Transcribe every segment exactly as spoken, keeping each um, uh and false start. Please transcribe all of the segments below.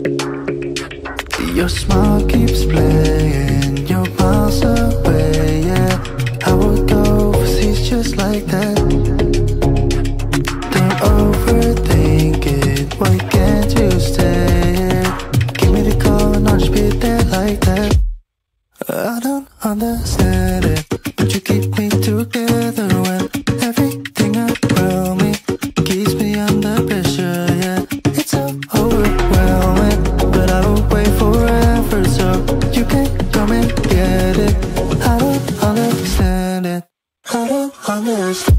Your smile keeps playing, you're miles away, yeah. I would go overseas just like that. Don't overthink it, why can't you stay here? Give me the call and I'll just be there like that. I don't understand it, but you keep me together when everything around me keeps me under pressure, yeah. It's so overwhelming, but I will wait forever so you can come and get it. I don't understand it, I don't understand.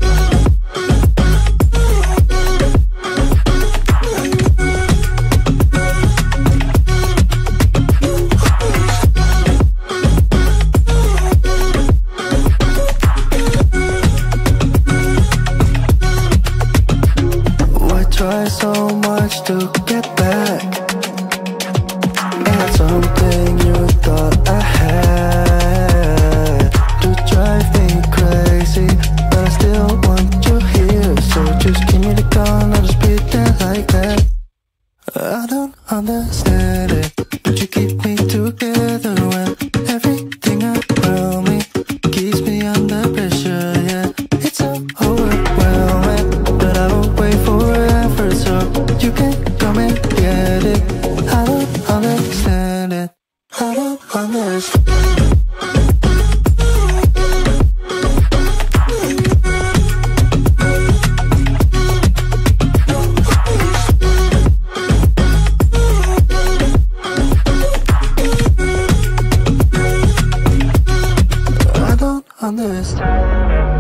Try so much to get back at something you thought I had. To drive me crazy, but I still want you here. So just give me the call and I'll just be there like that. I don't understand it, but you keep me together when everything around me keeps me under pressure, yeah. It's so overwhelming, but I will wait forever so you can come and get it. I don't understand it, I don't understand. I don't understand.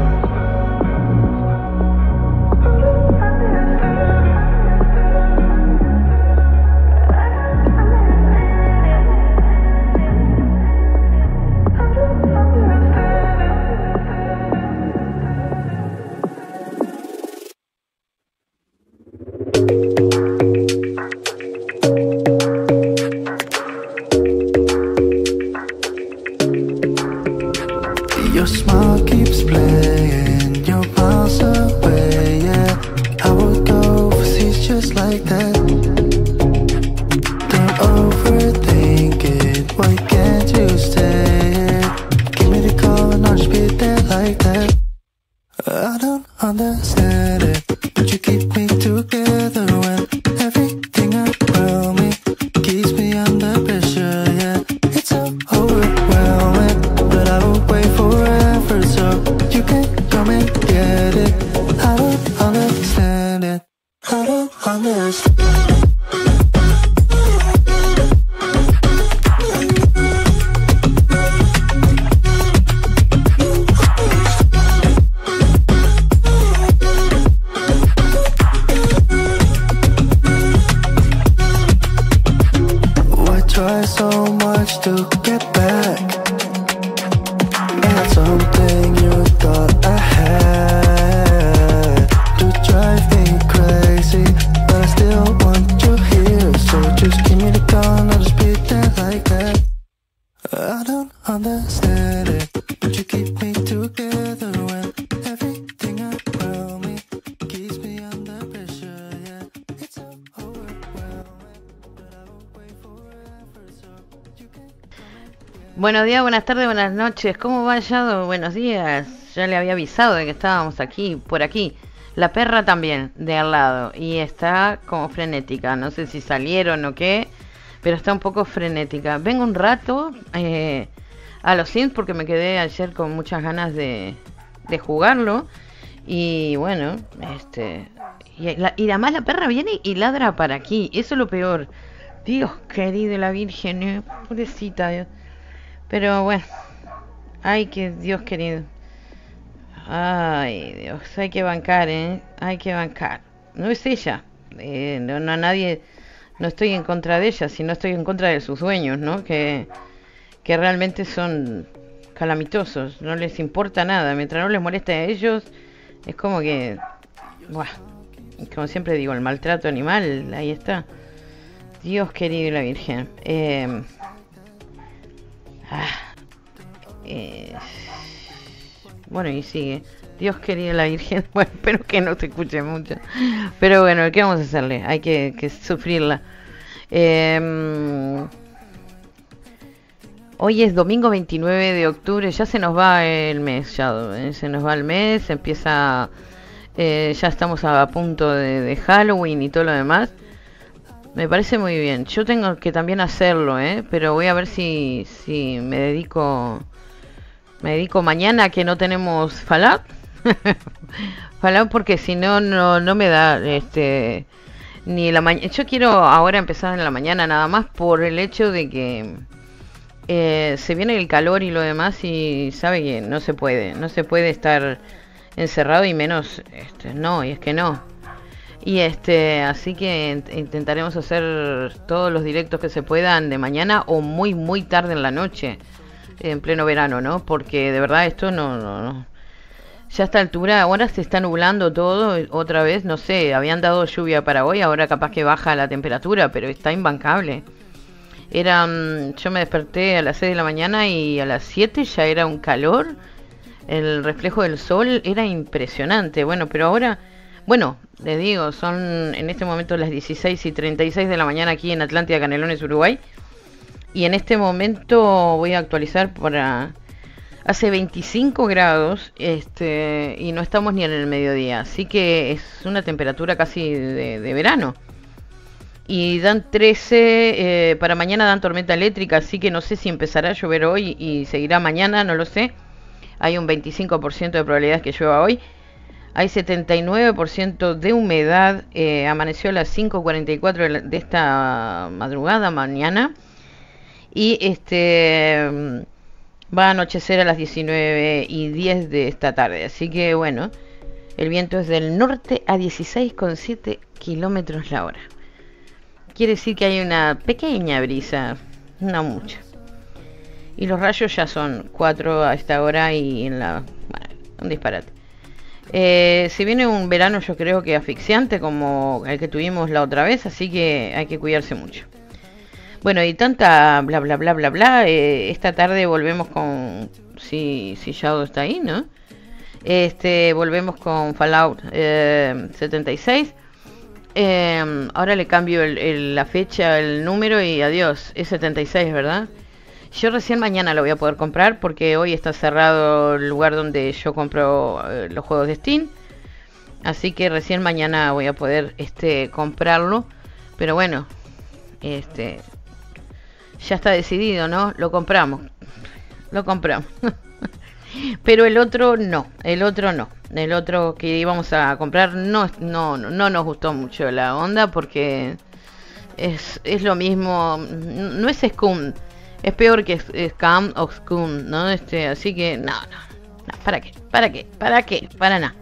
Your smile keeps playing, you're miles away, yeah. I would go overseas just like that. Don't overthink it, why can't you stay here? Give me the call and I'll just be there like that. I don't understand it, but you keep me together when everything around me keeps me under pressure, yeah. It's so overwhelming, but I will wait forever so you can come and get it. I don't understand it, I don't understand. Try so much to get back at something you thought I had. To drive me crazy, but I still want you here. So just give me the call and I'll just be there like that. I don't understand it, but you keep me together when everything around me keeps me under pressure, yeah. It's so overwhelming, but I will wait forever so you can come and get it. Buenos días, buenas tardes, buenas noches. ¿Cómo va, Yado? Buenos días. Ya le había avisado de que estábamos aquí, por aquí. La perra también, de al lado. Y está como frenética. No sé si salieron o qué, pero está un poco frenética. Vengo un rato eh, a los Sims porque me quedé ayer con muchas ganas de, de jugarlo. Y bueno, este... Y, la, y además la perra viene y ladra para aquí. Eso es lo peor. Dios querido, la Virgen, eh, pobrecita Dios. Pero bueno, ay, que Dios querido. Ay, Dios, hay que bancar, ¿eh? Hay que bancar. No es ella. Eh, no, no, nadie... No estoy en contra de ella, sino estoy en contra de sus dueños, ¿no? Que, que realmente son calamitosos. No les importa nada. Mientras no les moleste a ellos, es como que... Buah, como siempre digo, el maltrato animal, ahí está. Dios querido y la Virgen. Eh... Ah, eh, bueno, y sigue. Dios querido la Virgen. Bueno, espero que no se escuche mucho. Pero bueno, ¿qué vamos a hacerle? Hay que, que sufrirla. Eh, hoy es domingo veintinueve de octubre, ya se nos va el mes, ya eh, se nos va el mes, empieza, eh, ya estamos a punto de, de Halloween y todo lo demás. Me parece muy bien. Yo tengo que también hacerlo, ¿eh? Pero voy a ver si, si me dedico, me dedico mañana que no tenemos Fallout. Fallout porque si no, no, no me da, este, ni la mañana. Yo quiero ahora empezar en la mañana nada más por el hecho de que eh, se viene el calor y lo demás y sabe que no se puede, no se puede estar encerrado y menos, este, no, y es que no. Y este, así que intentaremos hacer todos los directos que se puedan de mañana o muy muy tarde en la noche, en pleno verano, ¿no? Porque de verdad esto no, no, no. Ya a esta altura, ahora se está nublando todo otra vez, no sé, habían dado lluvia para hoy, ahora capaz que baja la temperatura, pero está imbancable. Era, yo me desperté a las seis de la mañana y a las siete ya era un calor, el reflejo del sol era impresionante, bueno, pero ahora... Bueno, les digo, son en este momento las dieciséis y treinta y seis de la mañana aquí en Atlántida, Canelones, Uruguay. Y en este momento voy a actualizar para... Hace veinticinco grados este y no estamos ni en el mediodía. Así que es una temperatura casi de, de verano. Y dan trece, eh, para mañana dan tormenta eléctrica, así que no sé si empezará a llover hoy y seguirá mañana, no lo sé. Hay un veinticinco por ciento de probabilidades que llueva hoy. Hay setenta y nueve por ciento de humedad, eh, amaneció a las cinco cuarenta y cuatro de, de esta madrugada, mañana. Y este va a anochecer a las diecinueve y diez de esta tarde. Así que bueno, el viento es del norte a dieciséis coma siete kilómetros la hora. Quiere decir que hay una pequeña brisa, no mucha. Y los rayos ya son cuatro a esta hora y en la... Bueno, un disparate. Eh, si viene un verano yo creo que asfixiante como el que tuvimos la otra vez, así que hay que cuidarse mucho. Bueno, y tanta bla bla bla bla bla, eh, esta tarde volvemos con... Si, si Shadow está ahí, ¿no? Este, volvemos con Fallout eh, setenta y seis. Eh, ahora le cambio el, el, la fecha, el número y adiós, es setenta y seis, ¿verdad? Yo recién mañana lo voy a poder comprar porque hoy está cerrado el lugar donde yo compro eh, los juegos de Steam. Así que recién mañana voy a poder este comprarlo. Pero bueno, este ya está decidido, ¿no? Lo compramos. Lo compramos. Pero el otro no, el otro no. El otro que íbamos a comprar no, no, no, no nos gustó mucho la onda porque es, es lo mismo, no es Scum. Es peor que Scam o Scum, ¿no? Este, así que, no, no, no, ¿para qué? ¿Para qué? ¿Para qué? Para nada.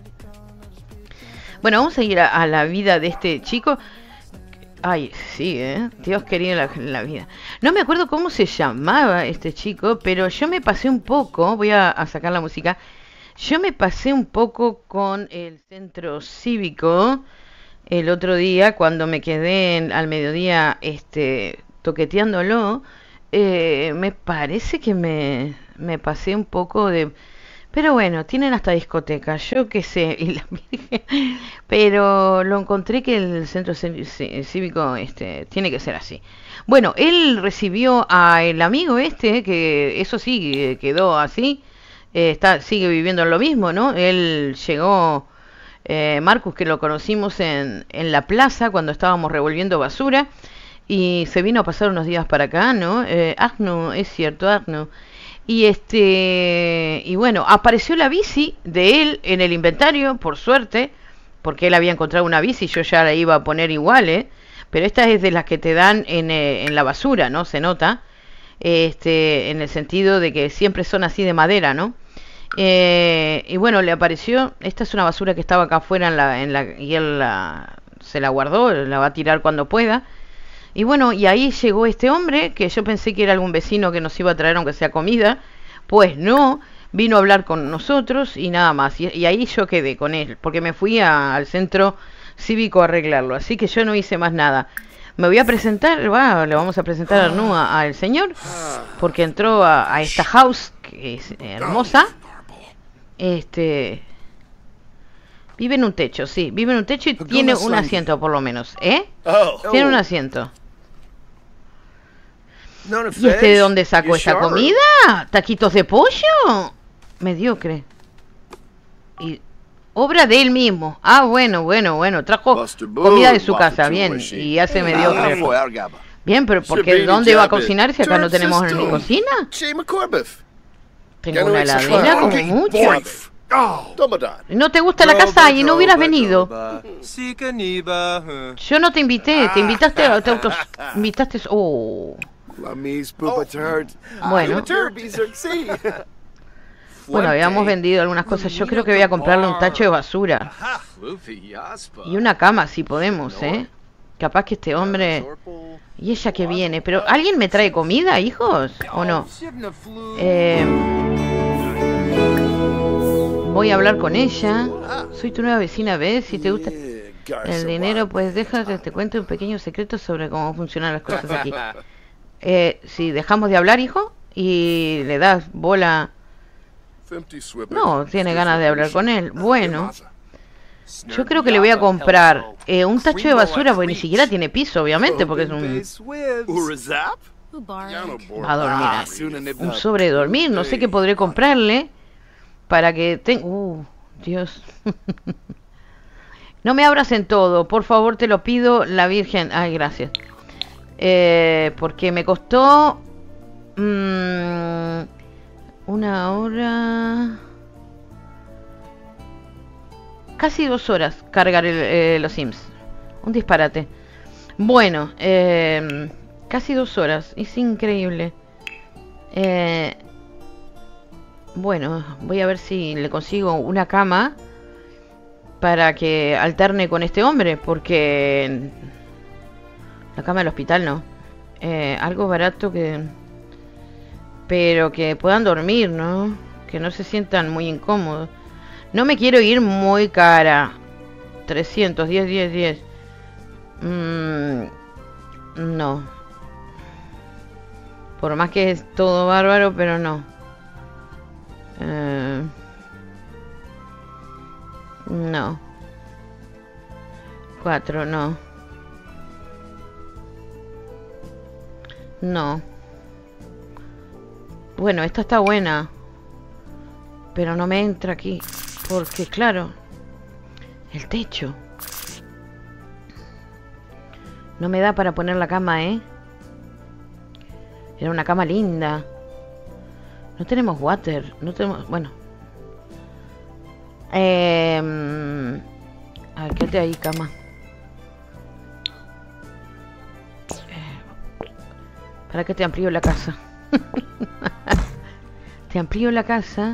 Bueno, vamos a ir a, a la vida de este chico. Ay, sí, ¿eh? Dios querido la, la vida. No me acuerdo cómo se llamaba este chico, pero yo me pasé un poco, voy a, a sacar la música. Yo me pasé un poco con el centro cívico el otro día, cuando me quedé en, al mediodía este, toqueteándolo. Eh, me parece que me, me pasé un poco de... Pero bueno, tienen hasta discoteca, yo qué sé, y la... pero lo encontré que el centro cívico este, tiene que ser así. Bueno, él recibió a el amigo este, que eso sí, quedó así, eh, está, sigue viviendo lo mismo, ¿no? Él llegó, eh, Marcus, que lo conocimos en, en la plaza cuando estábamos revolviendo basura, y se vino a pasar unos días para acá, ¿no? Eh, Agno, es cierto, Agno. Y este y bueno, apareció la bici de él en el inventario, por suerte, porque él había encontrado una bici, yo ya la iba a poner igual, ¿eh? Pero esta es de las que te dan en, eh, en la basura, ¿no? Se nota, este, en el sentido de que siempre son así de madera, ¿no? Eh, y bueno, le apareció, esta es una basura que estaba acá afuera en la, en la, y él la, se la guardó, la va a tirar cuando pueda. Y bueno, y ahí llegó este hombre, que yo pensé que era algún vecino que nos iba a traer aunque sea comida, pues no, vino a hablar con nosotros y nada más, y, y ahí yo quedé con él, porque me fui a, al centro cívico a arreglarlo, así que yo no hice más nada. Me voy a presentar, va, le vamos a presentar a Arnu al señor, porque entró a, a esta house, que es hermosa, este... Vive en un techo, sí, vive en un techo y tiene un asiento por lo menos, ¿eh? Tiene un asiento. ¿Y este de dónde sacó esta comida? ¿Taquitos de pollo? Mediocre. Y obra de él mismo. Ah, bueno, bueno, bueno. Trajo comida de su casa, bien. Y hace mediocre. Bien, pero ¿por qué? ¿Dónde va a cocinar si acá no tenemos ni cocina? Tengo una heladera como mucho. No te gusta la casa y no hubieras venido. Yo no te invité, te invitaste, te autos, invitaste. Oh. Bueno. Bueno, habíamos vendido algunas cosas. Yo creo que voy a comprarle un tacho de basura y una cama si podemos, ¿eh? Capaz que este hombre. ¿Y ella que viene? ¿Pero alguien me trae comida, hijos? ¿O no? Eh... Voy a hablar con ella. Soy tu nueva vecina, ¿ves? Si te gusta el dinero, pues deja que te cuente un pequeño secreto sobre cómo funcionan las cosas aquí. Eh, si dejamos de hablar, hijo, y le das bola... No, tiene ganas de hablar con él. Bueno, yo creo que le voy a comprar eh, un tacho de basura, porque ni siquiera tiene piso, obviamente, porque es un... Va a dormir. Un sobre de dormir, no sé qué podré comprarle. Para que tenga... Uh, Dios. No me abras en todo, por favor, te lo pido, la Virgen. Ay, gracias. Eh, porque me costó... Mmm, una hora... Casi dos horas cargar el, eh, los Sims. Un disparate. Bueno, eh, casi dos horas. Es increíble. Eh... Bueno, voy a ver si le consigo una cama para que alterne con este hombre, porque la cama del hospital no. Eh, algo barato que... Pero que puedan dormir, ¿no? Que no se sientan muy incómodos. No me quiero ir muy cara. trescientos, diez, diez, diez. Mm, no. Por más que es todo bárbaro, pero no. Uh, no. Cuatro, no. No. Bueno, esta está buena. Pero no me entra aquí. Porque, claro, el techo. No me da para poner la cama, ¿eh? Era una cama linda. No tenemos water, no tenemos... Bueno. Eh, a ver, quédate ahí, cama. Eh, ¿Para qué te amplío la casa? Te amplío la casa.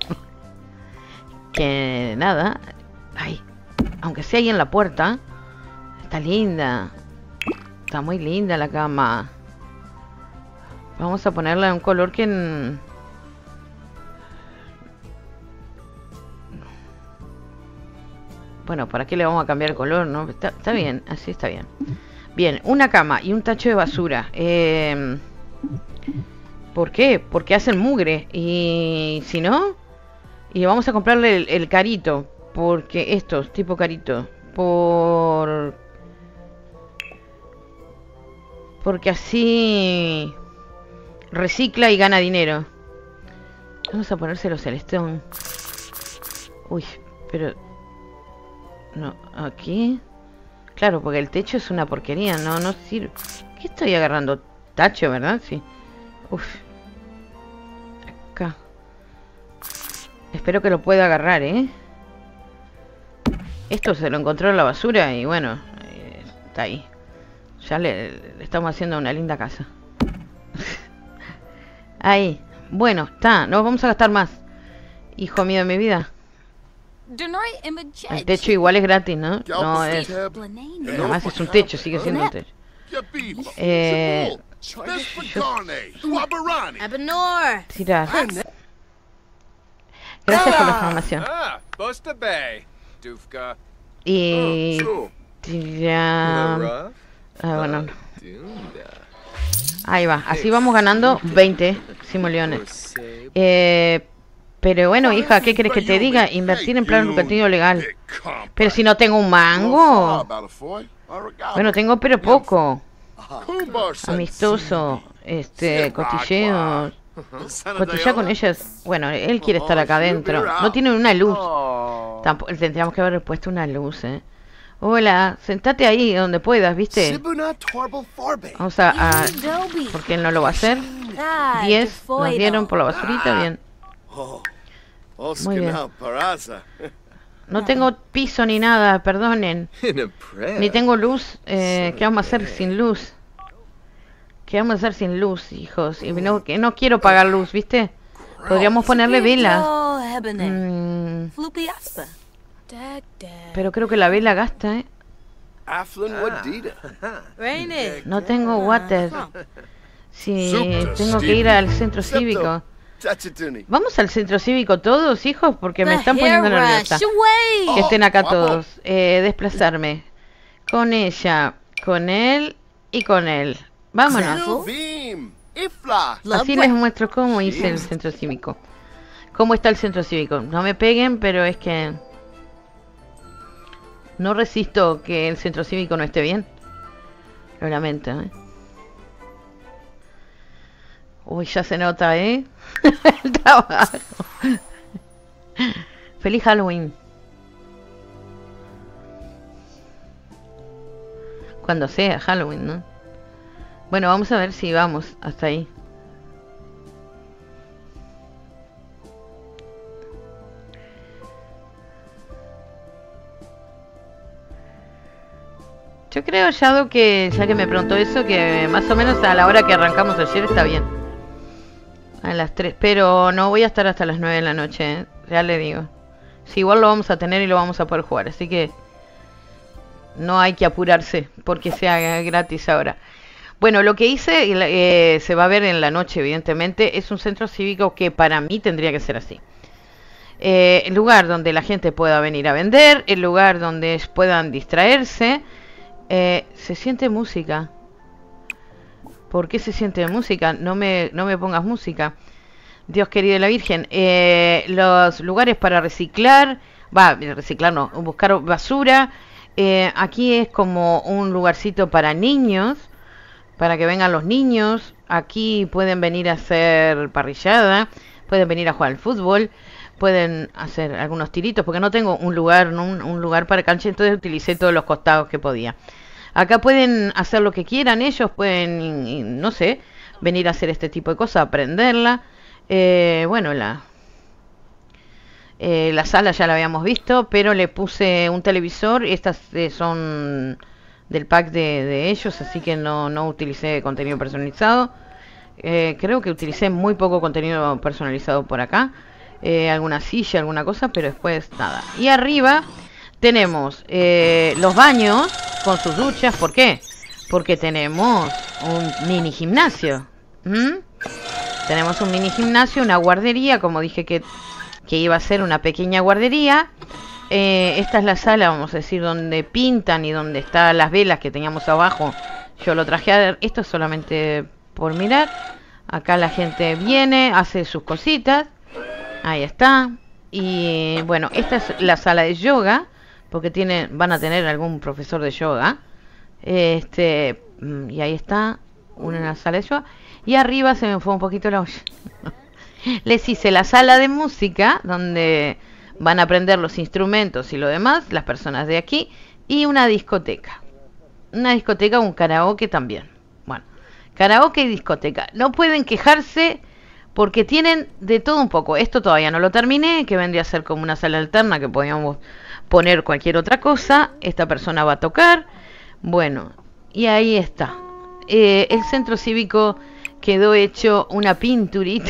Que nada. Ay, aunque sea ahí en la puerta. Está linda. Está muy linda la cama. Vamos a ponerla en un color que... Bueno, ¿para qué le vamos a cambiar el color, no? Está, está bien, así está bien. Bien, una cama y un tacho de basura. Eh, ¿Por qué? Porque hacen mugre. Y si no... Y vamos a comprarle el, el carito. Porque estos, tipo carito. Por... Porque así... Recicla y gana dinero. Vamos a ponérselo celestón. Uy, pero... No, aquí... Claro, porque el techo es una porquería, no, no sirve. ¿Qué estoy agarrando? Tacho, ¿verdad? Sí. Uf. Acá. Espero que lo pueda agarrar, ¿eh? Esto se lo encontró en la basura y bueno, eh, está ahí. Ya le, le estamos haciendo una linda casa. Ahí. Bueno, está. No vamos a gastar más. Hijo mío de mi vida. El techo igual es gratis, ¿no? No es... Además es un techo, sigue siendo un techo. Eh... Yo... Tirar. Gracias por la información. Y... Tirar... Ah, bueno. Ahí va. Así vamos ganando veinte simoleones. Eh... Pero bueno, hija, ¿qué quieres que te diga? Invertir en plan educativo legal. Pero si no tengo un mango. Bueno, tengo pero poco. Amistoso. este, cotilleos. Cotilla con ellas. Bueno, él quiere estar acá adentro. No tienen una luz. Tampoco, tendríamos que haber puesto una luz, eh. Hola, sentate ahí donde puedas, ¿viste? Vamos a... a porque él no lo va a hacer. diez nos dieron por la basurita, bien. Muy bien. No tengo piso ni nada, perdonen. Ni tengo luz. Eh, ¿Qué vamos a hacer sin luz? ¿Qué vamos a hacer sin luz, hijos? Y no, que no quiero pagar luz, ¿viste? Podríamos ponerle velas. Mm, pero creo que la vela gasta, ¿eh? No tengo water. Sí, tengo que ir al centro cívico. Vamos al centro cívico todos, hijos, porque me están poniendo nerviosa. Que estén acá todos. Eh, desplazarme. Con ella, con él y con él. Vámonos. Así les muestro cómo hice el centro cívico. Cómo está el centro cívico. No me peguen, pero es que... no resisto que el centro cívico no esté bien. Lo lamento, ¿eh? Uy, ya se nota, ¿eh? El trabajo. Feliz Halloween. Cuando sea Halloween, ¿no? Bueno, vamos a ver si vamos hasta ahí. Yo creo, Shadow, que ya que me preguntó eso, que más o menos a la hora que arrancamos ayer está bien. A las tres, pero no voy a estar hasta las nueve de la noche, ¿eh? Ya le digo. Sí, igual lo vamos a tener y lo vamos a poder jugar, así que no hay que apurarse porque sea gratis ahora. Bueno, lo que hice, eh, se va a ver en la noche, evidentemente, es un centro cívico que para mí tendría que ser así. Eh, el lugar donde la gente pueda venir a vender, el lugar donde puedan distraerse. Eh, se siente música. ¿Por qué se siente música? No me, no me pongas música. Dios querido de la Virgen. Eh, los lugares para reciclar. Va, reciclar no, buscar basura. Eh, aquí es como un lugarcito para niños. Para que vengan los niños. Aquí pueden venir a hacer parrillada. Pueden venir a jugar al fútbol. Pueden hacer algunos tiritos. Porque no tengo un lugar, un, un lugar para cancha. Entonces utilicé todos los costados que podía. Acá pueden hacer lo que quieran ellos, pueden, no sé, venir a hacer este tipo de cosas, aprenderla. Eh, bueno, la, eh, la sala ya la habíamos visto, pero le puse un televisor. Estas eh, son del pack de, de ellos, así que no, no utilicé contenido personalizado. Eh, creo que utilicé muy poco contenido personalizado por acá. Eh, alguna silla, alguna cosa, pero después nada. Y arriba... tenemos eh, los baños con sus duchas. ¿Por qué? Porque tenemos un mini gimnasio. ¿Mm? Tenemos un mini gimnasio, una guardería, como dije que, que iba a ser una pequeña guardería. Eh, esta es la sala, vamos a decir, donde pintan y donde están las velas que teníamos abajo. Yo lo traje a ver. Esto es solamente por mirar. Acá la gente viene, hace sus cositas. Ahí está. Y bueno, esta es la sala de yoga. Porque tienen, van a tener algún profesor de yoga. Este, y ahí está, una sala de yoga. Y arriba se me fue un poquito la olla. Les hice la sala de música, donde van a aprender los instrumentos y lo demás, las personas de aquí. Y una discoteca. Una discoteca, un karaoke también. Bueno, karaoke y discoteca. No pueden quejarse porque tienen de todo un poco. Esto todavía no lo terminé, que vendría a ser como una sala alterna que podíamos... poner cualquier otra cosa. Esta persona va a tocar. Bueno, y ahí está. Eh, el centro cívico quedó hecho una pinturita.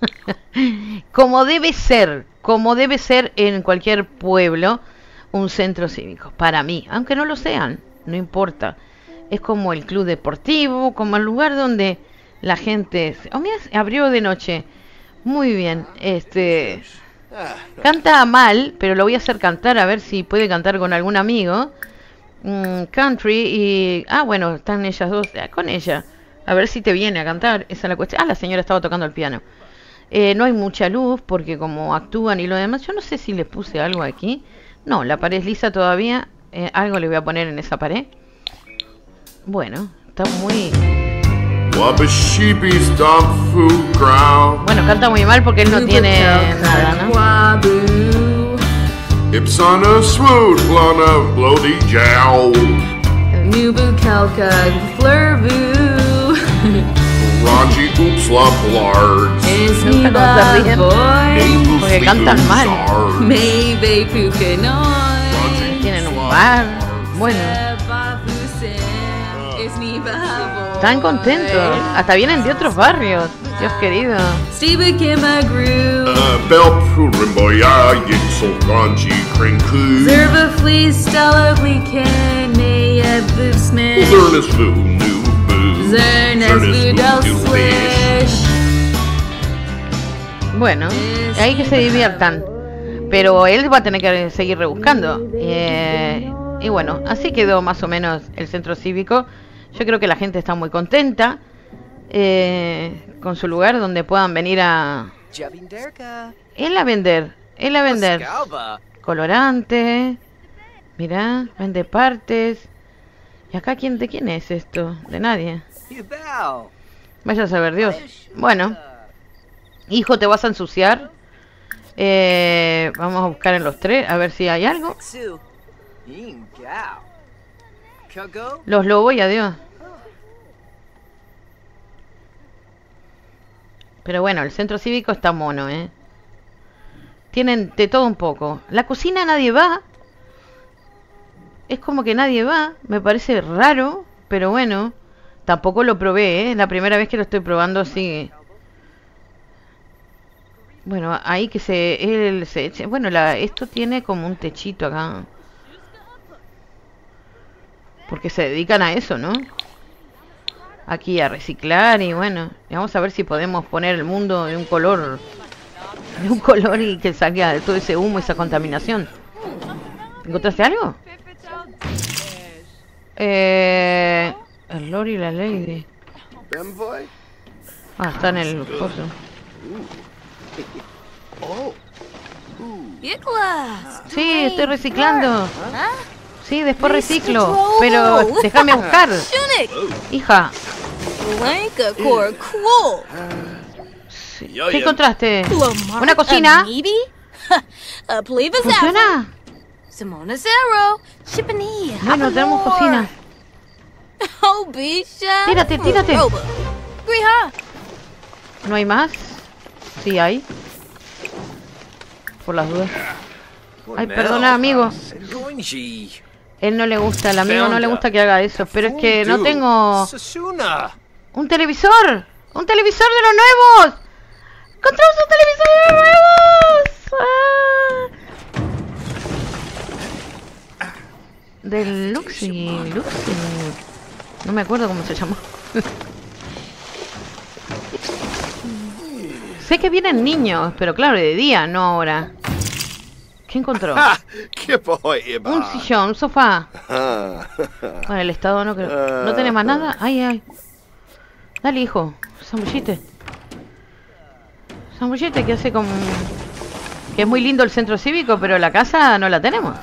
Como debe ser. Como debe ser en cualquier pueblo. Un centro cívico. Para mí. Aunque no lo sean. No importa. Es como el club deportivo. Como el lugar donde la gente... Oh, mira, abrió de noche. Muy bien. Este... Canta mal, pero lo voy a hacer cantar a ver si puede cantar con algún amigo. Mm, country y... Ah, bueno, están ellas dos. Ah, con ella. A ver si te viene a cantar. Esa es la cuestión. Ah, la señora estaba tocando el piano. Eh, no hay mucha luz porque como actúan y lo demás. Yo no sé si les puse algo aquí. No, la pared es lisa todavía. Eh, algo le voy a poner en esa pared. Bueno, está muy... Wabashibi stomp food ground. Bueno, canta muy mal porque él no tiene nada, ¿no? Waboo. Ipsana swoot blana bloody jowl. Nubu Kelka Flurbu. Ranji oops la blards. Es Nunca mi nos se ríen. boy. Porque cantan mal. Maybe Pukanoy. Tienen un bar. Bueno, Es mi baboy. están contentos. Hasta vienen de otros barrios. Dios querido. Steve Kimagru. Uh, Bel Purimboya Yinsel Ranji Krinku. Zerva Flea Stella Gleekane Boobsman. Zernus Vu New Boo. Zernes Budel Swish. Bueno, ahí que se diviertan. Pero él va a tener que seguir rebuscando. Eh, y bueno, así quedó más o menos el centro cívico. Yo creo que la gente está muy contenta eh, con su lugar donde puedan venir a... Él a vender, él a vender. Colorante. Mirá, vende partes. ¿Y acá quién de quién es esto? De nadie. Vaya a saber Dios. Bueno. Hijo, ¿te vas a ensuciar? Eh, vamos a buscar en los tres, a ver si hay algo. Los lobos y adiós. Pero bueno, el centro cívico está mono, ¿eh? Tienen de todo un poco. La cocina nadie va. Es como que nadie va. Me parece raro, pero bueno. Tampoco lo probé, ¿eh? La primera vez que lo estoy probando así. Bueno, ahí que se... Él se eche. Bueno, la, esto tiene como un techito acá. Porque se dedican a eso, ¿no? Aquí a reciclar y bueno. Y vamos a ver si podemos poner el mundo de un color... De un color y que salga de todo ese humo, esa contaminación. ¿Encontraste algo? Eh... El Lord y la Lady. Ah, está en el coso. Sí, estoy reciclando. Sí, después reciclo. Pero déjame buscar. Hija. Sí. ¿Qué encontraste? ¿Una cocina? ¿Funciona? Bueno, tenemos cocina. Tírate, tírate. ¿No hay más? Sí hay. Por las dudas. Ay, perdona, amigo. Él no le gusta, el amigo no le gusta que haga eso. Pero es que no tengo... ¡Un televisor! ¡Un televisor de los nuevos! ¡Encontramos un televisor de los nuevos! ¡Ah! Del Luxi, Luxi. No me acuerdo cómo se llamó. Sé que vienen niños, pero claro, de día, no ahora. ¿Qué encontró? Un sillón, un sofá. Bueno, el estado no creo. ¿No tenés más nada? Ay, ay. Dale, hijo. Zambullite. Zambullite, que hace como... Que es muy lindo el centro cívico, pero la casa no la tenemos.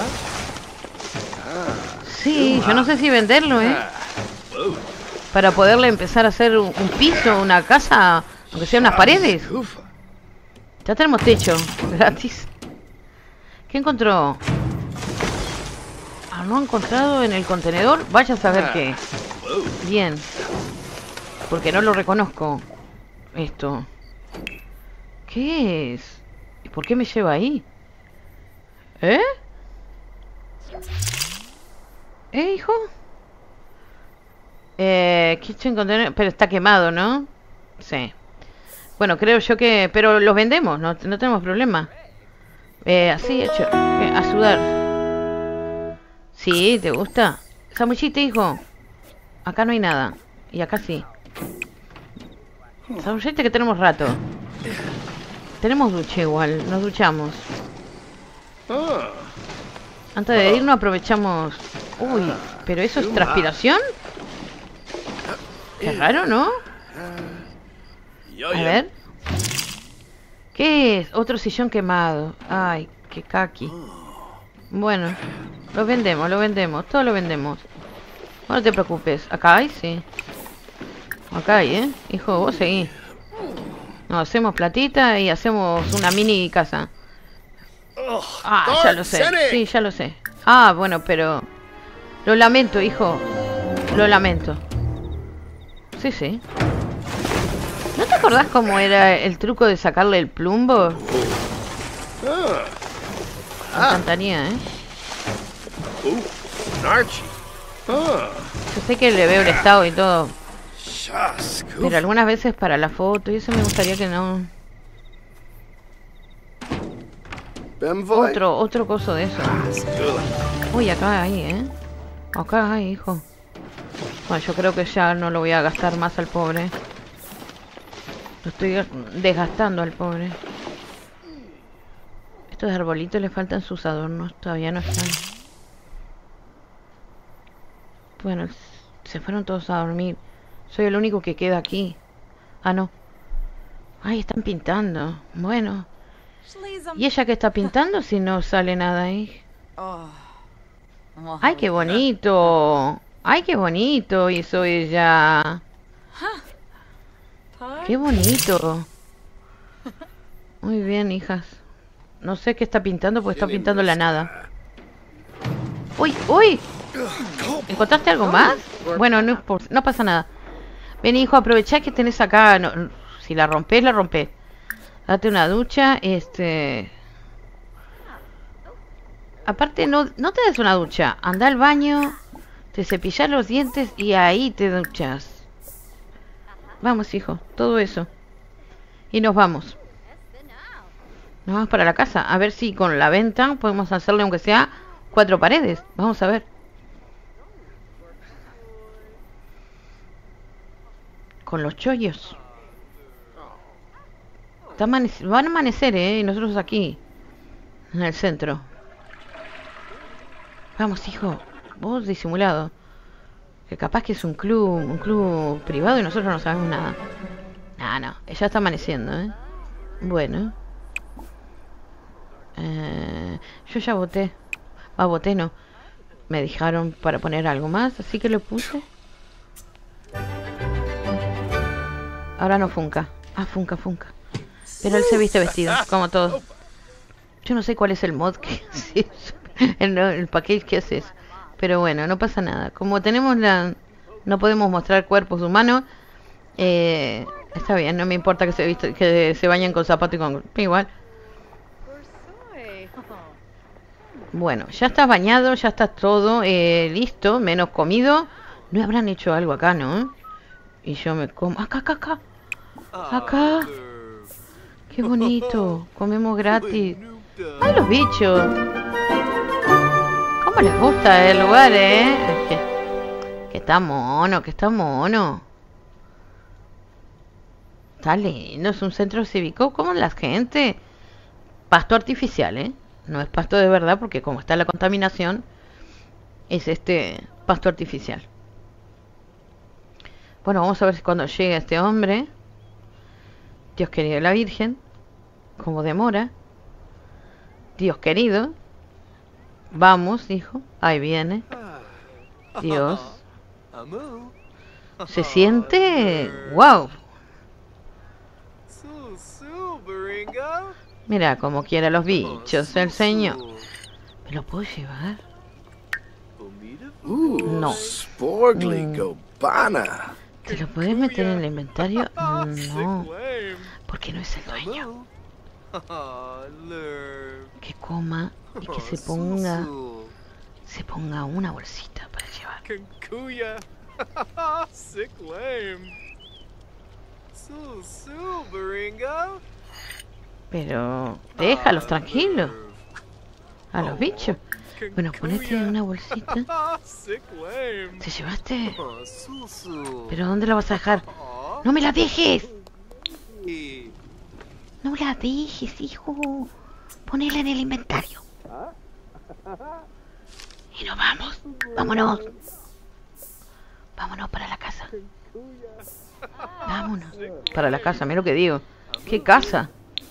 Sí, yo no sé si venderlo, ¿eh? Para poderle empezar a hacer un, un piso, una casa, aunque sea unas paredes. Ya tenemos techo, gratis. ¿Qué encontró? Ah, ¿no ha encontrado en el contenedor? Vaya a saber qué. Bien. Porque no lo reconozco. Esto. ¿Qué es? ¿Y por qué me lleva ahí? ¿Eh? ¿Eh, hijo? Eh, kitchen container, pero está quemado, ¿no? Sí. Bueno, creo yo que... Pero los vendemos, no, no tenemos problema. Eh, así hecho. Eh, a sudar. Sí, ¿te gusta? Samuchite, hijo. Acá no hay nada. Y acá sí. Samuchite que tenemos rato. Tenemos ducha igual, nos duchamos. Antes de irnos aprovechamos... Uy, ¿pero eso es transpiración? Qué raro, ¿no? A ver. ¿Qué es? Otro sillón quemado. Ay, qué kaki. Bueno, lo vendemos, lo vendemos. Todo lo vendemos. No te preocupes. ¿Acá hay? Sí. Acá hay, ¿eh? Hijo, vos seguí. Nos hacemos platita y hacemos una mini casa. Ah, ya lo sé. Sí, ya lo sé. Ah, bueno, pero... Lo lamento, hijo. Lo lamento. Sí, sí. ¿No te acordás cómo era el truco de sacarle el plumbo? Me encantaría, ¿eh? Yo sé que le veo el estado y todo. Pero algunas veces para la foto y eso me gustaría que no... Otro, otro coso de eso. Uy, acá hay, ¿eh? Acá hay, hijo. Bueno, yo creo que ya no lo voy a gastar más al pobre. Lo estoy desgastando al pobre. Estos arbolitos le faltan sus adornos. Todavía no están. Bueno, se fueron todos a dormir. Soy el único que queda aquí. Ah, no. Ay, están pintando. Bueno. ¿Y ella qué está pintando si no sale nada ahí? ¡Ay, qué bonito! ¡Ay, qué bonito hizo ella! ¡Qué bonito! Muy bien, hijas. No sé qué está pintando porque está pintando la nada. ¡Uy, uy! ¿Encontraste algo más? Bueno, no, no pasa nada. Ven, hijo, aprovechá que tenés acá. No, si la rompés, la rompés. Date una ducha, este... Aparte, no, no te des una ducha. Anda al baño, te cepillas los dientes y ahí te duchas. Vamos, hijo, todo eso. Y nos vamos. Nos vamos para la casa. A ver si con la venta podemos hacerle, aunque sea, cuatro paredes. Vamos a ver. Con los chollos. Está amanece- van a amanecer, ¿eh? Y nosotros aquí, en el centro. Vamos, hijo. Vos disimulado. Que capaz que es un club, un club privado y nosotros no sabemos nada. Ah, no. Ya está amaneciendo, ¿eh? Bueno. Eh, yo ya voté. Ah, voté no. Me dejaron para poner algo más, así que lo puse. Ahora no funca. Ah, funca, funca. Pero él se viste vestido, como todos. Yo no sé cuál es el mod que hace eso. El, el package que hace eso. Pero bueno, no pasa nada. Como tenemos la... No podemos mostrar cuerpos humanos. Eh, está bien, no me importa que se viste, que se bañen con zapato y con... Igual. Bueno, ya estás bañado, ya estás todo eh, listo, menos comido. No habrán hecho algo acá, ¿no? Y yo me como... Acá, acá, acá. Acá. Qué bonito. Comemos gratis. ¡Ay, los bichos! ¿Cómo les gusta el lugar, eh? Que, que está mono, que está mono. Está lindo, es un centro cívico. ¿Cómo la gente? Pasto artificial, ¿eh? No es pasto de verdad porque como está la contaminación, es este pasto artificial. Bueno, vamos a ver si cuando llegue este hombre, Dios querido, la Virgen, como demora. Dios querido. Vamos, hijo. Ahí viene. Dios. Se siente... ¡Wow! Mira como quiera los bichos, el señor. ¿Me lo puedo llevar? No. Mm. ¿Te lo puedes meter en el inventario? No. Porque no es el dueño. Que coma y que se ponga... Se ponga una bolsita para llevar. Pero... déjalos tranquilos. A los bichos. Bueno, ponete en una bolsita. ¿Te llevaste? ¿Pero dónde la vas a dejar? ¡No me la dejes! No la dejes, hijo. Ponela en el inventario. Y nos vamos. Vámonos. Vámonos para la casa. Vámonos. Para la casa, mira lo que digo. ¿Qué casa?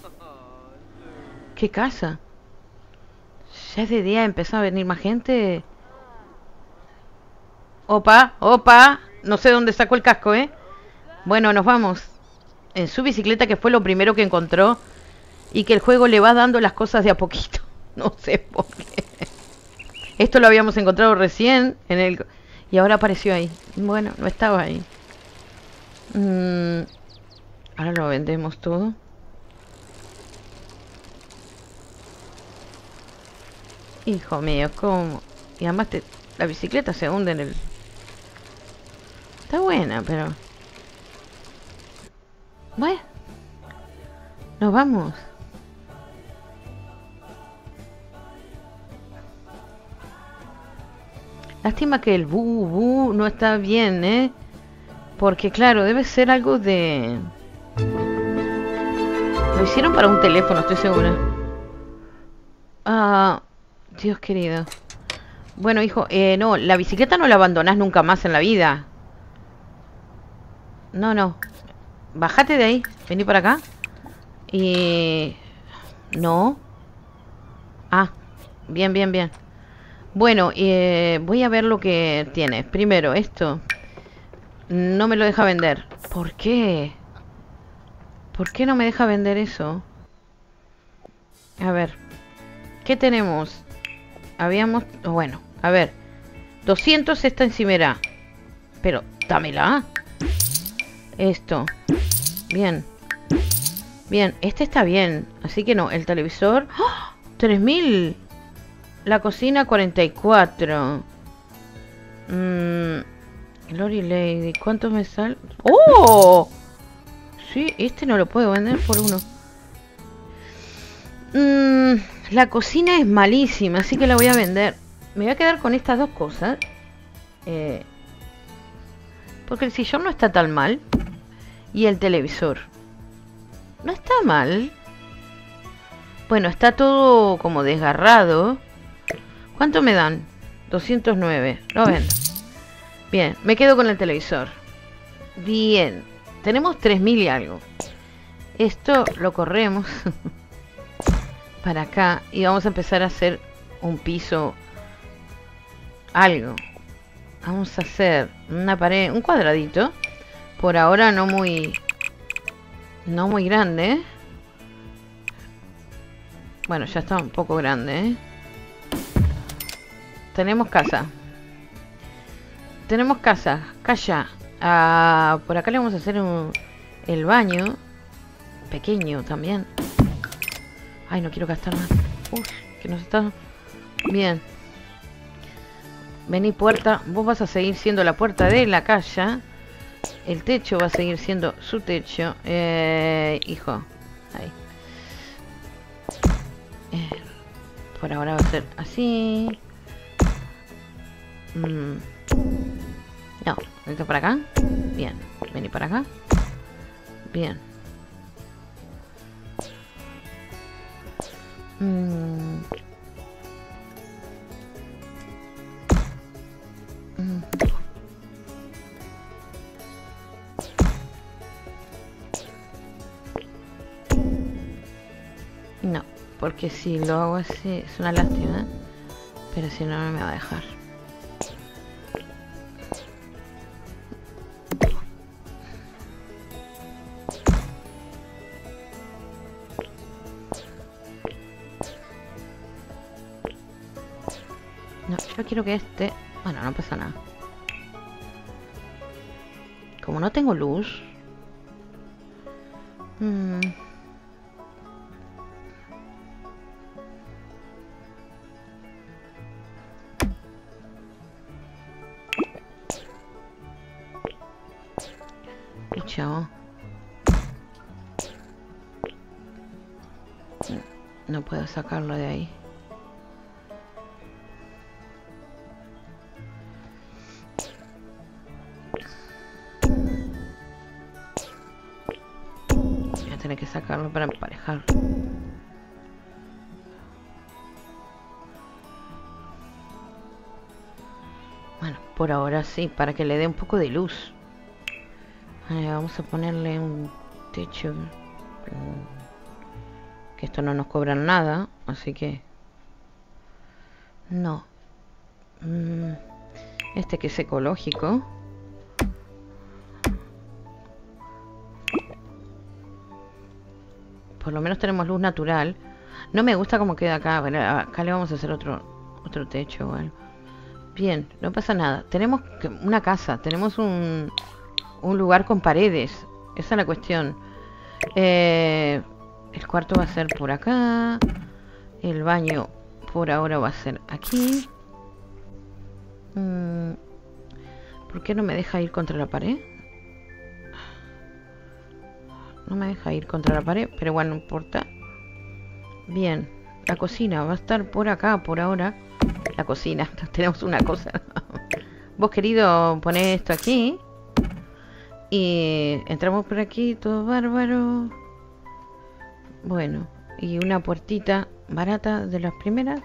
¿Qué casa? Ya es de día, empezó a venir más gente. Opa, opa. No sé dónde sacó el casco, ¿eh? Bueno, nos vamos. En su bicicleta, que fue lo primero que encontró. Y que el juego le va dando las cosas de a poquito. No sé por qué. Esto lo habíamos encontrado recién en el... Y ahora apareció ahí. Bueno, no estaba ahí. Mm, ahora lo vendemos todo. Hijo mío, ¿cómo? Y además te... la bicicleta se hunde en el... Está buena, pero... Bueno. Nos vamos. Lástima que el bu bu no está bien, ¿eh? Porque claro, debe ser algo de... Lo hicieron para un teléfono, estoy segura. Ah, Dios querido. Bueno, hijo, eh, no, la bicicleta no la abandonás nunca más en la vida. No, no. Bájate de ahí, vení para acá. Y... No. Ah, bien, bien, bien. Bueno, eh, voy a ver lo que tiene. Primero, esto. No me lo deja vender. ¿Por qué? ¿Por qué no me deja vender eso? A ver. ¿Qué tenemos? Habíamos... Bueno, a ver. doscientos esta encimera. Pero, dámela. Esto. Bien. Bien, este está bien. Así que no, el televisor... ¡Oh! tres mil. La cocina cuarenta y cuatro. Mmm... Glory Lady, ¿cuánto me sale? ¡Oh! Sí, este no lo puedo vender por uno. Mmm... La cocina es malísima, así que la voy a vender. Me voy a quedar con estas dos cosas. Eh, porque el sillón no está tan mal. Y el televisor no está mal. Bueno, está todo como desgarrado. ¿Cuánto me dan? doscientos nueve. Lo vendo. Bien, me quedo con el televisor. Bien. Tenemos tres mil y algo. Esto lo corremos para acá. Y vamos a empezar a hacer un piso. Algo. Vamos a hacer una pared, un cuadradito. Por ahora no muy... No muy grande, ¿eh? Bueno, ya está un poco grande, ¿eh? Tenemos casa. Tenemos casa. Calla. Ah, por acá le vamos a hacer un, el baño. Pequeño también. Ay, no quiero gastar más. Uf, que nos está... Bien. Vení, puerta. Vos vas a seguir siendo la puerta de la calle. El techo va a seguir siendo su techo. Eh, hijo. Ahí. Eh, por ahora va a ser así. Mm. No, esto para acá. Bien. Vení para acá. Bien. Mm. Mm. No, porque si lo hago así es una lástima. Pero si no, no me va a dejar. No, yo quiero que este... Bueno, no pasa nada. Como no tengo luz... Mmm... Chavo. No puedo sacarlo de ahí. Voy a tener que sacarlo para emparejar. Bueno, por ahora sí, para que le dé un poco de luz. Vale, vamos a ponerle un techo. Que esto no nos cobran nada, así que... No. Este que es ecológico. por lo menos tenemos luz natural. No me gusta cómo queda acá. Bueno, acá le vamos a hacer otro otro techo o algo. Bien, no pasa nada. Tenemos que- una casa, tenemos un, un lugar con paredes. Esa es la cuestión. Eh, el cuarto va a ser por acá. El baño por ahora va a ser aquí. Mm, ¿Por qué no me deja ir contra la pared? No me deja ir contra la pared, pero bueno, no importa. Bien, la cocina va a estar por acá por ahora. La cocina, tenemos una cosa. Vos, querido, ponés esto aquí. Y entramos por aquí, todo bárbaro. Bueno, y una puertita barata de las primeras.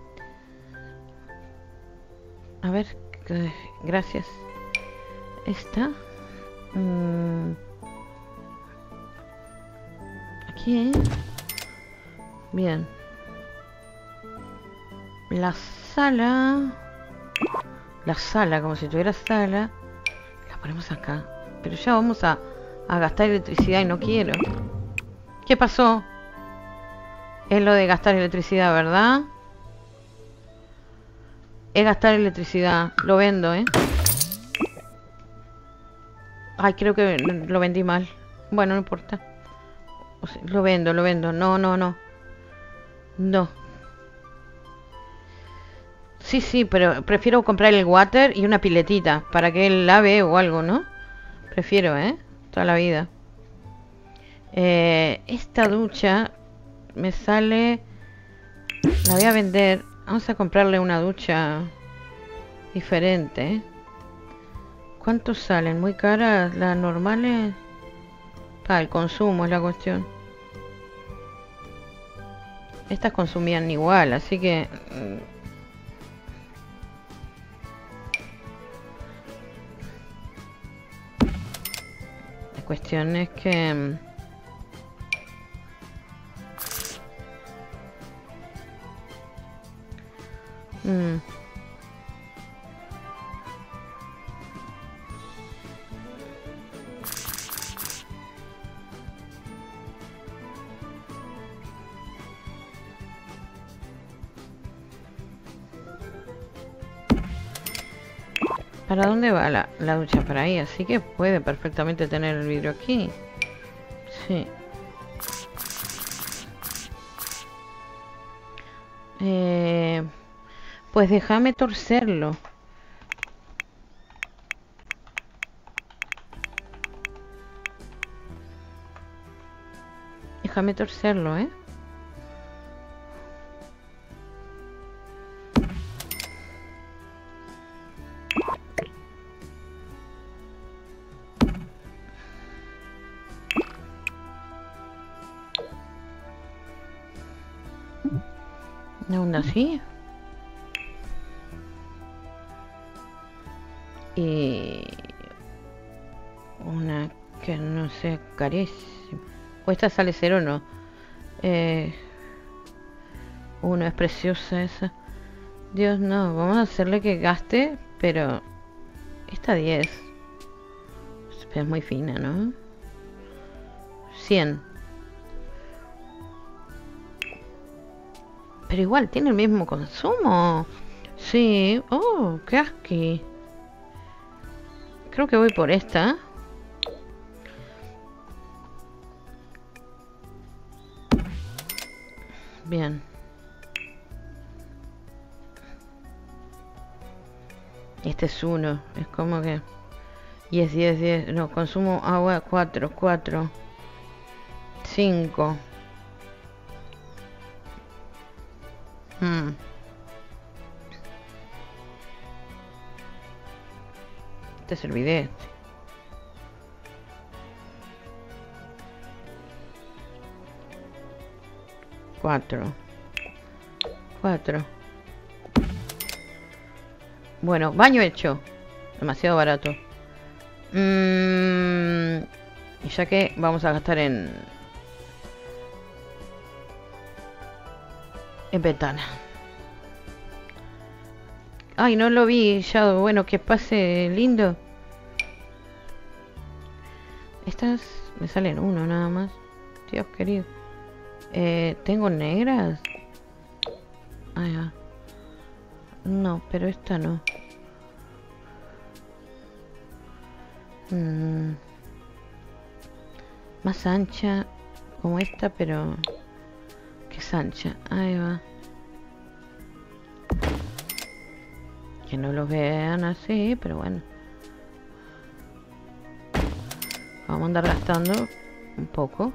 A ver, que- gracias. Esta. Mm, aquí, ¿eh? Bien. La sala. La sala, como si tuviera sala. La ponemos acá. Pero ya vamos a, a gastar electricidad y no quiero. ¿Qué pasó? Es lo de gastar electricidad, ¿verdad? Es gastar electricidad. Lo vendo, ¿eh? Ay, creo que lo vendí mal. Bueno, no importa. O sea, lo vendo, lo vendo. No, no, no. No. Sí, sí, pero prefiero comprar el water y una piletita para que él lave o algo, ¿no? Prefiero, ¿eh? Toda la vida. Eh, esta ducha me sale... La voy a vender. Vamos a comprarle una ducha diferente, ¿eh? ¿Cuántos salen? ¿Muy caras las normales? Para el consumo es la cuestión. Estas consumían igual, así que... La cuestión es que... Mm. ¿Para dónde va la, la ducha? Para ahí, así que puede perfectamente tener el vidrio aquí. Sí. Eh, pues déjame torcerlo. Déjame torcerlo, ¿eh? Una onda así. Y una que no sea carísima. O esta sale cero, no. Eh, una es preciosa esa. Dios, no. Vamos a hacerle que gaste, pero esta diez. Es muy fina, ¿no? cien. Pero igual tiene el mismo consumo. Sí. Oh, qué asqui. Creo que voy por esta. Bien. Este es uno. Es como que... diez, diez, diez. No, consumo agua cuatro, cuatro. cinco. Hmm. Este es el bidet. Cuatro. Cuatro. Bueno, baño hecho. Demasiado barato. Mm, y ya que vamos a gastar en... En ventana. Ay, no lo vi, Shadow. Bueno, que pase lindo. Estas me salen uno nada más. Dios querido. Eh, ¿tengo negras? Ahí va. No, pero esta no. Mm. Más ancha como esta, pero que es ancha. Ahí va. Que no lo vean así, pero bueno. Vamos a andar gastando un poco.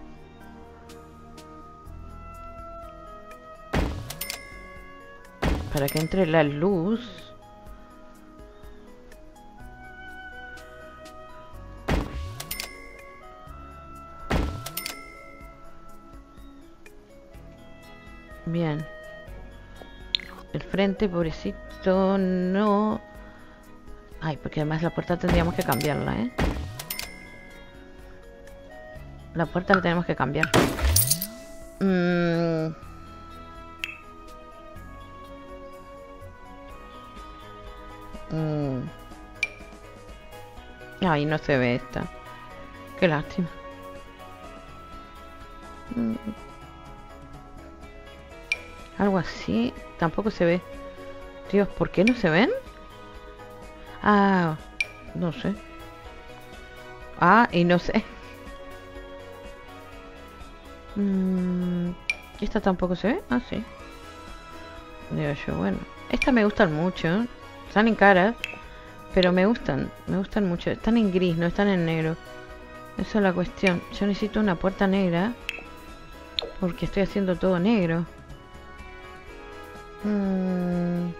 Para que entre la luz. Bien. El frente, pobrecito, no. Ay, porque además la puerta tendríamos que cambiarla, ¿eh? La puerta la tenemos que cambiar. Mm. Mm. Ay, no se ve esta. Qué lástima. Mm. Algo así. Tampoco se ve. Dios, ¿por qué no se ven? Ah, no sé. Ah, y no sé. Mm, esta tampoco se ve. Ah, sí. Digo yo, bueno. Estas me gustan mucho. Están en caras, pero me gustan. Me gustan mucho. Están en gris, no están en negro. Esa es la cuestión. Yo necesito una puerta negra, porque estoy haciendo todo negro. Mm.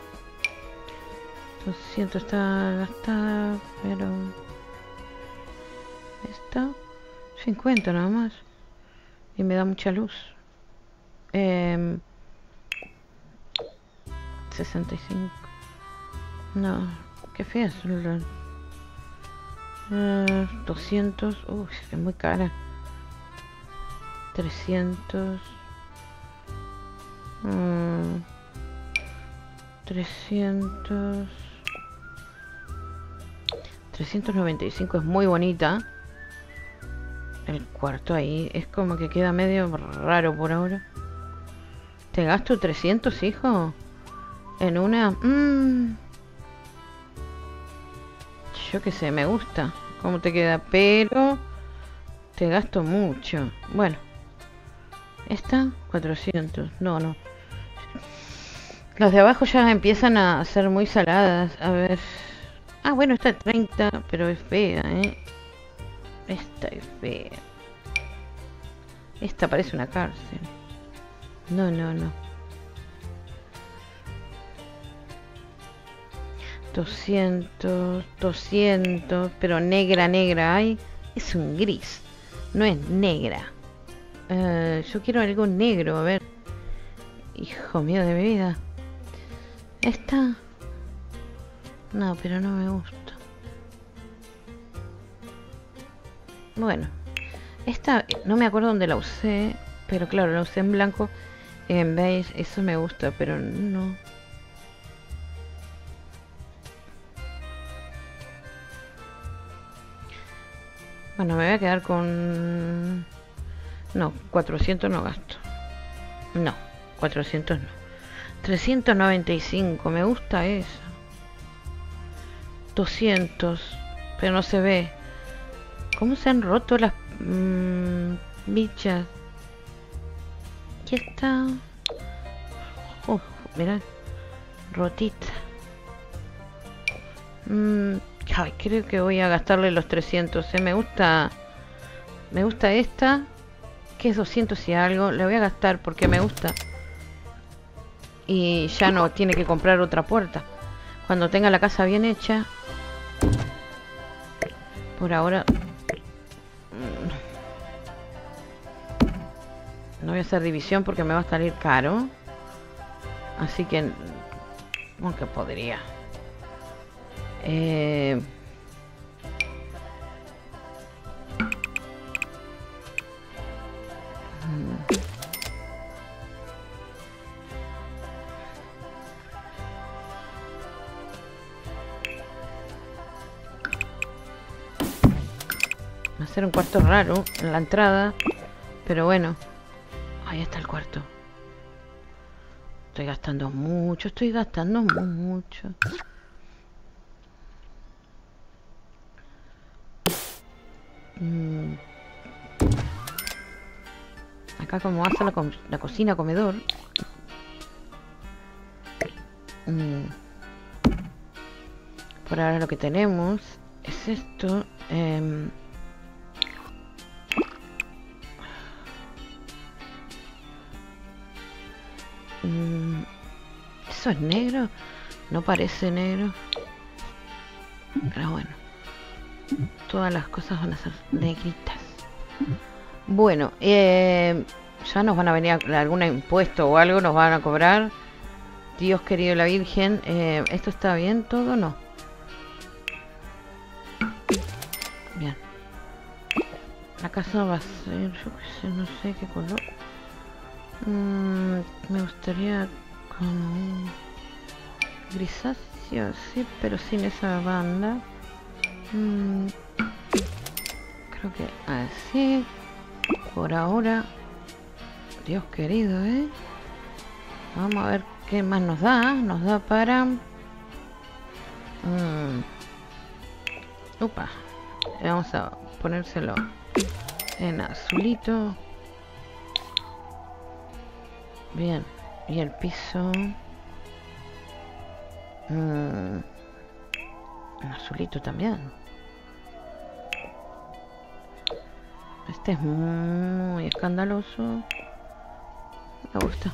Lo siento, está gastada, pero... Esta... cincuenta nada más. Y me da mucha luz. Eh, sesenta y cinco. No, qué fea es. Uh, doscientos. Uy, es muy cara. trescientos. Mm, trescientos. trescientos noventa y cinco es muy bonita. El cuarto ahí es como que queda medio raro por ahora. ¿Te gasto trescientos, hijo? En una... Mmm. Yo qué sé, me gusta cómo te queda, pero te gasto mucho. Bueno. Esta, cuatrocientos. No, no. Las de abajo ya empiezan a ser muy saladas. A ver... Ah, bueno, esta es treinta, pero es fea, ¿eh? Esta es fea. Esta parece una cárcel. No, no, no. doscientos, doscientos, pero negra, negra hay. Es un gris, no es negra. Uh, yo quiero algo negro, a ver. Hijo mío de mi vida. Esta... No, pero no me gusta. Bueno, esta no me acuerdo dónde la usé, pero claro, la usé en blanco, en beige, eso me gusta, pero no. Bueno, me voy a quedar con... No, cuatrocientos no gasto. No, cuatrocientos no. trescientos noventa y cinco, me gusta esa. doscientos, pero no se ve. ¿Cómo se han roto las mmm, bichas? Aquí está. Oh, mirá. Rotita. Mm, ay, creo que voy a gastarle los trescientos. ¿eh? Me gusta. Me gusta esta. Que es doscientos y algo. Le voy a gastar porque me gusta. Y ya no tiene que comprar otra puerta. Cuando tenga la casa bien hecha. Por ahora... No voy a hacer división porque me va a salir caro. Así que... Aunque podría. Eh... Va a ser un cuarto raro en la entrada. Pero bueno. Ahí está el cuarto. Estoy gastando mucho, estoy gastando mucho. Mm. Acá como hace la, co la cocina, comedor. Mm. Por ahora lo que tenemos es esto. Eh, mm, ¿Eso es negro? No parece negro. Pero bueno. Todas las cosas van a ser negritas. Bueno, eh, ya nos van a venir a, algún impuesto o algo, nos van a cobrar. Dios querido, la Virgen. Eh, ¿Esto está bien todo o no? Bien. La casa va a ser, yo qué sé, no sé qué color. Mm, me gustaría como un grisáceo, sí, pero sin esa banda. Mm, creo que así. Por ahora. Dios querido, ¿eh? Vamos a ver qué más nos da. Nos da para... Mm, upa. Vamos a ponérselo en azulito. Bien. Y el piso... Mm, en azulito también. Este es muy escandaloso. Me gusta.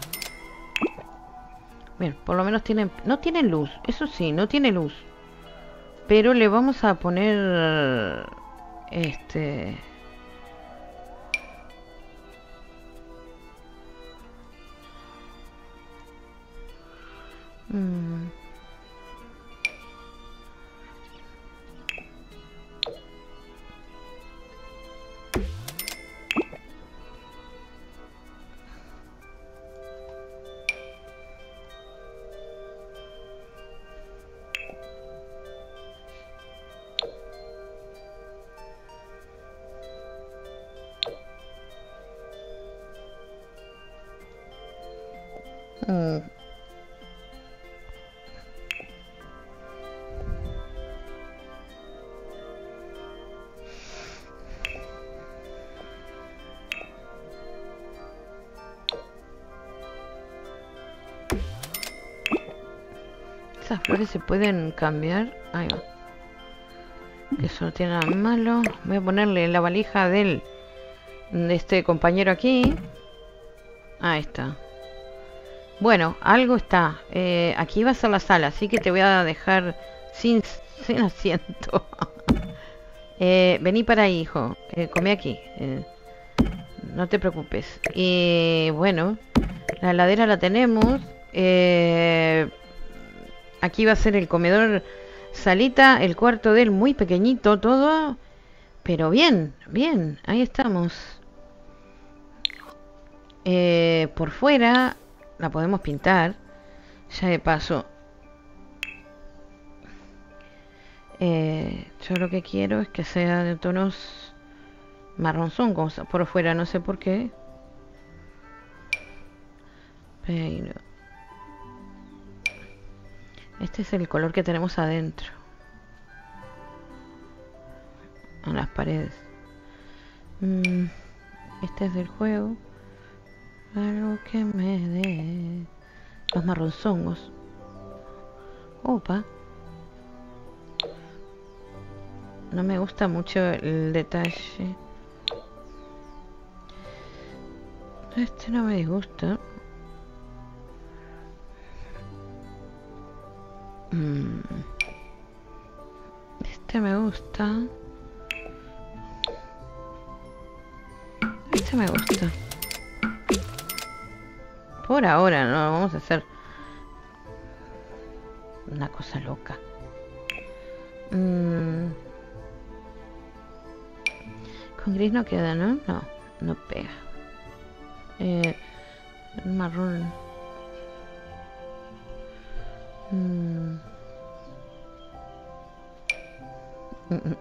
Bien, por lo menos tienen... No tienen luz, eso sí, no tiene luz. Pero le vamos a poner... Este... Mm. Mm. Esas flores se pueden cambiar. Ahí va. Que eso no tiene nada malo. Voy a ponerle la valija del de este compañero aquí. Ahí está. Bueno, algo está. Eh, aquí va a ser la sala, así que te voy a dejar sin, sin asiento. eh, vení para ahí, hijo. Eh, come aquí. Eh, no te preocupes. Y bueno, la heladera la tenemos. Eh, aquí va a ser el comedor, salita, el cuarto de él muy pequeñito, todo. Pero bien, bien, ahí estamos. Eh, por fuera la podemos pintar. Ya de paso. Eh, yo lo que quiero es que sea de tonos marronzón, como por fuera, no sé por qué. Pero este es el color que tenemos adentro. En las paredes. Mm, este es del juego. Algo que me dé los marronzongos. Opa. No me gusta mucho el detalle. Este no me disgusta. Mm. Este me gusta. Este me gusta. Por ahora no vamos a hacer una cosa loca. Mm. Con gris no queda, ¿no? No, no pega. Eh, marrón. Mm. Mm -mm.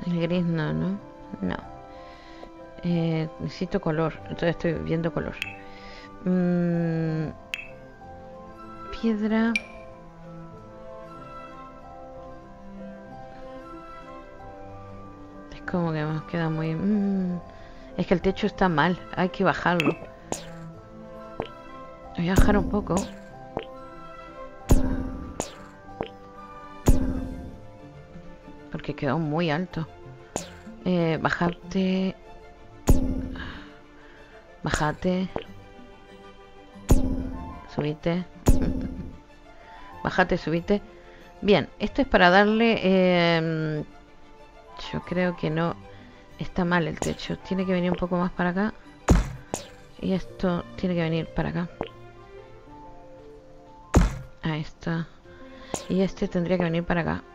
El gris no, ¿no? No. Eh, necesito color. Entonces estoy viendo color. Mm, piedra. Es como que nos queda muy... Mm, es que el techo está mal. Hay que bajarlo. Voy a bajar un poco. Porque quedó muy alto. Eh, bajarte. Bajate. Subite. Bajate, subite. Bien, esto es para darle... Eh, yo creo que no... Está mal el techo. Tiene que venir un poco más para acá. Y esto tiene que venir para acá. Ahí está. Y este tendría que venir para acá.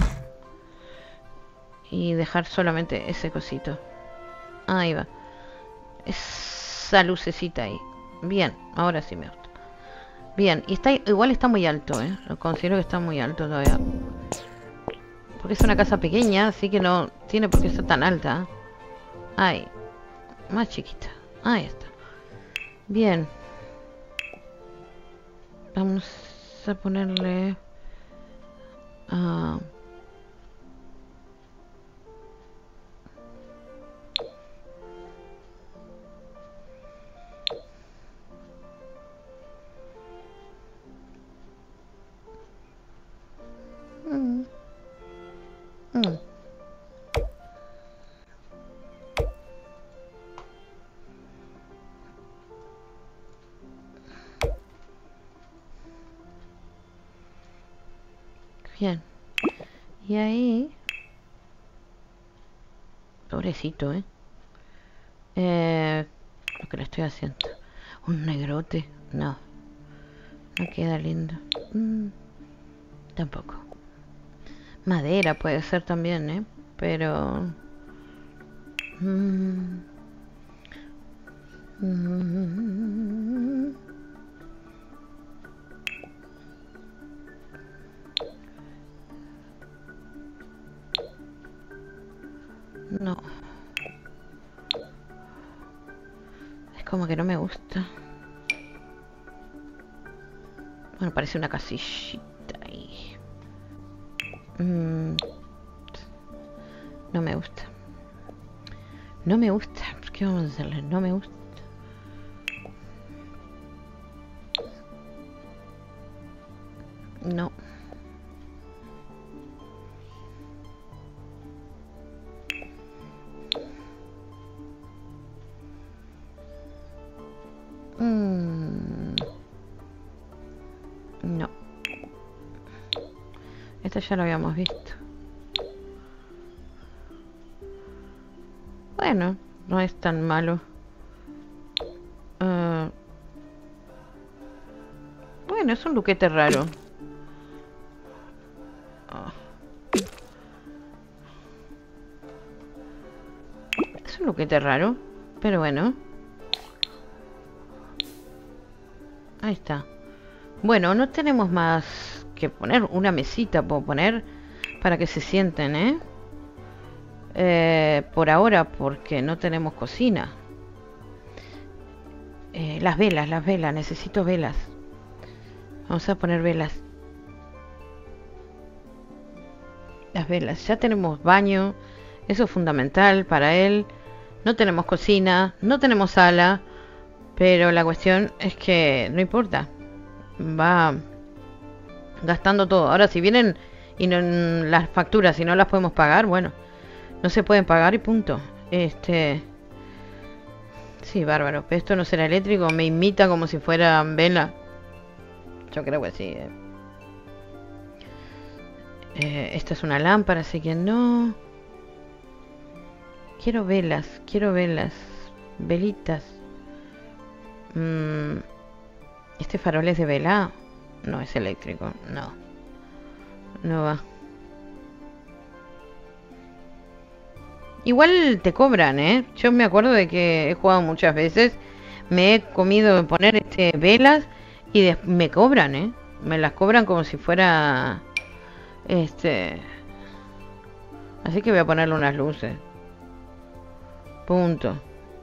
Y dejar solamente ese cosito. Ahí va. Esa lucecita ahí. Bien, ahora sí me gusta. Bien, y está igual está muy alto, ¿eh? Lo considero que está muy alto todavía. Porque es una casa pequeña, así que no tiene por qué ser tan alta. Ahí. Más chiquita. Ahí está. Bien. Vamos a ponerle... Uh, Mm. Mm. Bien. Y ahí... Pobrecito, ¿eh? Eh... Lo que le estoy haciendo. Un negrote. No. No queda lindo. Mm. Tampoco. Madera puede ser también, ¿eh? Pero... Mm. Mm. No. Es como que no me gusta. Bueno, parece una casillita ahí. Mm. No me gusta. No me gusta. ¿Por qué vamos a hacerle? No me gusta. No. Mm. No. Esto ya lo habíamos visto. Bueno, no es tan malo. Uh, bueno, es un luquete raro. Oh. Es un luquete raro, pero bueno. Ahí está. Bueno, no tenemos más que poner. Una mesita puedo poner para que se sienten, ¿eh? Eh, por ahora, porque no tenemos cocina. Eh, las velas, las velas, necesito velas. Vamos a poner velas. Las velas, ya tenemos baño. Eso es fundamental para él. No tenemos cocina, no tenemos sala. Pero la cuestión es que no importa. Va gastando todo. Ahora, si vienen y no, las facturas, si no las podemos pagar, bueno, no se pueden pagar y punto. Este... Sí, bárbaro. Pero esto no será eléctrico. Me imita como si fuera vela. Yo creo que sí. Eh. Eh, esta es una lámpara, así que no. Quiero velas. Quiero velas. Velitas. Mm. ¿Este farol es de vela? No, es eléctrico. No. No va. Igual te cobran, ¿eh? Yo me acuerdo de que he jugado muchas veces. Me he comido poner este velas y me cobran, ¿eh? Me las cobran como si fuera... Este... Así que voy a ponerle unas luces. Punto.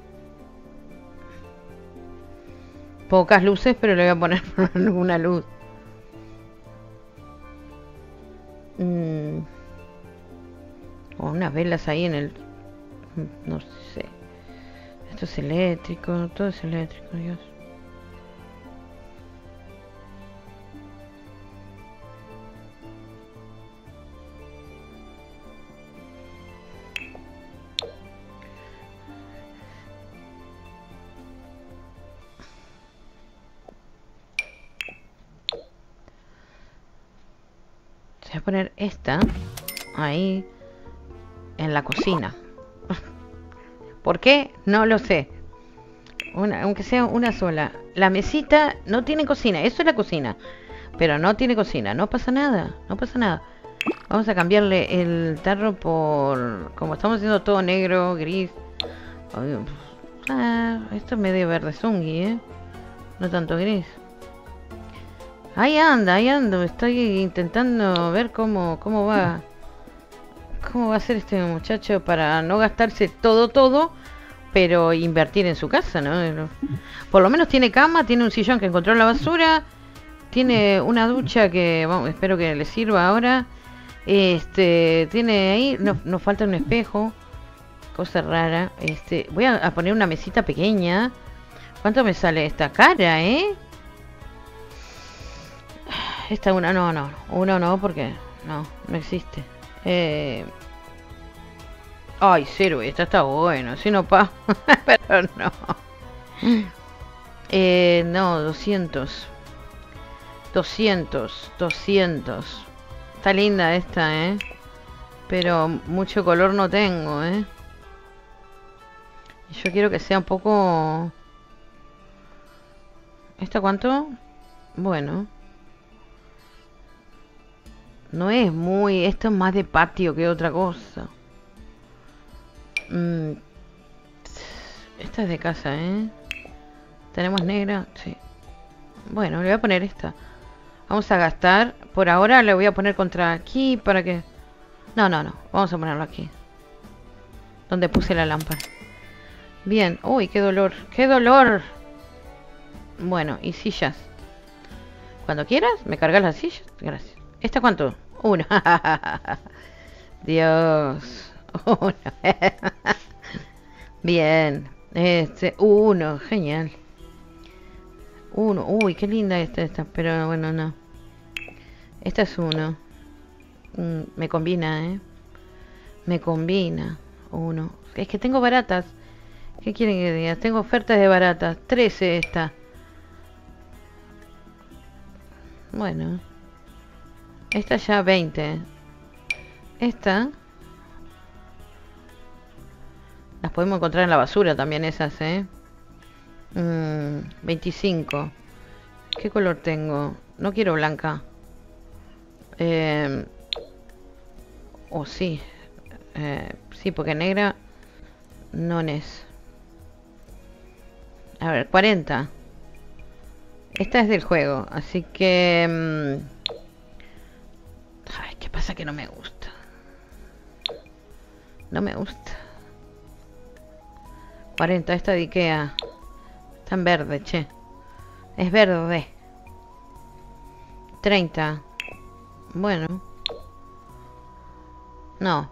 Pocas luces, pero le voy a poner una luz. Mm. O unas velas ahí en el... No sé. Esto es eléctrico, todo es eléctrico, Dios. Voy a poner esta ahí en la cocina. ¿Por qué? No lo sé. Una, aunque sea una sola. La mesita no tiene cocina. Eso es la cocina. Pero no tiene cocina. No pasa nada. No pasa nada. Vamos a cambiarle el tarro por... Como estamos haciendo todo negro, gris. Ah, esto es medio verde zungui, ¿eh? No tanto gris. Ahí anda, ahí ando. Estoy intentando ver cómo, cómo va. Cómo va a ser este muchacho para no gastarse todo, todo. Pero invertir en su casa, ¿no? Por lo menos tiene cama, tiene un sillón que encontró en la basura. Tiene una ducha que, vamos, espero que le sirva ahora. Este, tiene ahí, no, nos falta un espejo. Cosa rara. Este, voy a, a poner una mesita pequeña. ¿Cuánto me sale esta cara, eh? Esta una, no, no. Uno no, porque no, no existe. Eh... Ay, cero, esta está buena. Si no, pa. Pero no. Eh, no, doscientos. doscientos. doscientos. Está linda esta, eh. Pero mucho color no tengo, eh. Yo quiero que sea un poco... ¿Esta cuánto? Bueno. No es muy... Esto es más de patio que otra cosa. Mm. Esta es de casa, ¿eh? ¿Tenemos negra? Sí. Bueno, le voy a poner esta. Vamos a gastar... Por ahora le voy a poner contra aquí para que... No, no, no. Vamos a ponerlo aquí. Donde puse la lámpara. Bien. Uy, qué dolor. ¡Qué dolor! Bueno, y sillas. Cuando quieras, me cargas las sillas. Gracias. ¿Esta cuánto? Uno. Dios. Uno. Bien. Este, uno. Genial. Uno. Uy, qué linda esta, esta. Pero bueno, no. Esta es uno. Mm, me combina, ¿eh? Me combina. Uno. Es que tengo baratas. ¿Qué quieren que diga? Tengo ofertas de baratas. trece esta. Bueno. Esta ya veinte. Esta. Las podemos encontrar en la basura también esas, ¿eh? Mm, veinticinco. ¿Qué color tengo? No quiero blanca. Eh, o oh, sí. Eh, sí, porque negra no es. A ver, cuarenta. Esta es del juego, así que... Mmm, ay, ¿qué pasa que no me gusta? No me gusta. cuarenta, esta de Ikea. Está en verde, che. Es verde. treinta. Bueno. No.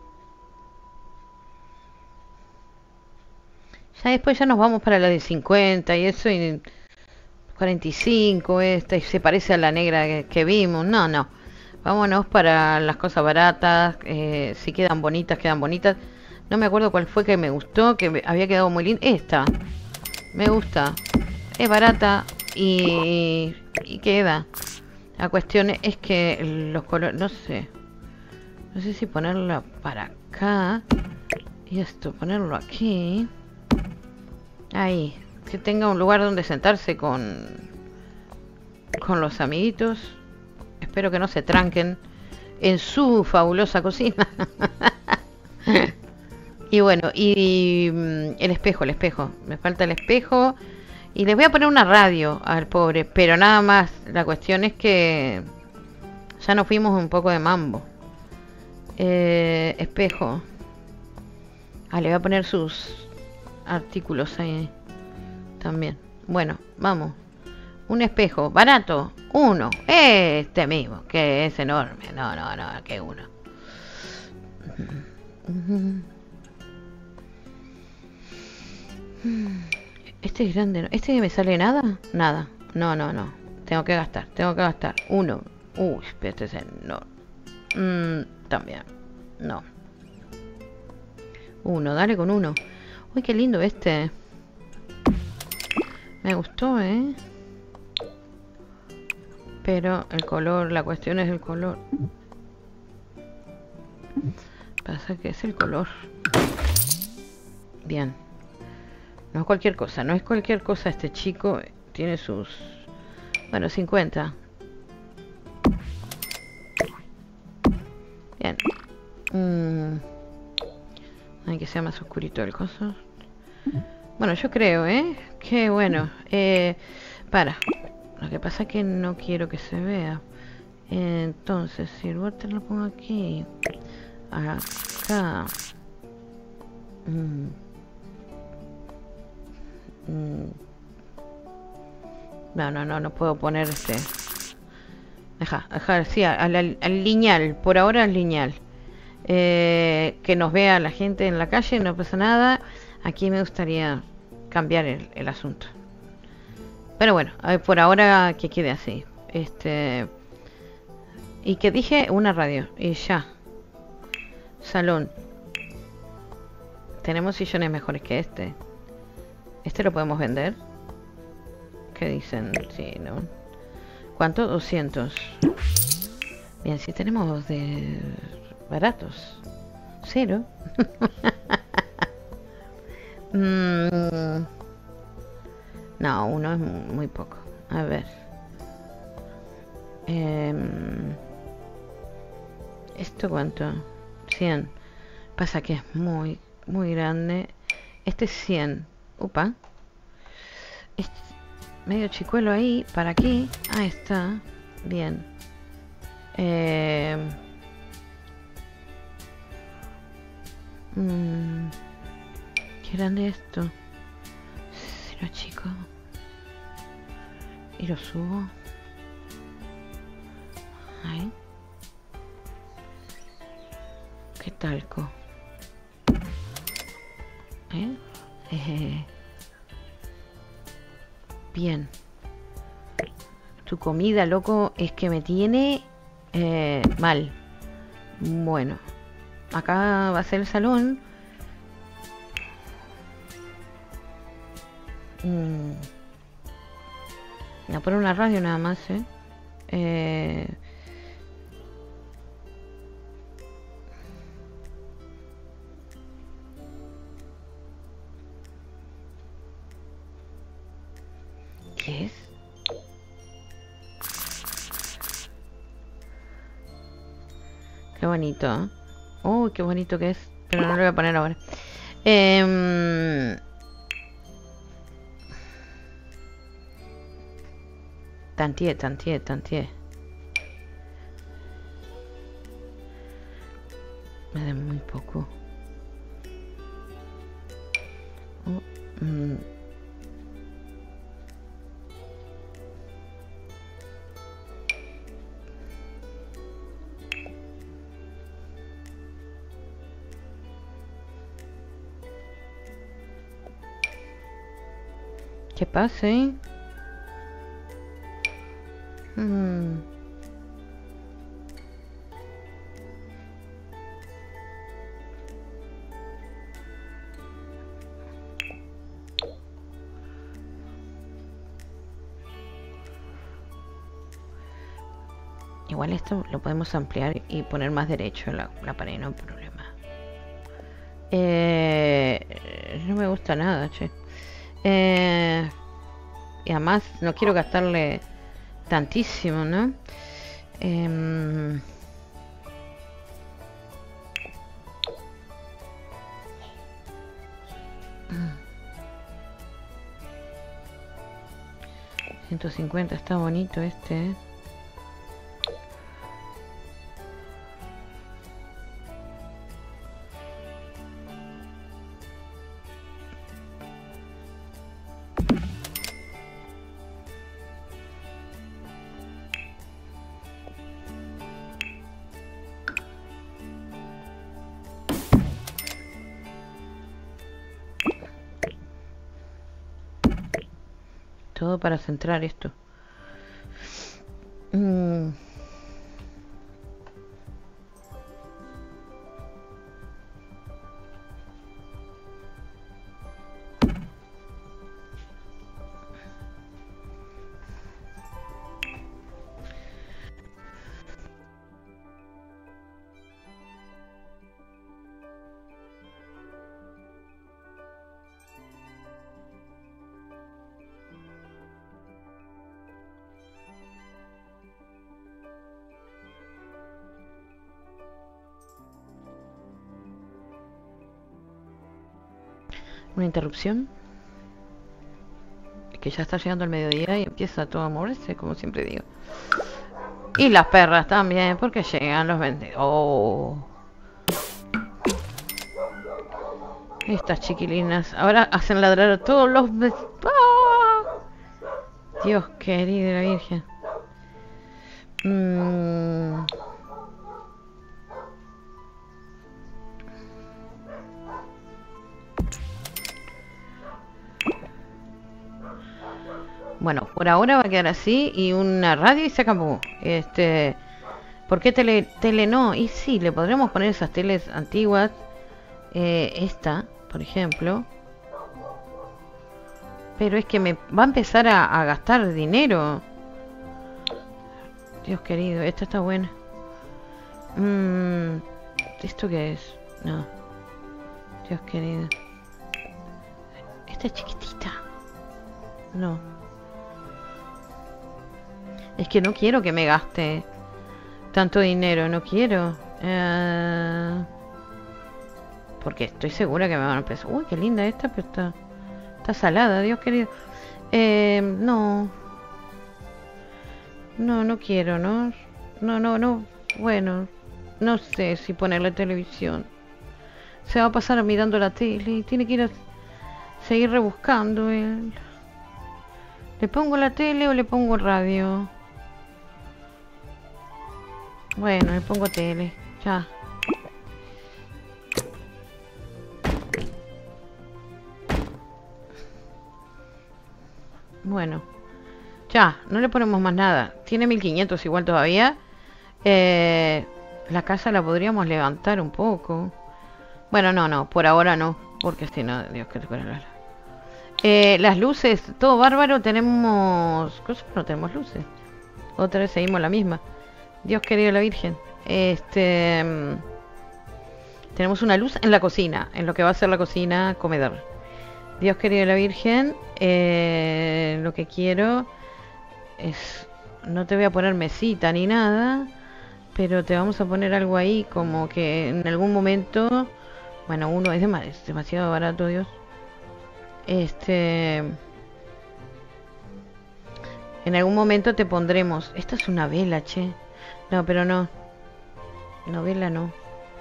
Ya después ya nos vamos para la de cincuenta y eso y... cuarenta y cinco esta y se parece a la negra que, que vimos. No, no. Vámonos para las cosas baratas. Eh, si quedan bonitas, quedan bonitas. No me acuerdo cuál fue que me gustó, que me había quedado muy linda. Esta. Me gusta. Es barata y, y queda. La cuestión es que los colores... No sé. No sé si ponerla para acá. Y esto, ponerlo aquí. Ahí. Que tenga un lugar donde sentarse con... Con los amiguitos. Espero que no se tranquen en su fabulosa cocina. Y bueno, y, y el espejo, el espejo. Me falta el espejo. Y les voy a poner una radio al pobre. Pero nada más. La cuestión es que ya nos fuimos un poco de mambo. Eh, espejo. Ah, le voy a poner sus artículos ahí también. Bueno, vamos. Un espejo, barato, uno. Este mismo, que es enorme. No, no, no, que uno. Este es grande, ¿no? ¿Este me sale nada? Nada. No, no, no. Tengo que gastar, tengo que gastar. Uno. Uy, este es el... No. Mm, también. No. Uno, dale con uno. Uy, qué lindo este. Me gustó, ¿eh? Pero el color, la cuestión es el color. Pasa que es el color. Bien. No es cualquier cosa, no es cualquier cosa. Este chico tiene sus... Bueno, cincuenta. Bien. Mm. Hay que sea más oscurito el coso. Bueno, yo creo, ¿eh? Que bueno. Eh, para. Lo que pasa es que no quiero que se vea. Entonces, si el water lo pongo aquí. Acá. Mm. Mm. No, no, no, no puedo poner este. Deja, deja, sí, al, al, al lineal. Por ahora al lineal. Eh, que nos vea la gente en la calle, no pasa nada. Aquí me gustaría cambiar el, el asunto. Pero bueno, por ahora que quede así. Este. Y que dije una radio. Y ya. Salón. Tenemos sillones mejores que este. Este lo podemos vender. ¿Qué dicen? Sí, ¿no? ¿Cuánto? doscientos. Bien, si tenemos de baratos. Cero. mm. No, uno es muy poco. A ver. Eh, ¿Esto cuánto? cien. Pasa que es muy, muy grande. Este es cien. Upa. Este, medio chicuelo ahí. Para aquí. Ahí está. Bien. Eh, mmm, qué grande esto. Si lo chico. Y lo subo. Ahí. ¿Qué talco? ¿Eh? Eh. Bien. Tu comida, loco, es que me tiene eh, mal. Bueno. Acá va a ser el salón. Mm. Voy a poner una radio nada más, ¿eh? Eh... ¿Qué es? Qué bonito, ¿eh? Oh, qué bonito que es. Pero no lo voy a poner ahora. Eh... Tantié, tantié, tantié. Me da muy poco. Oh, mm. ¿Qué pasa, eh? Mm. Igual esto lo podemos ampliar y poner más derecho la, la pared, no hay problema. Eh, no me gusta nada, che. Eh, y además no quiero gastarle tantísimo, ¿no? Eh, ciento cincuenta, está bonito este, ¿eh? todo para centrar esto. Mm. Una interrupción. Que ya está llegando el mediodía y empieza todo a moverse, como siempre digo. Y las perras también, porque llegan los vendedores. Oh. Estas chiquilinas ahora hacen ladrar a todos los... ¡Ah! Dios querido, la Virgen. Mm. Bueno, por ahora va a quedar así y una radio y se acabó. Este, ¿por qué tele, tele no? Y sí, le podremos poner esas teles antiguas. Eh, esta, por ejemplo. Pero es que me va a empezar a, a gastar dinero. Dios querido, esta está buena. Mm, ¿Esto qué es? No. Dios querido. Esta es chiquitita. No. Es que no quiero que me gaste tanto dinero, no quiero. Eh, porque estoy segura que me van a empezar. Uy, qué linda esta, pero está, está salada, Dios querido. Eh, no. No, no quiero, ¿no? No, no, no. Bueno, no sé si ponerle televisión. Se va a pasar mirando la tele y tiene que ir a seguir rebuscando él. ¿Le pongo la tele o le pongo radio? Bueno, le pongo tele. Ya. Bueno. Ya, no le ponemos más nada. Tiene mil quinientos igual todavía. Eh, la casa la podríamos levantar un poco. Bueno, no, no. Por ahora no. Porque si no, Dios que te cuide. Eh, las luces, todo bárbaro. Tenemos... ¿Cosas? No tenemos luces. Otra vez seguimos la misma. Dios querido la Virgen. Este... Tenemos una luz en la cocina. En lo que va a ser la cocina comedor. Dios querido la Virgen. Eh, lo que quiero es... No te voy a poner mesita ni nada. Pero te vamos a poner algo ahí. Como que en algún momento... Bueno, uno es, dem es demasiado barato, Dios. Este... En algún momento te pondremos... Esta es una vela, che. No, pero no. No, vela no.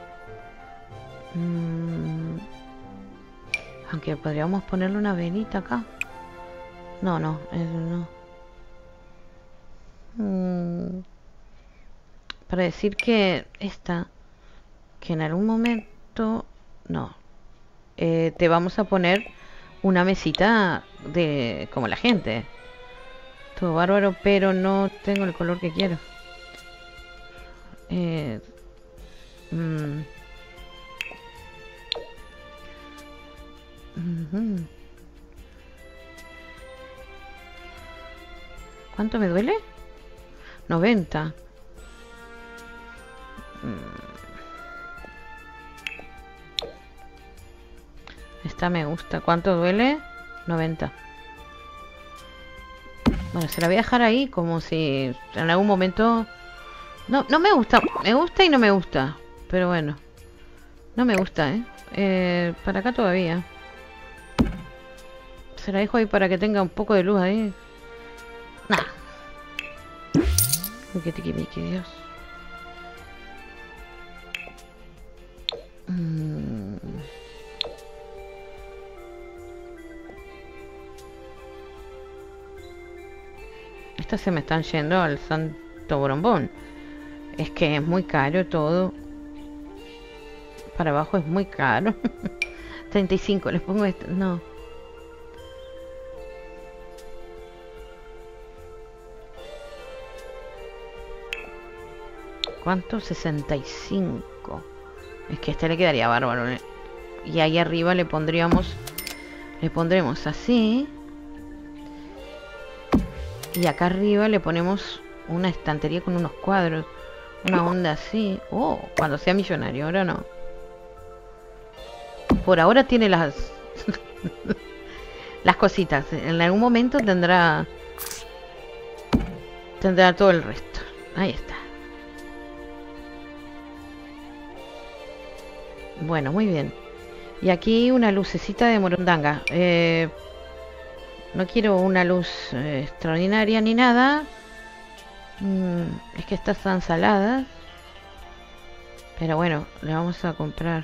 Mm. Aunque podríamos ponerle una velita acá. No, no, eso no. Mm. Para decir que esta... Que en algún momento... No. Eh, te vamos a poner una mesita de... Como la gente. Todo bárbaro, pero no tengo el color que quiero. Eh, mm. Uh-huh. ¿Cuánto me duele? noventa. Esta me gusta. ¿Cuánto duele? noventa. Bueno, se la voy a dejar ahí como si en algún momento... No, no me gusta. Me gusta y no me gusta. Pero bueno. No me gusta, ¿eh? eh para acá todavía. Se la dejo ahí para que tenga un poco de luz ahí. Nah. Uy, qué tiquimiqui, Dios. Mm. Estas se me están yendo al santo brombón. Es que es muy caro todo. Para abajo es muy caro. treinta y cinco, les pongo esto. No. ¿Cuánto? sesenta y cinco. Es que a este le quedaría bárbaro, ¿eh? Y ahí arriba le pondríamos... Le pondremos así. Y acá arriba le ponemos una estantería con unos cuadros. Una onda así. Oh, cuando sea millonario, ahora no. Por ahora tiene las... las cositas. En algún momento tendrá... Tendrá todo el resto. Ahí está. Bueno, muy bien. Y aquí una lucecita de morondanga. Eh, no quiero una luz eh, extraordinaria ni nada. Mm, es que estas están saladas. Pero bueno, le vamos a comprar.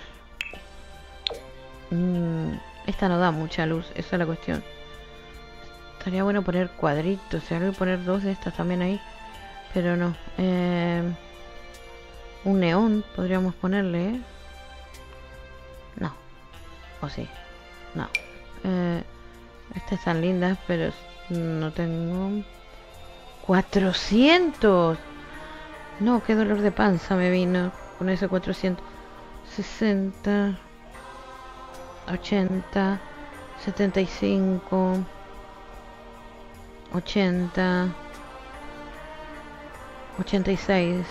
Mm, esta no da mucha luz, esa es la cuestión. Estaría bueno poner cuadritos. Se voy a poner dos de estas también ahí. Pero no. Eh, un neón podríamos ponerle, ¿eh? No. ¿O sí? No. Eh, estas están lindas, pero no tengo... ¡cuatrocientos! No, qué dolor de panza me vino con ese cuatrocientos. sesenta... ochenta... setenta y cinco... ochenta... ochenta y seis...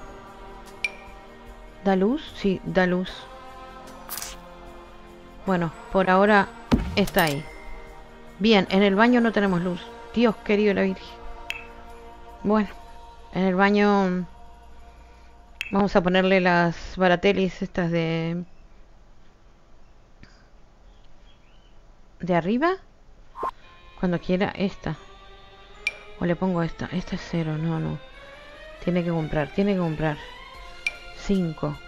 ¿Da luz? Sí, da luz. Bueno, por ahora está ahí. Bien, en el baño no tenemos luz. Dios querido la Virgen. Bueno, en el baño vamos a ponerle las baratelis estas de... de arriba. Cuando quiera esta. O le pongo esta. Esta es cero, no, no. Tiene que comprar, tiene que comprar. cinco.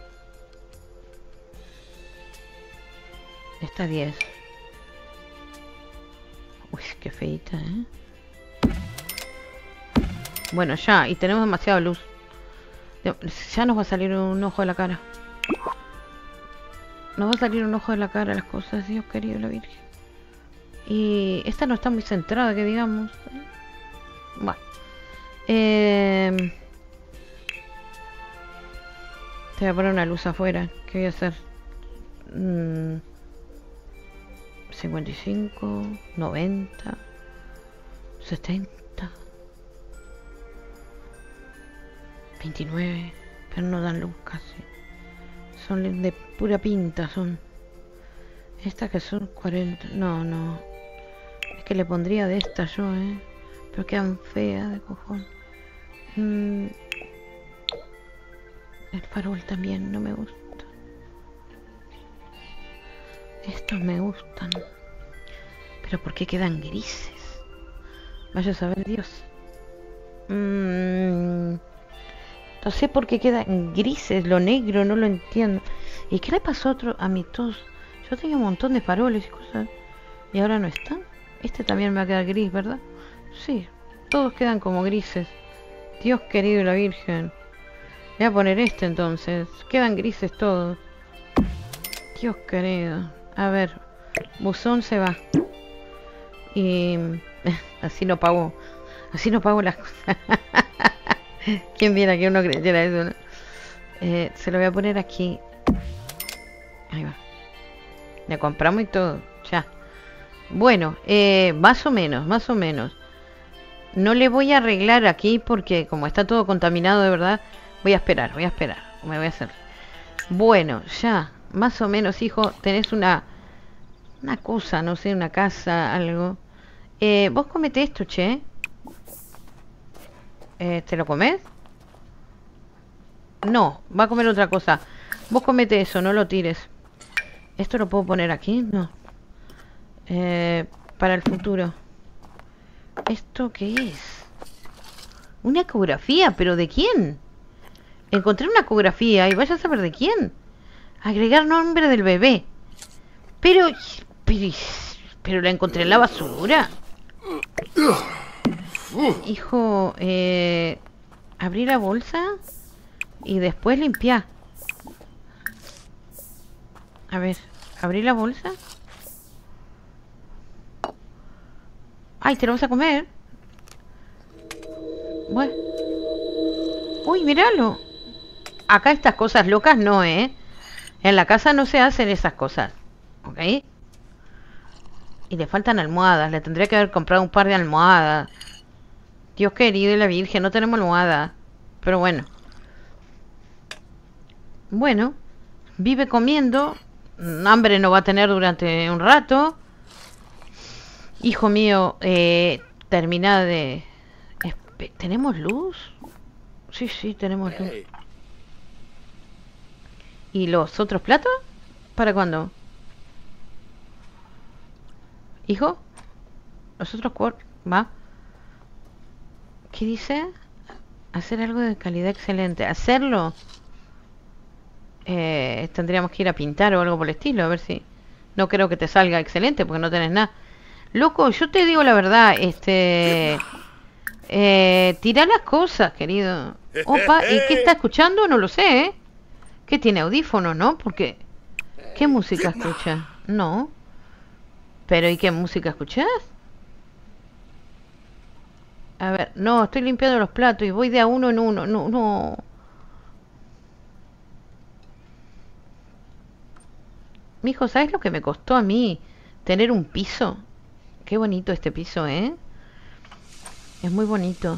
Esta diez. Uy, qué feita, ¿eh? Bueno, ya, y tenemos demasiada luz. Ya nos va a salir un ojo de la cara. Nos va a salir un ojo de la cara las cosas, Dios querido la Virgen. Y esta no está muy centrada, que digamos. Bueno. Eh... Te voy a poner una luz afuera. ¿Qué voy a hacer? Mm... cincuenta y cinco, noventa, setenta, veintinueve, pero no dan luz casi. Son de pura pinta, son. Estas que son cuarenta, no, no. Es que le pondría de estas yo, eh. Pero quedan feas de cojón. Mm. El farol también no me gusta. Estos me gustan. Pero ¿por qué quedan grises? Vaya a saber Dios. Mm, no sé por qué quedan grises. Lo negro no lo entiendo. ¿Y qué le pasó a, otro, a mi tos? Yo tenía un montón de faroles y cosas. Y ahora no están. Este también me va a quedar gris, ¿verdad? Sí. Todos quedan como grises. Dios querido y la Virgen. Voy a poner este entonces. Quedan grises todos. Dios querido. A ver, buzón se va. Y así no pago. Así no pago las cosas. ¿Quién viera que uno creyera eso, no? Eh, se lo voy a poner aquí. Ahí va. Le compramos y todo. Ya. Bueno, eh, más o menos, más o menos. No le voy a arreglar aquí porque como está todo contaminado de verdad, voy a esperar, voy a esperar. Me voy a hacer. Bueno, ya. Más o menos, hijo, tenés una una cosa, no sé, una casa, algo. Eh, vos comete esto, che. Eh, ¿Te lo comés? No, va a comer otra cosa. Vos comete eso, no lo tires. ¿Esto lo puedo poner aquí? No. Eh, para el futuro. ¿Esto qué es? Una ecografía, ¿pero de quién? Encontré una ecografía y vaya a saber de quién. Agregar nombre del bebé. Pero, pero, pero la encontré en la basura. Hijo, eh, abrí la bolsa y después limpiar. A ver, abrí la bolsa. Ay, ¿te lo vas a comer? Bueno. Uy, míralo. acá estas cosas locas no, ¿eh? En la casa no se hacen esas cosas, ¿ok? Y le faltan almohadas, le tendría que haber comprado un par de almohadas. Dios querido y la Virgen, no tenemos almohadas. Pero bueno. Bueno, vive comiendo. Hambre no va a tener durante un rato. Hijo mío, eh, termina de... Espe- ¿Tenemos luz? Sí, sí, tenemos luz. ¿Y los otros platos? ¿Para cuándo? ¿Hijo? ¿Los otros cuartos? ¿Va? ¿Qué dice? Hacer algo de calidad excelente. ¿Hacerlo? Eh, tendríamos que ir a pintar o algo por el estilo, a ver si... No creo que te salga excelente porque no tenés nada. Loco, yo te digo la verdad, este... Eh, tira las cosas, querido. Opa, ¿y qué está escuchando? No lo sé, ¿eh? ¿Qué tiene audífono, no? Porque... ¿Qué música escucha? No. ¿Pero y qué música escuchás? A ver, no, estoy limpiando los platos y voy de a uno en uno. No, no. Mijo, ¿sabes lo que me costó a mí tener un piso? Qué bonito este piso, ¿eh? Es muy bonito.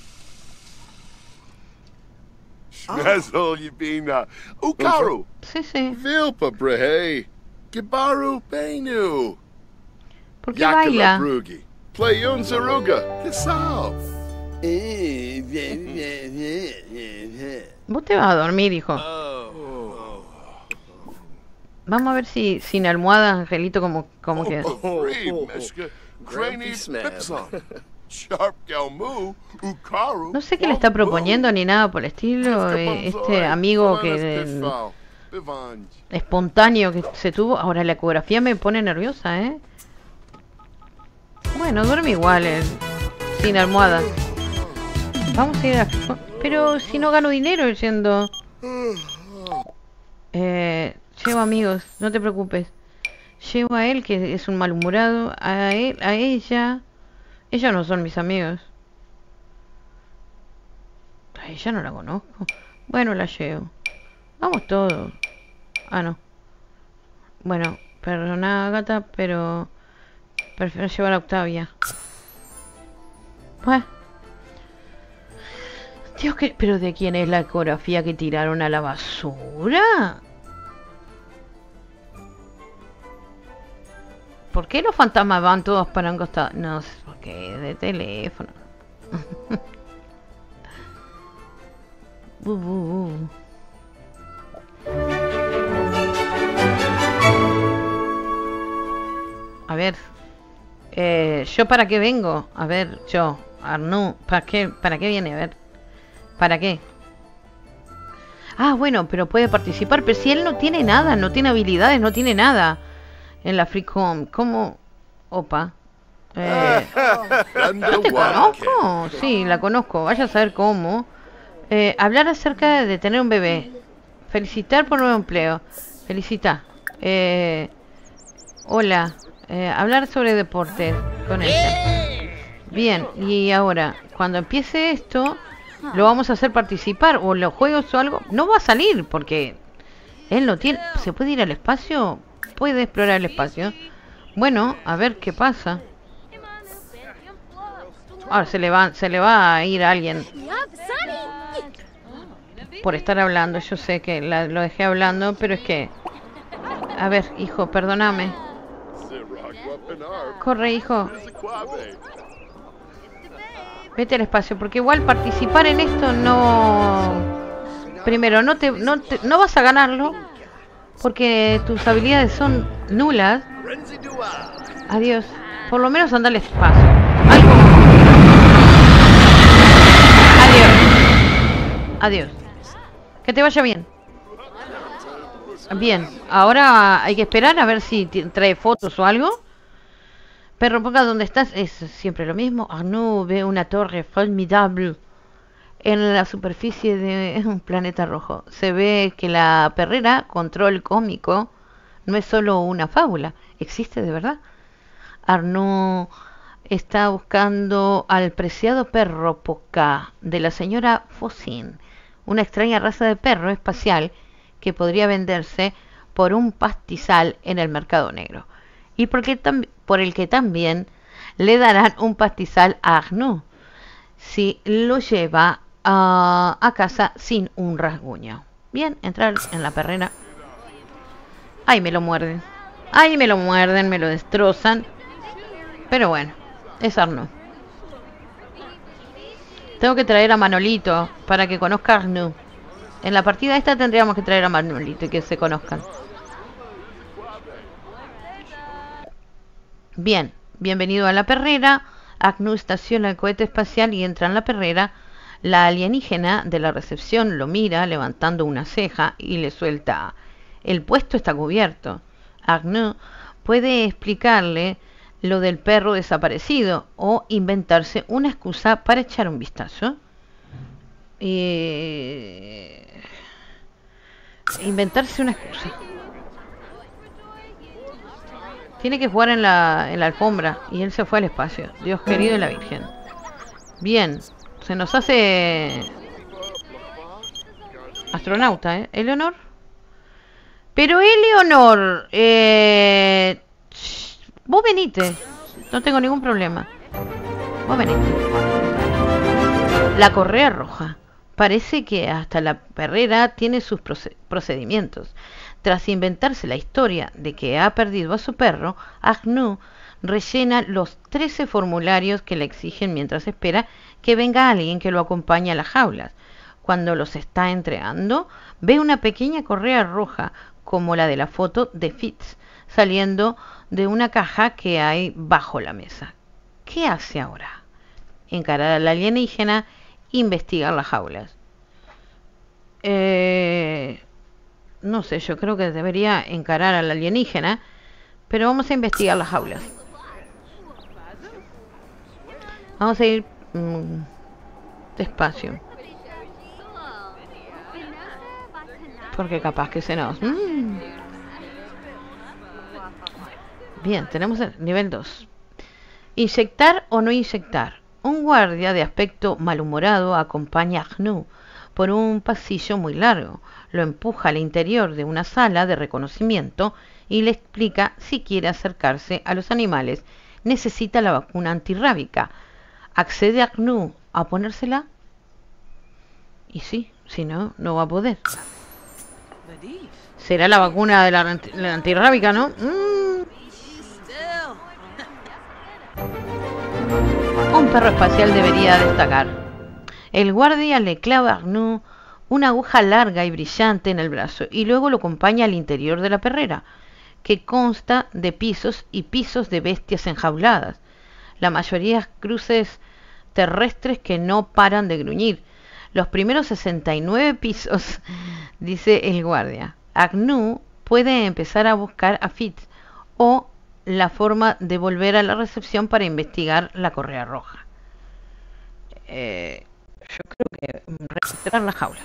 Snazol Yibina. Ukaru. Sí, sí. Vilpa Brehe. Gibaru Benu. ¿Por qué baila? Brugi. Playun Zaruga. Kisao. Vos te vas a dormir, hijo. Vamos a ver si sin almohada, Angelito, como, como queda. Free Meshka. Craney Pipson. Sharp Galmu. Ukaru. No sé qué le está proponiendo ni nada por el estilo. eh, Este amigo que eh, espontáneo que se tuvo. Ahora la ecografía me pone nerviosa, ¿eh? Bueno, duerme igual, eh, sin almohada. Vamos a ir a... Pero si no gano dinero yendo... Eh, llevo amigos, no te preocupes. Llevo a él, que es un malhumorado. A él, a ella... Ellos no son mis amigos. A ella no la conozco. Bueno, la llevo. Vamos todos. Ah, no. Bueno, perdona, gata, pero... Prefiero llevar a Octavia. Bueno. Dios, que... ¿Pero de quién es la ecografía que tiraron a la basura? ¿Por qué los fantasmas van todos para un costado? No sé por qué, de teléfono. uh, uh, uh. A ver. Eh, ¿Yo para qué vengo? A ver, yo, Arnaud, ¿para qué, ¿para qué viene? A ver. ¿Para qué? Ah, bueno, pero puede participar. Pero si él no tiene nada, no tiene habilidades, no tiene nada. En la Freecom, ¿cómo? Opa. Eh, ¿No te conozco? Sí, la conozco. Vaya a saber cómo. Eh, hablar acerca de tener un bebé. Felicitar por nuevo empleo. Felicita. Eh, hola. Eh, hablar sobre deportes con ella. Bien, y ahora, cuando empiece esto, lo vamos a hacer participar. O los juegos o algo. No va a salir porque él no tiene... ¿Se puede ir al espacio? Puede explorar el espacio. Bueno, a ver qué pasa. Ahora se le va, se le va a ir a alguien por estar hablando. Yo sé que la, lo dejé hablando, pero es que... A ver, hijo, perdóname. Corre, hijo. Vete al espacio, porque igual participar en esto no... Primero, no te, no te, no vas a ganarlo. Porque tus habilidades son nulas. Adiós. Por lo menos anda al espacio. Algo. Adiós. Adiós. Que te vaya bien. Bien. Ahora hay que esperar a ver si trae fotos o algo. Perro, ponga donde estás. Es siempre lo mismo. Arnaud ve una torre formidable en la superficie de un planeta rojo. Se ve que la perrera, control cómico, no es solo una fábula, existe de verdad. Arnaud está buscando al preciado perro Poca de la señora Fossin, una extraña raza de perro espacial que podría venderse por un pastizal en el mercado negro, y porque por el que también le darán un pastizal a Agnew si lo lleva a, a casa sin un rasguño. Bien, entrar en la perrera. Ay, me lo muerden. Ay, me lo muerden, me lo destrozan. Pero bueno, es Agnew. Tengo que traer a Manolito para que conozca a Agnew. En la partida esta tendríamos que traer a Manolito y que se conozcan. Bien, bienvenido a la perrera. Agnew estaciona el cohete espacial y entra en la perrera. La alienígena de la recepción lo mira levantando una ceja y le suelta: el puesto está cubierto. Agnew puede explicarle lo del perro desaparecido o inventarse una excusa para echar un vistazo. Eh... Inventarse una excusa. Tiene que jugar en la, en la alfombra y él se fue al espacio. Dios querido y la Virgen. Bien, se nos hace astronauta, ¿eh? Eleonor. Pero Eleonor, eh... vos venite, no tengo ningún problema. Vos venite. La correa roja. Parece que hasta la perrera tiene sus procedimientos. Tras inventarse la historia de que ha perdido a su perro, Agnew rellena los trece formularios que le exigen mientras espera que venga alguien que lo acompañe a las jaulas. Cuando los está entregando, ve una pequeña correa roja, como la de la foto de Fitz, saliendo de una caja que hay bajo la mesa. ¿Qué hace ahora? Encarar a la alienígena, investigar las jaulas. Eh, no sé, yo creo que debería encarar a la alienígena, pero vamos a investigar las jaulas. Vamos a ir mmm, despacio, porque capaz que se nos... Mmm. Bien, tenemos el nivel dos. Inyectar o no inyectar. Un guardia de aspecto malhumorado acompaña a Agnew por un pasillo muy largo. Lo empuja al interior de una sala de reconocimiento y le explica si quiere acercarse a los animales necesita la vacuna antirrábica. ¿Accede Agnew a ponérsela? Y sí, si no, no va a poder. ¿Será la vacuna de la, la antirrábica, no? Mm. Un perro espacial debería destacar. El guardia le clava a Agnew una aguja larga y brillante en el brazo y luego lo acompaña al interior de la perrera, que consta de pisos y pisos de bestias enjauladas. La mayoría cruces terrestres que no paran de gruñir. Los primeros sesenta y nueve pisos, dice el guardia. Agnew puede empezar a buscar a Fitz o la forma de volver a la recepción para investigar la correa roja. Eh, yo creo que registrar la jaula.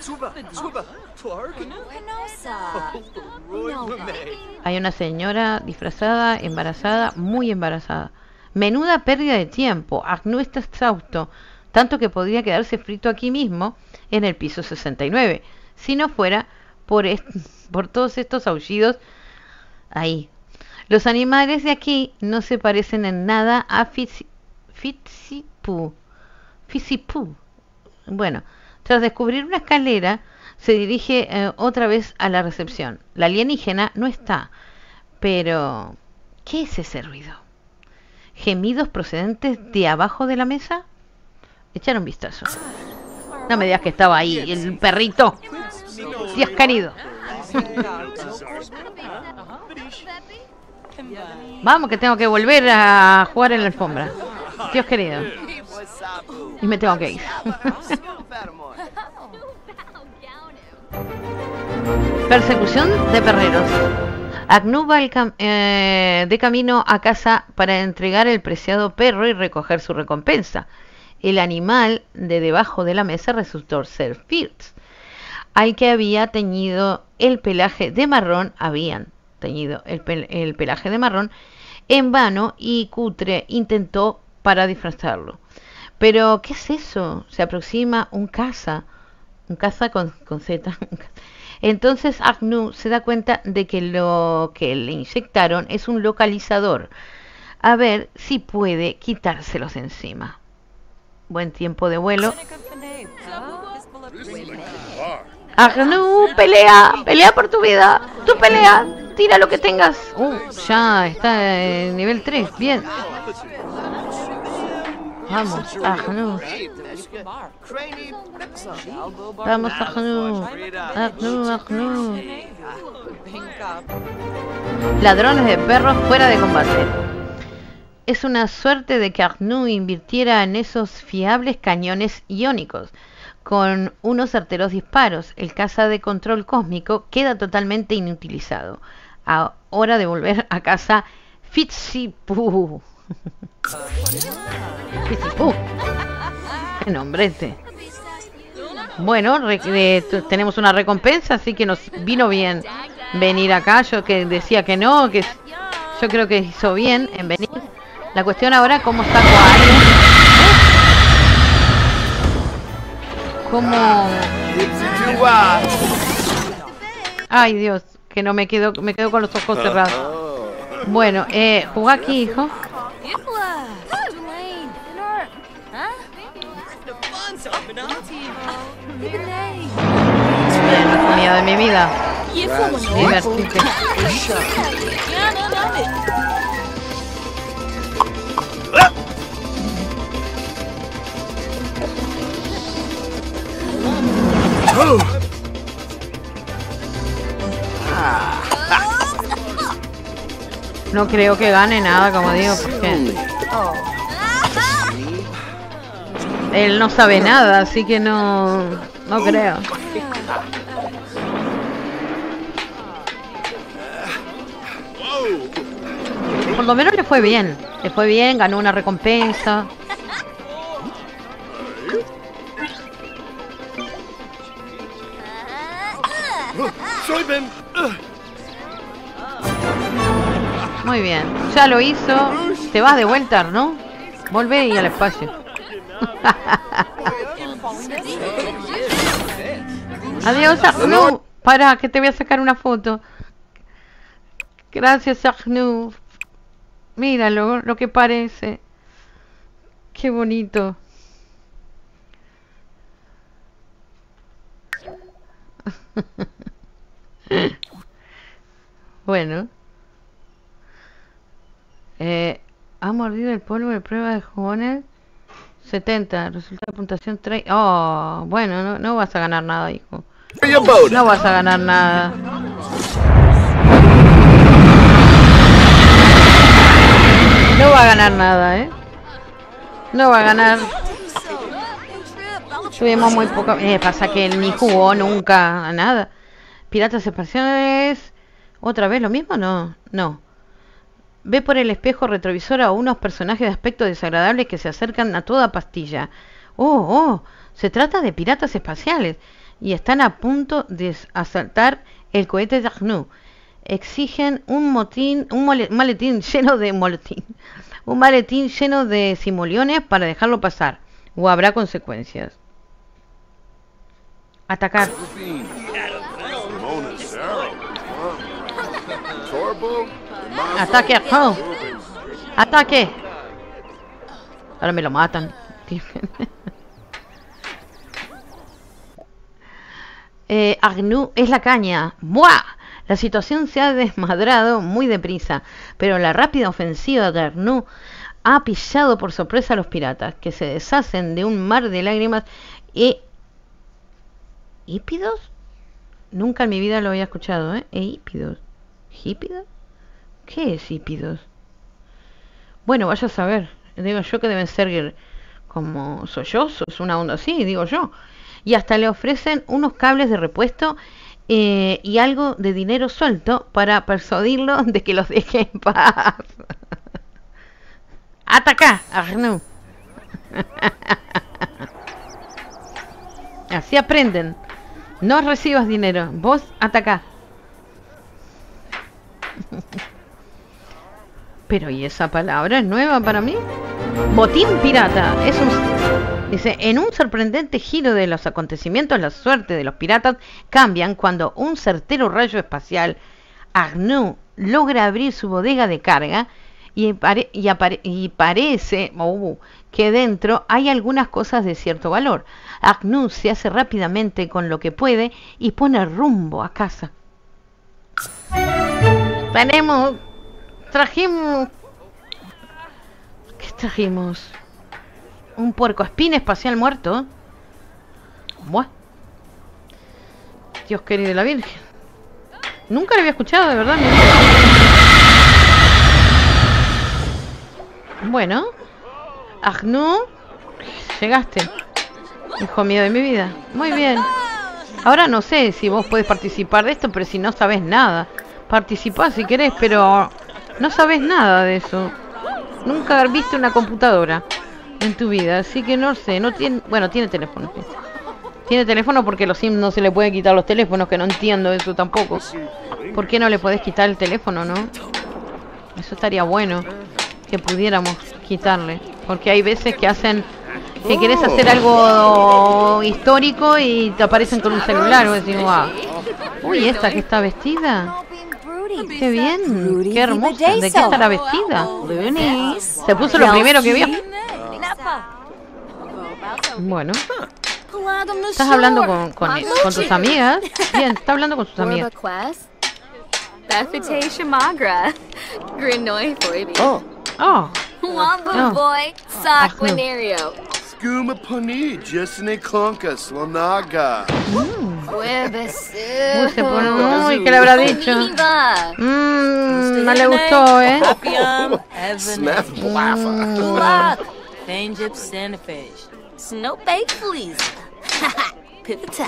Hay una señora disfrazada, embarazada, muy embarazada. Menuda pérdida de tiempo. Agnew está exhausto, tanto que podría quedarse frito aquí mismo en el piso sesenta y nueve, si no fuera por, por todos estos aullidos ahí. Los animales de aquí no se parecen en nada a Fitzipoo. Fitzipoo. Bueno, tras descubrir una escalera, se dirige eh, otra vez a la recepción. La alienígena no está. Pero, ¿qué es ese ruido? ¿Gemidos procedentes de abajo de la mesa? Echar un vistazo. No me digas que estaba ahí el perrito. Dios querido. Vamos, que tengo que volver a jugar en la alfombra. Dios querido. Y me tengo que ir. Persecución de perreros. Agnew va el cam eh, de camino a casa para entregar el preciado perro y recoger su recompensa. El animal de debajo de la mesa resultó ser Fitz, al que había teñido el pelaje de marrón, habían teñido el, pel el pelaje de marrón en vano, y Cutre intentó para disfrazarlo. Pero, ¿qué es eso? Se aproxima un caza. Un caza con, con Z. Entonces Agnew se da cuenta de que lo que le inyectaron es un localizador. A ver si puede quitárselos encima. Buen tiempo de vuelo. Agnew, pelea, pelea por tu vida. Tú pelea, tira lo que tengas. Uh, ya está en nivel tres, bien. Vamos, Agnew. Vamos, Agnew. Agnew, Agnew. Ladrones de perros fuera de combate. Es una suerte de que Agnew invirtiera en esos fiables cañones iónicos. Con unos certeros disparos, el caza de control cósmico queda totalmente inutilizado. A hora de volver a casa, Fitzipoo. Fitzipoo. Qué nombre este. Bueno, re, tenemos una recompensa, así que nos vino bien venir acá. Yo que decía que no, que yo creo que hizo bien en venir. La cuestión ahora, ¿cómo está Koala? ¿Cómo? Ay, Dios, que no me quedo, me quedo con los ojos cerrados. Bueno, eh, jugá aquí, hijo. Mía de mi vida. Divertite. No creo que gane nada, como digo, porque él no sabe nada, así que no, no creo. Por lo menos le fue bien, le fue bien, ganó una recompensa. Muy bien, ya lo hizo. Te vas de vuelta, ¿no? Volvé y al espacio. Adiós, Agnew. Para, que te voy a sacar una foto. Gracias, Agnew. Míralo, lo que parece. Qué bonito. Bueno. Eh, ha mordido el polvo de prueba de jugones. setenta. Resultado de puntuación treinta. Oh, bueno, no, no vas a ganar nada, hijo. No vas a ganar nada. No va a ganar nada, ¿eh? No va a ganar. Tuvimos muy poco. Eh, pasa que él ni jugó nunca a nada. Piratas espaciales. ¿Otra vez lo mismo? No, no. Ve por el espejo retrovisor a unos personajes de aspecto desagradable que se acercan a toda pastilla. Oh, oh, se trata de piratas espaciales y están a punto de asaltar el cohete de Agnew. Exigen un motín, un maletín lleno de maletín, un maletín lleno de simoleones para dejarlo pasar, o habrá consecuencias. Atacar. Ataque, oh. Ataque. Ahora me lo matan. eh, Agnew es la caña. ¡Buah! La situación se ha desmadrado muy deprisa, pero la rápida ofensiva de Agnew ha pillado por sorpresa a los piratas, que se deshacen de un mar de lágrimas y... ¿Hípidos? Nunca en mi vida lo había escuchado, ¿eh? ¿E hípidos? ¿Hípidos? ¿Qué es hípidos? Bueno, vaya a saber. Digo yo que deben ser como sollozos, una onda así, digo yo. Y hasta le ofrecen unos cables de repuesto eh, y algo de dinero suelto para persuadirlo de que los deje en paz. ¡Ataca, Agnew! Así aprenden. No recibas dinero, vos atacá. Pero ¿y esa palabra es nueva para mí? Botín pirata. Es un... Dice, en un sorprendente giro de los acontecimientos, la suerte de los piratas cambian cuando un certero rayo espacial, Agnew, logra abrir su bodega de carga y, pare y, y parece uh, que dentro hay algunas cosas de cierto valor. Agnew se hace rápidamente con lo que puede y pone rumbo a casa. Tenemos, trajimos, ¿qué trajimos? Un puercoespín espacial muerto. Buah. Dios querido de la Virgen. Nunca lo había escuchado, de verdad. Bueno, Agnew, llegaste, hijo mío de mi vida. Muy bien. Ahora no sé si vos podés participar de esto, pero si no sabés nada, participá si querés, pero no sabés nada de eso. Nunca viste una computadora en tu vida, así que no sé, no tiene, bueno, tiene teléfono. ¿Sí? Tiene teléfono porque a los Sims no se le puede quitar los teléfonos, que no entiendo eso tampoco. ¿Por qué no le podés quitar el teléfono, no? Eso estaría bueno que pudiéramos quitarle, porque hay veces que hacen que querés hacer algo histórico y te aparecen con un celular o decís, wow. Uy, esta que está vestida. Qué bien, qué hermosa. ¿De qué estará vestida? Se puso lo primero que vio. Bueno, estás hablando con, con, con tus amigas. Bien, está hablando con sus amigas. Oh. Wamba boy, Saquinario. Skuma Puni, Jesene Conca, Slonaga. Uy, se pone, uy, ¿qué le habrá dicho? Mmm, no le gustó, ¿eh? Snap Black. Fangip Sanafish. Snow Bake Fleas. Pipita.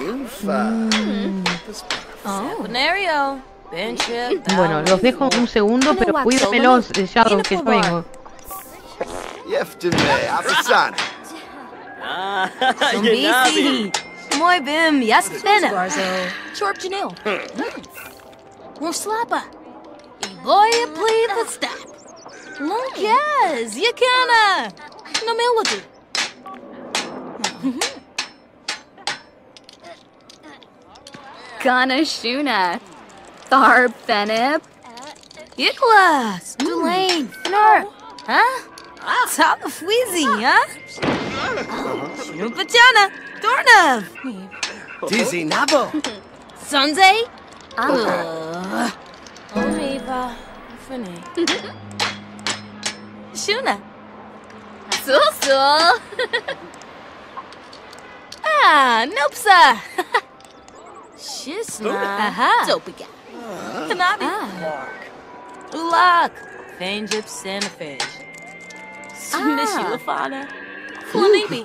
Saquinario. Bueno, los dejo un segundo, pero cuídamelos, Shadow, que yo vengo. Yeftime, Afasana. Zombisi. Moy bim, Yasfena. Chorp Janil. Roslapa. Boy, please the step. Lunkaz, Yakana. No melody. Kana Shuna. Tharb Fenip. Iklas. Dulane. Fnur. Huh? Top of Wheezy, huh? Shupachana. Dornav. Tizi Nabo. Sunday. Uh. Oliva. Funny. Shuna. Sul-sul. Ah, Nopsa. Shisna. Aha. Topiga. Kanabi. Ulak. Fangip Sanafish. Sunishi Lafana. Flanibi.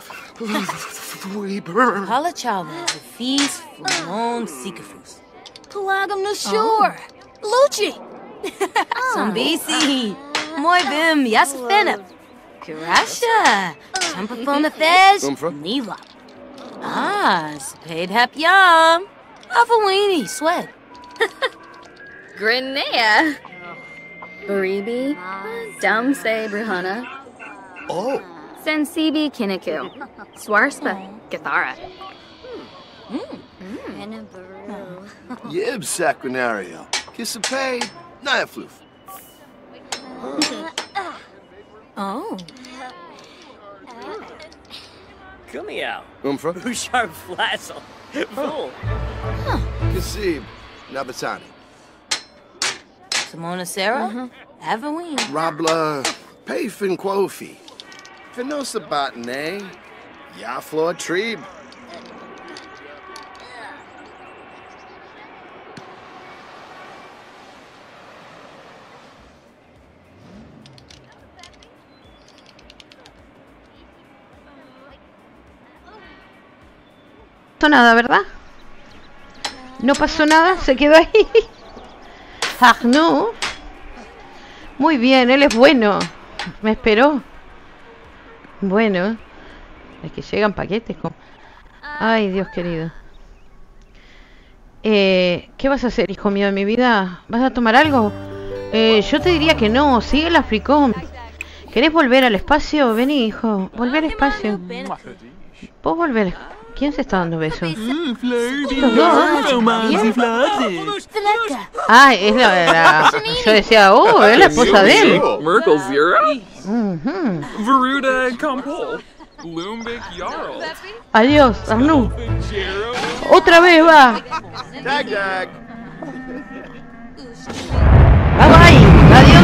Palachava. The feast. Flamon Sikafus. Palagam Nushur. Luchi. Zombisi. Moy bim. Yasfenip. Kirasha. Champafona Fez. Nila. Ah, Spade Hap Yum. Avawini, Sweat. Grenea. Baribi. Dumse Bruhana. Oh. Sensibi Kiniku. Swarspa. Gathara. Yib Saquinario. Kissapay. Nyafloof. Oh. Come here. Umfra. Bouchard Flassel. Fool. Kasib. Nabatani. Simona Sarah. Avawin. Rabla. Payfin Quofi. Finosa Batane. Yaflo Trib. No pasó nada, ¿verdad? No pasó nada, se quedó ahí. Agnew. Muy bien, él es bueno. Me esperó. Bueno. Es que llegan paquetes con... Ay, Dios querido. Eh, ¿Qué vas a hacer, hijo mío de mi vida? ¿Vas a tomar algo? Eh, yo te diría que no. Sigue el Africón. ¿Querés volver al espacio? Vení, hijo. Volver al espacio. Vos volver. ¿Quién se está dando besos? Estos dos. ¿Bien? Ah, es la, la... Yo decía, oh, es la esposa de él. Merkel Zira? Uh-huh. Veruda Kampol. Lumbik Jarl. Adiós, Arnu. Otra vez va. Tag tag. Bye bye. Adiós.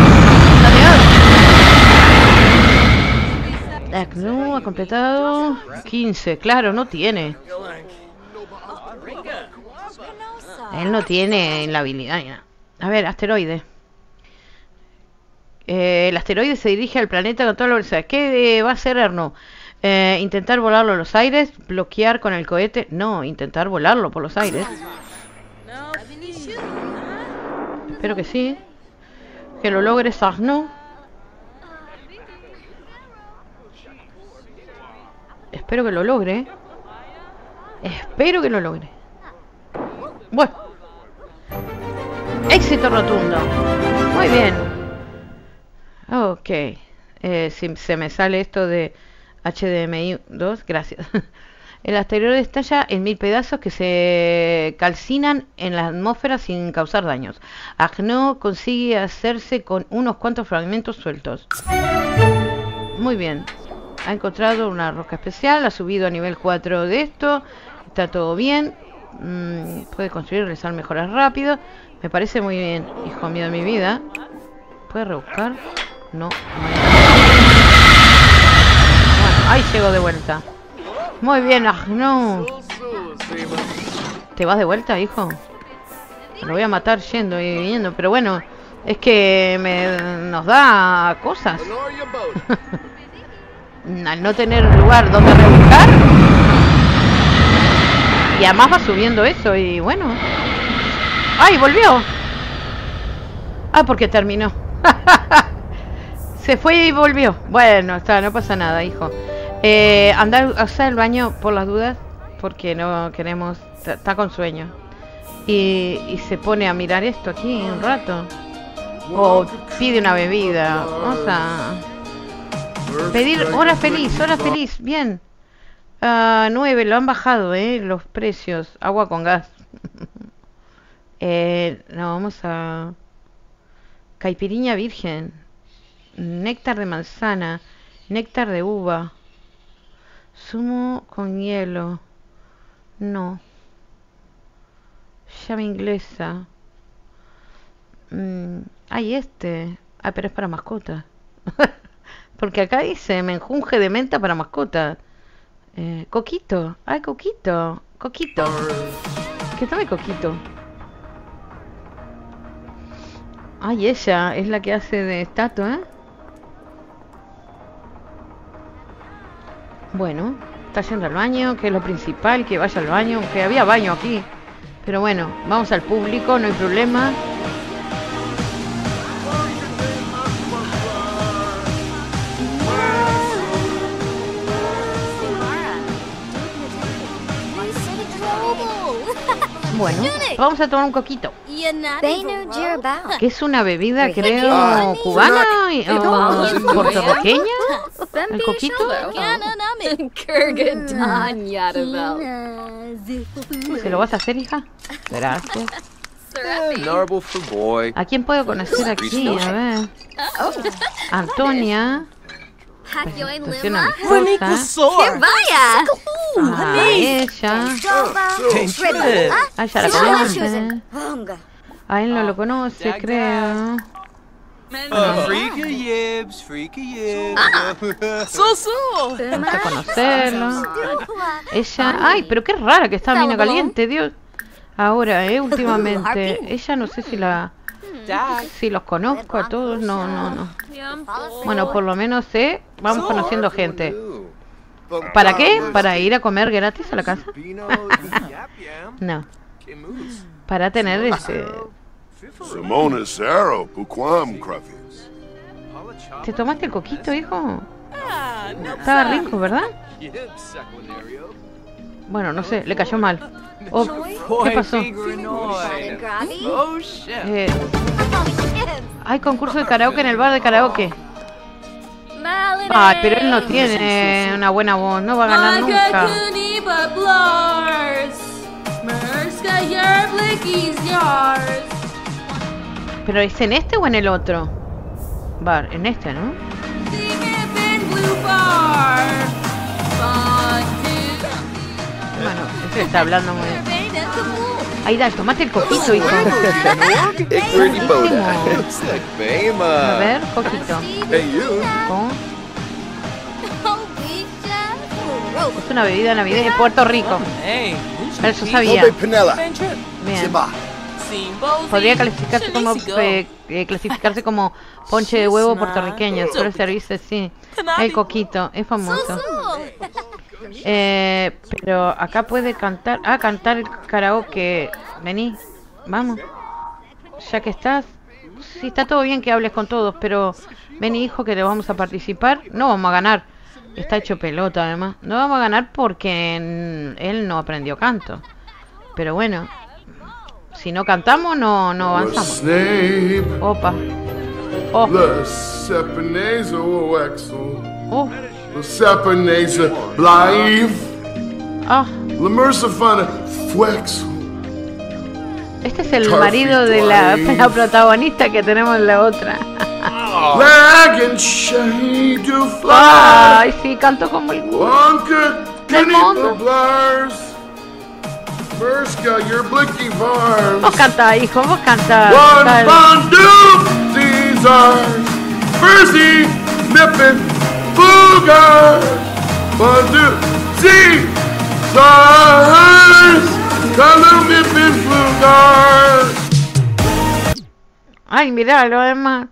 Adiós. Arnu ha completado quince. Claro, no tiene. Él no tiene la habilidad. Ya. A ver, asteroide. Eh, el asteroide se dirige al planeta con toda la velocidad. ¿Qué eh, va a hacer Arnu? Eh, intentar volarlo a los aires, bloquear con el cohete. No, intentar volarlo por los aires. Espero que sí. Que lo logres, Arnu. Espero que lo logre. Espero que lo logre. Bueno. Éxito rotundo. Muy bien. Ok. Eh, si se me sale esto de H D M I dos, gracias. El asteroide estalla en mil pedazos que se calcinan en la atmósfera sin causar daños. Arnu consigue hacerse con unos cuantos fragmentos sueltos. Muy bien. Ha encontrado una roca especial, ha subido a nivel cuatro de esto. Está todo bien. Mm, puede construir, realizar mejoras rápido. Me parece muy bien, hijo mío de mi vida. ¿Puede rebuscar? No. Bueno, ahí llego de vuelta. Muy bien, Arnu. ¿Te vas de vuelta, hijo? Lo voy a matar yendo y viniendo, pero bueno, es que me nos da cosas. Al no tener lugar donde rebuscar. Y además va subiendo eso y bueno. ¡Ay, volvió! Ah, porque terminó. Se fue y volvió. Bueno, está, no pasa nada, hijo. Eh, andar a hacer el baño por las dudas, porque no queremos. Está con sueño. Y, y se pone a mirar esto aquí un rato. O pide una bebida. Vamos a pedir hora feliz, hora feliz. Bien. Uh, nueve, lo han bajado, eh, los precios. Agua con gas. eh, no, vamos a caipiriña virgen. Néctar de manzana. Néctar de uva. Zumo con hielo. No. Llave inglesa. Mm, hay este. Ah, pero es para mascota. Porque acá dice menjunje de menta para mascota. Eh, coquito. Ay, coquito. Coquito. ¿Qué tome coquito? Ay, ella es la que hace de estatua, ¿eh? Bueno, está yendo al baño, que es lo principal, que vaya al baño, que había baño aquí. Pero bueno, vamos al público, no hay problema. Bueno, vamos a tomar un coquito. Que es una bebida, creo, cubana o puertorriqueña. ¿El coquito? ¿Se lo vas a hacer, hija? Gracias. ¿A quién puedo conocer aquí? A ver. Antonia. Presentación amistosa. Ah, ella. Ah, ya la conoce. A él no lo conoce, creo. Vamos a conocerlo. Ella. Ay, pero qué rara que está mina caliente, Dios. Ahora, eh, últimamente. Ella no sé si la. Si los conozco a todos, no, no, no. Bueno, por lo menos sé, vamos conociendo gente. ¿Para qué? ¿Para ir a comer gratis a la casa? No. Para tener ese... ¿Te tomaste el coquito, hijo? Estaba rico, ¿verdad? Bueno, no sé, le cayó mal. Oh, ¿qué pasó? Eh, hay concurso de karaoke en el bar de karaoke. Ay, pero él no tiene una buena voz, no va a ganar nunca. Pero ¿es en este o en el otro? Bar, en este, ¿no? Bueno, ese está hablando muy bien. Ahí da, tomate el coquito, hijo. A ver, coquito. ¿Cómo? Es una bebida navideña de Puerto Rico. Pero yo sabía. Bien. Podría clasificarse como eh, eh, clasificarse como ponche de huevo puertorriqueño. Suele servirse, sí. El coquito, es famoso. Eh, pero acá puede cantar. Ah, cantar el karaoke. Vení, vamos. Ya que estás. Sí, está todo bien que hables con todos, pero vení, hijo, que le vamos a participar. No vamos a ganar. Está hecho pelota, además. No vamos a ganar porque él no aprendió canto. Pero bueno, si no cantamos, no, no avanzamos. Opa. Oh. Oh. Ah. Este es el marido de la, la protagonista que tenemos en la otra. Ay, sí, canto como el del mundo. Vos cantá, hijo, vos cantá. Ay, mirá, lo demás.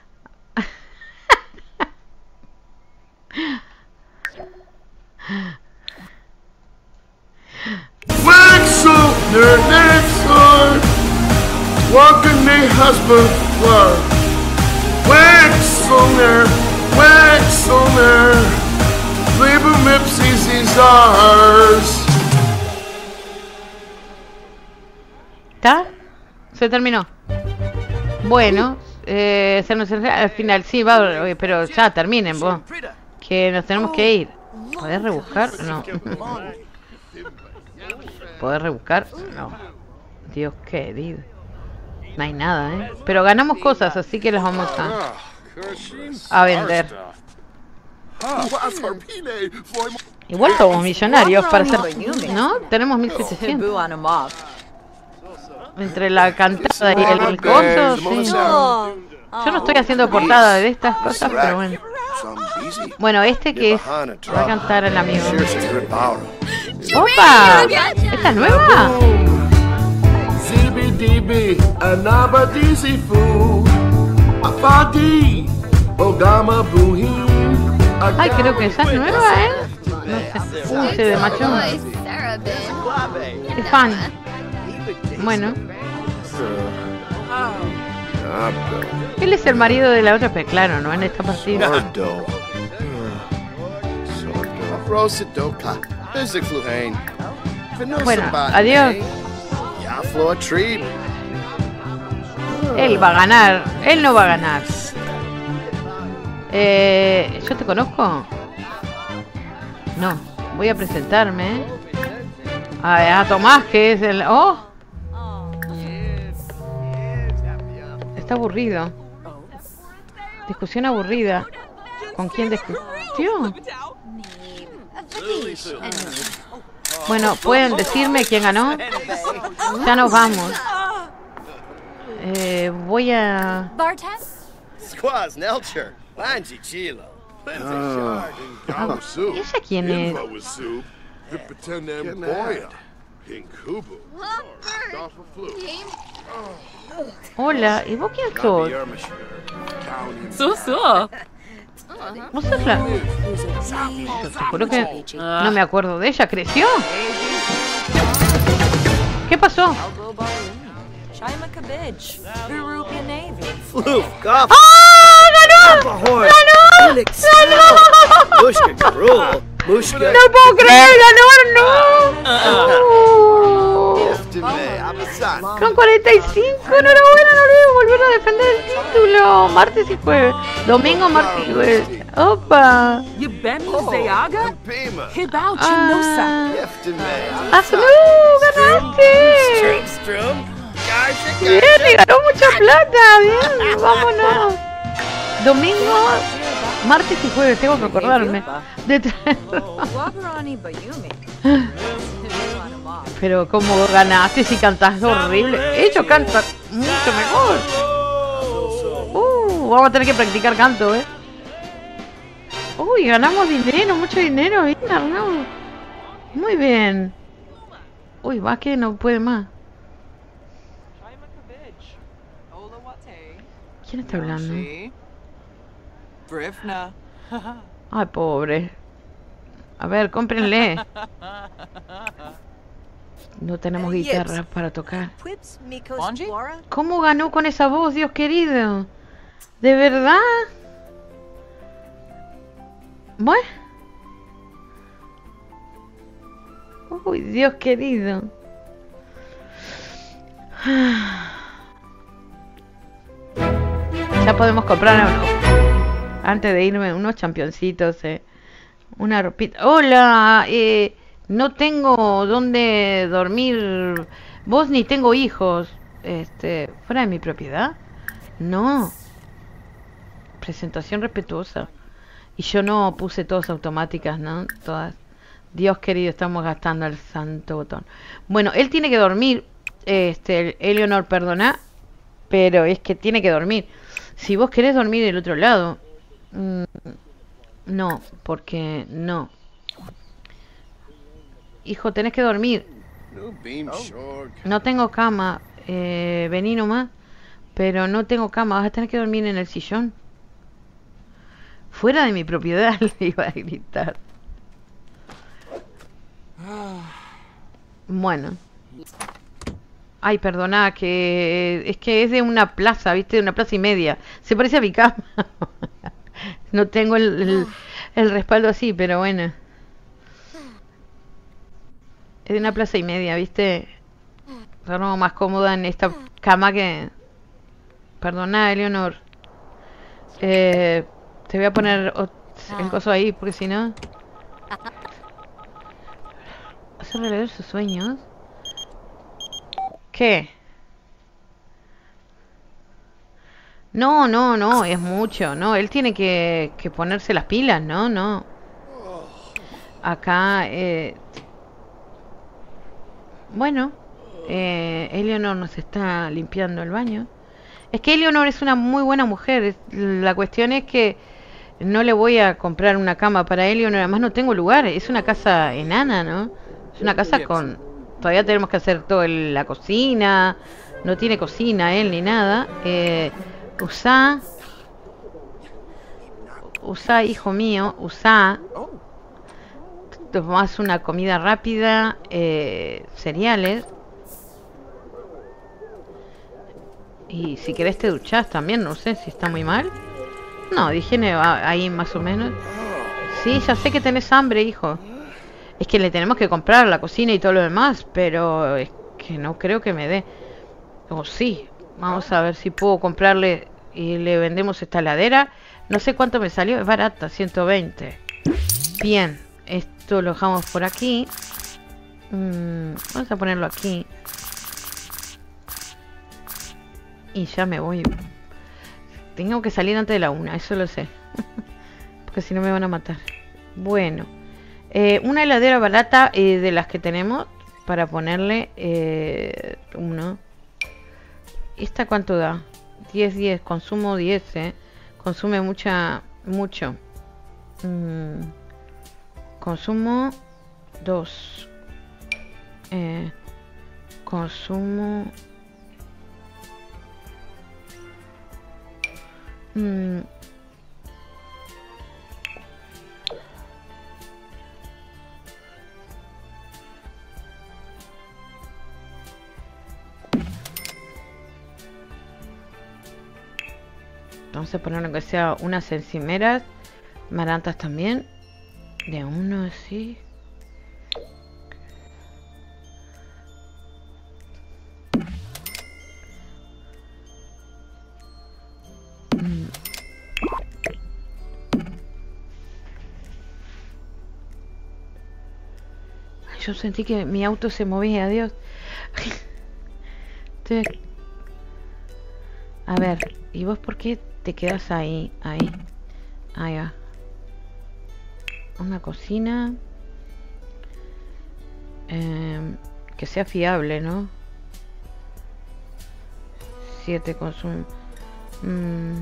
¿Está? Se terminó. Bueno, eh, se nos al final, sí, va, pero ya terminen vos. Que nos tenemos que ir. ¿Podés rebuscar? No. ¿Podés rebuscar? No. Dios querido. No hay nada, ¿eh? Pero ganamos cosas, así que las vamos a, a vender. Igual somos millonarios para ser... ¿No? Tenemos mil setecientos. Entre la cantada y el, el coso, sí. Yo no estoy haciendo portada de estas cosas, pero bueno. Bueno, este que es... Va a cantar el amigo. ¡Opa! ¿Esta es nueva? Ay, creo que esa es nueva, ¿eh? No sé. Uy, se de macho. Es fan. Bueno. Él es el marido de la otra, pero claro, no en esta partida. Bueno, adiós. Él va a ganar. Él no va a ganar. Eh, ¿Yo te conozco? No. Voy a presentarme. A, a Tomás, que es el... ¡Oh! Está aburrido. Discusión aburrida. ¿Con quién discutió? Bueno, ¿pueden decirme quién ganó? Ya nos vamos. Eh, voy a... Ah, ¿ella quién es? Hola, ¿y vos quién sos? Suso. ¿Vos sos la...? Yo te juro que no me acuerdo de ella. ¿Creció? ¿Qué pasó? ¡Ah! ¡Ganó! ¡Ganó! ¡Ganó! ¡No puedo creer! ¡Ganó! ¡No! Con cuarenta y cinco, enhorabuena, no debo volver a defender el título. Martes y jueves. Domingo, martes y jueves. Opa. You ben Zayaga? Pima. Hibao Ah. Chinosa. Yeftime. ¡Azul! ¡Ganaste! Strum, strum. Garsha, Bien, y ganó mucha plata. Bien, vámonos. Domingo, martes y jueves, tengo que acordarme de traerlo. Pero como ganaste si cantás horrible. Ellos cantan mucho mejor. Uh, vamos a tener que practicar canto, eh. Uy, ganamos dinero, mucho dinero. Bien, Arnau. Muy bien. Uy, va que no puede más. ¿Quién está hablando? Brifna. Ay, pobre. A ver, cómprenle. No tenemos guitarra para tocar. ¿Cómo ganó con esa voz, Dios querido? ¿De verdad? Bueno. Uy, Dios querido. Ya podemos comprar uno. Antes de irme, unos championcitos, eh. Una ropita. Hola, eh, no tengo dónde dormir. Vos ni tengo hijos. Este, fuera de mi propiedad. No. Presentación respetuosa. Y yo no puse todas automáticas, ¿no? Todas. Dios querido, estamos gastando el santo botón. Bueno, él tiene que dormir. Este, Eleanor, perdona. Pero es que tiene que dormir. Si vos querés dormir del otro lado. Mmm, no, porque no. Hijo, tenés que dormir. No tengo cama. Eh, vení nomás. Pero no tengo cama. Vas a tener que dormir en el sillón. Fuera de mi propiedad, le iba a gritar. Bueno. Ay, perdona, que es que es de una plaza, ¿viste? De una plaza y media. Se parece a mi cama. No tengo el, el, el respaldo así, pero bueno. Es de una plaza y media, ¿viste? Duermo más cómoda en esta cama que... Perdona, Eleanor. Eh, te voy a poner el coso ahí, porque si no... ¿Hace relever sus sueños? ¿Qué? No, no, no, es mucho, no, él tiene que, que ponerse las pilas, no, no. Acá, eh... bueno, eh, Eleanor nos está limpiando el baño. Es que Eleanor es una muy buena mujer, es, la cuestión es que no le voy a comprar una cama para Eleanor, además no tengo lugar, es una casa enana, ¿no? Es una casa con... Todavía tenemos que hacer todo el, la cocina. No tiene cocina él ni nada. Eh, usa... Usa, hijo mío. Usa... Tomás una comida rápida. Eh, cereales. Y si querés te duchás también. No sé si está muy mal. No, de higiene ahí más o menos. Sí, ya sé que tenés hambre, hijo. Es que le tenemos que comprar la cocina y todo lo demás, pero es que no creo que me dé. O sí, vamos a ver si puedo comprarle y le vendemos esta heladera. No sé cuánto me salió, es barata, ciento veinte. Bien, esto lo dejamos por aquí. Mm, vamos a ponerlo aquí. Y ya me voy. Tengo que salir antes de la una, eso lo sé. Porque si no me van a matar. Bueno. Eh, una heladera barata eh, de las que tenemos para ponerle eh, uno. ¿Esta cuánto da? diez, diez, consumo diez, eh. Consume mucha, mucho. Mm. Consumo dos. Eh, consumo... Mm. Vamos a poner aunque sea unas encimeras. Marantas también. De uno así. yo sentí que mi auto se movía, Dios. Estoy... A ver, ¿y vos por qué te quedas ahí? Ahí. Ahí va. Una cocina. Eh, que sea fiable, ¿no? Siete consumo. Mm.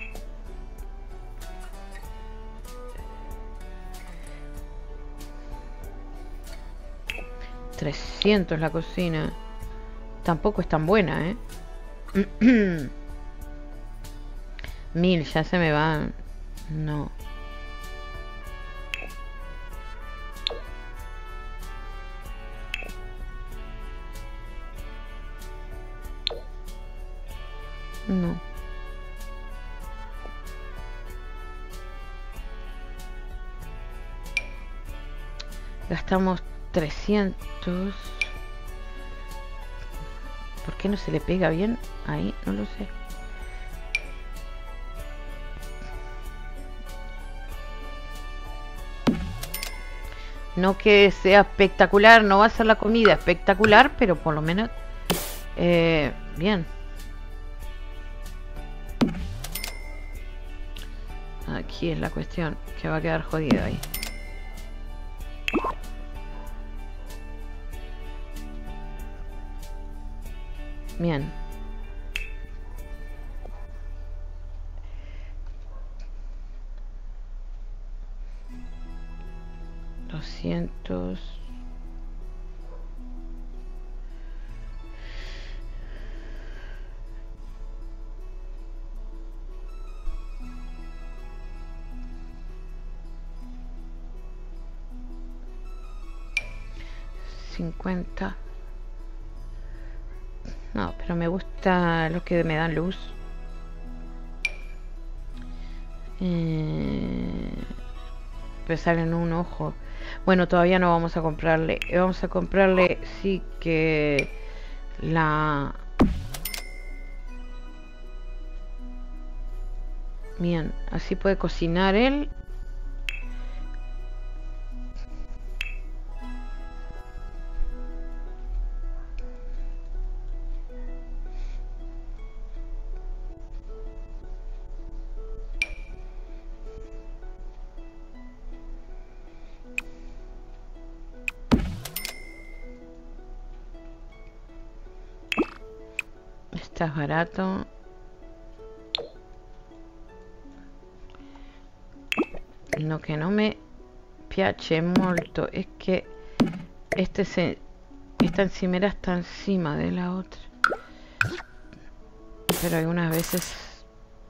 trescientos la cocina. Tampoco es tan buena, ¿eh? Mil, ya se me va. No. No. Gastamos trescientos. ¿Por qué no se le pega bien? Ahí, no lo sé. No que sea espectacular, no va a ser la comida espectacular, pero por lo menos eh, bien. Aquí es la cuestión, que va a quedar jodido ahí. Bien. Doscientos. Cincuenta. No, pero me gusta los que me dan luz. Eh, pues salen un ojo. Bueno, todavía no vamos a comprarle. Vamos a comprarle, sí, que la... Bien, así puede cocinar él. Está barato. Lo que no me piace molto es que este se, esta encimera está encima de la otra. Pero algunas veces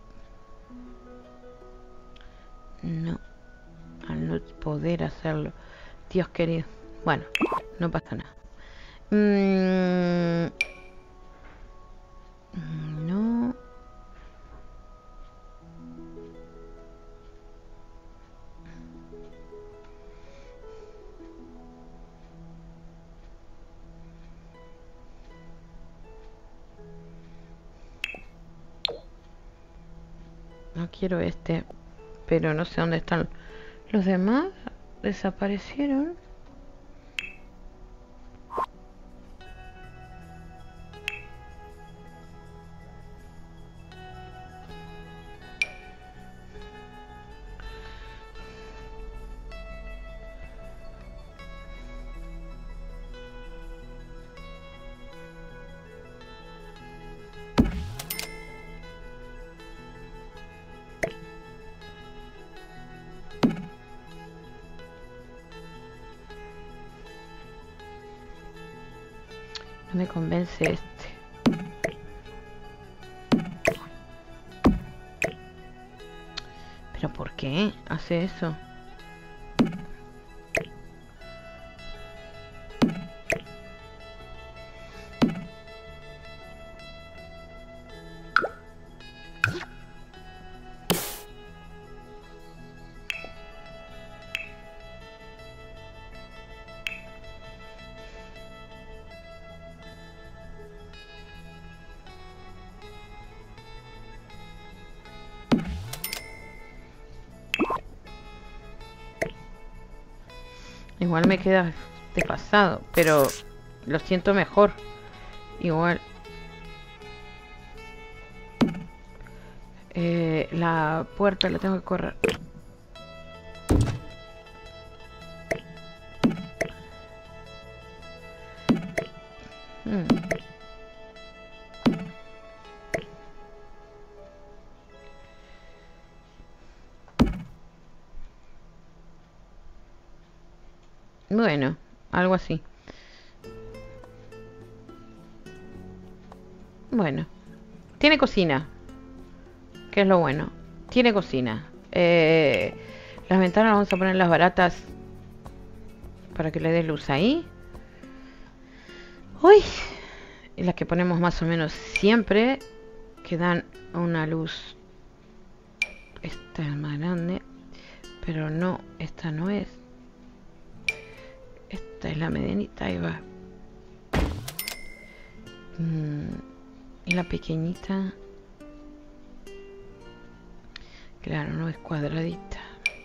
no, al no poder hacerlo. Dios querido. Bueno, no pasa nada. Mm, no. No quiero este, pero no sé dónde están los demás. Desaparecieron. No me convence este. ¿Pero por qué hace eso? Igual me queda desfasado, pero lo siento mejor. Igual. Eh, la puerta la tengo que correr. Hmm. Bueno, algo así. Bueno, tiene cocina, que es lo bueno. Tiene cocina. Eh, las ventanas vamos a poner las baratas para que le dé luz ahí. Uy, y las que ponemos más o menos siempre, que dan una luz. Esta es más grande, pero no, esta no es. Esta es la medianita, ahí va. Mm, y la pequeñita, claro, no es cuadradita.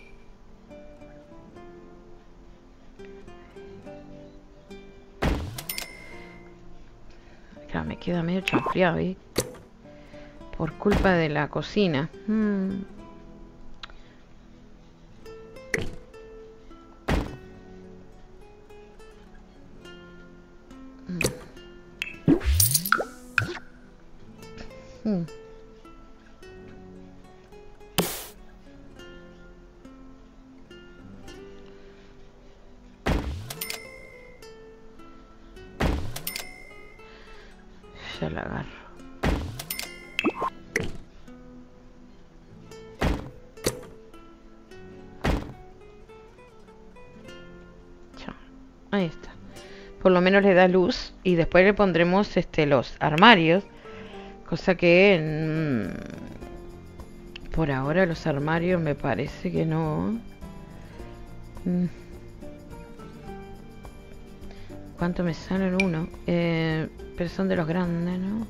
Claro, me queda medio chanfriado, ¿eh? Por culpa de la cocina. Mm. Hmm. Ya la agarro. Ya. Ahí está. Por lo menos le da luz y después le pondremos este los armarios. Cosa que mmm, por ahora los armarios me parece que no. Mm. ¿Cuánto me salen uno? Eh, pero son de los grandes, ¿no?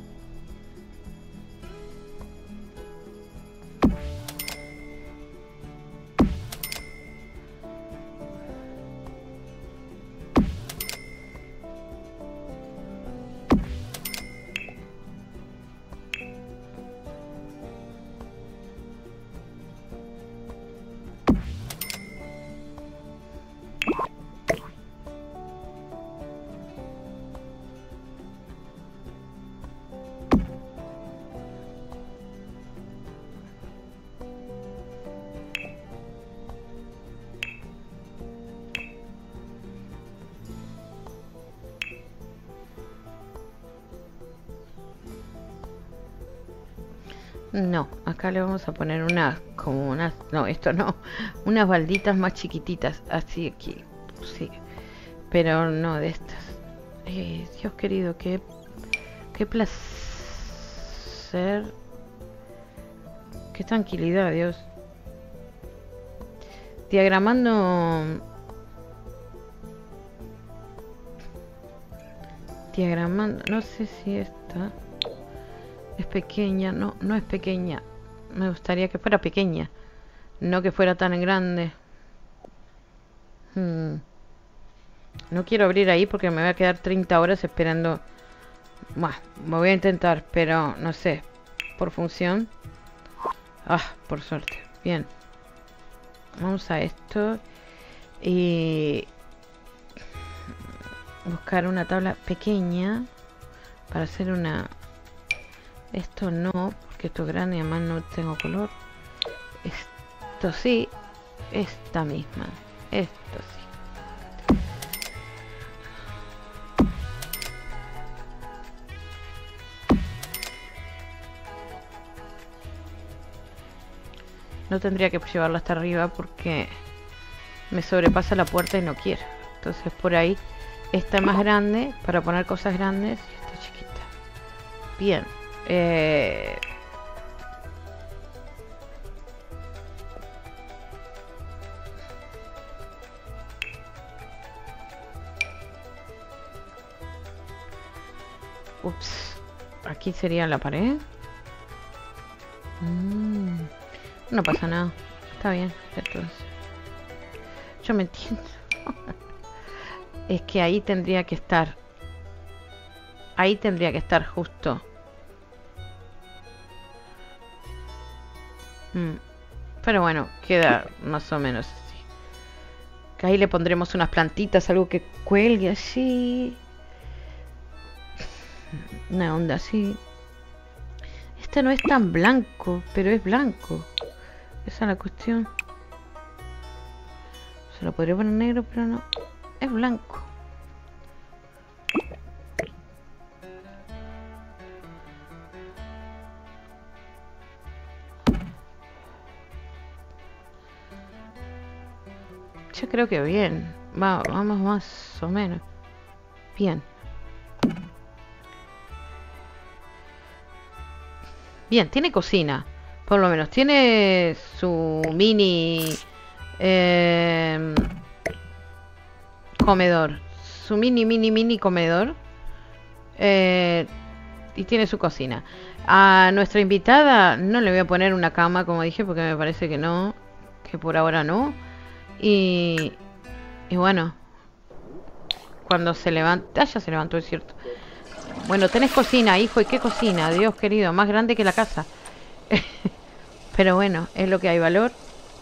No, acá le vamos a poner unas, como unas, no, esto no, unas balditas más chiquititas, así aquí, sí, pero no de estas. Eh, Dios querido, qué, qué placer, qué tranquilidad, Dios. Diagramando, diagramando, no sé si esta es pequeña, no, no es pequeña. Me gustaría que fuera pequeña, no que fuera tan grande. Hmm. No quiero abrir ahí porque me voy a quedar treinta horas esperando. Bueno, me voy a intentar, pero no sé. Por función. Ah, por suerte. Bien. Vamos a esto. Y buscar una tabla pequeña para hacer una... Esto no, porque esto es grande y además no tengo color. Esto sí, esta misma. Esto sí. No tendría que llevarlo hasta arriba porque me sobrepasa la puerta y no quiero. Entonces por ahí esta es más grande para poner cosas grandes y esta chiquita. Bien. Eh... Ups. Aquí sería la pared. Mm. No pasa nada. Está bien. Entonces. Yo me entiendo. es que ahí tendría que estar. Ahí tendría que estar justo. Mm. Pero bueno, queda más o menos así. Que ahí le pondremos unas plantitas, algo que cuelgue así. Una onda así. Este no es tan blanco, pero es blanco. Esa es la cuestión. Se lo podría poner negro, pero no. Es blanco. Yo creo que bien. Va, vamos más o menos. Bien. Bien, tiene cocina. Por lo menos. Tiene su mini... Eh, comedor. Su mini, mini, mini comedor. Eh, y tiene su cocina. A nuestra invitada no le voy a poner una cama, como dije, porque me parece que no. Que por ahora no. Y, y bueno, cuando se levanta... Ah, ya se levantó, es cierto. Bueno, tenés cocina, hijo. ¿Y qué cocina? Dios querido, más grande que la casa. Pero bueno, es lo que hay, valor.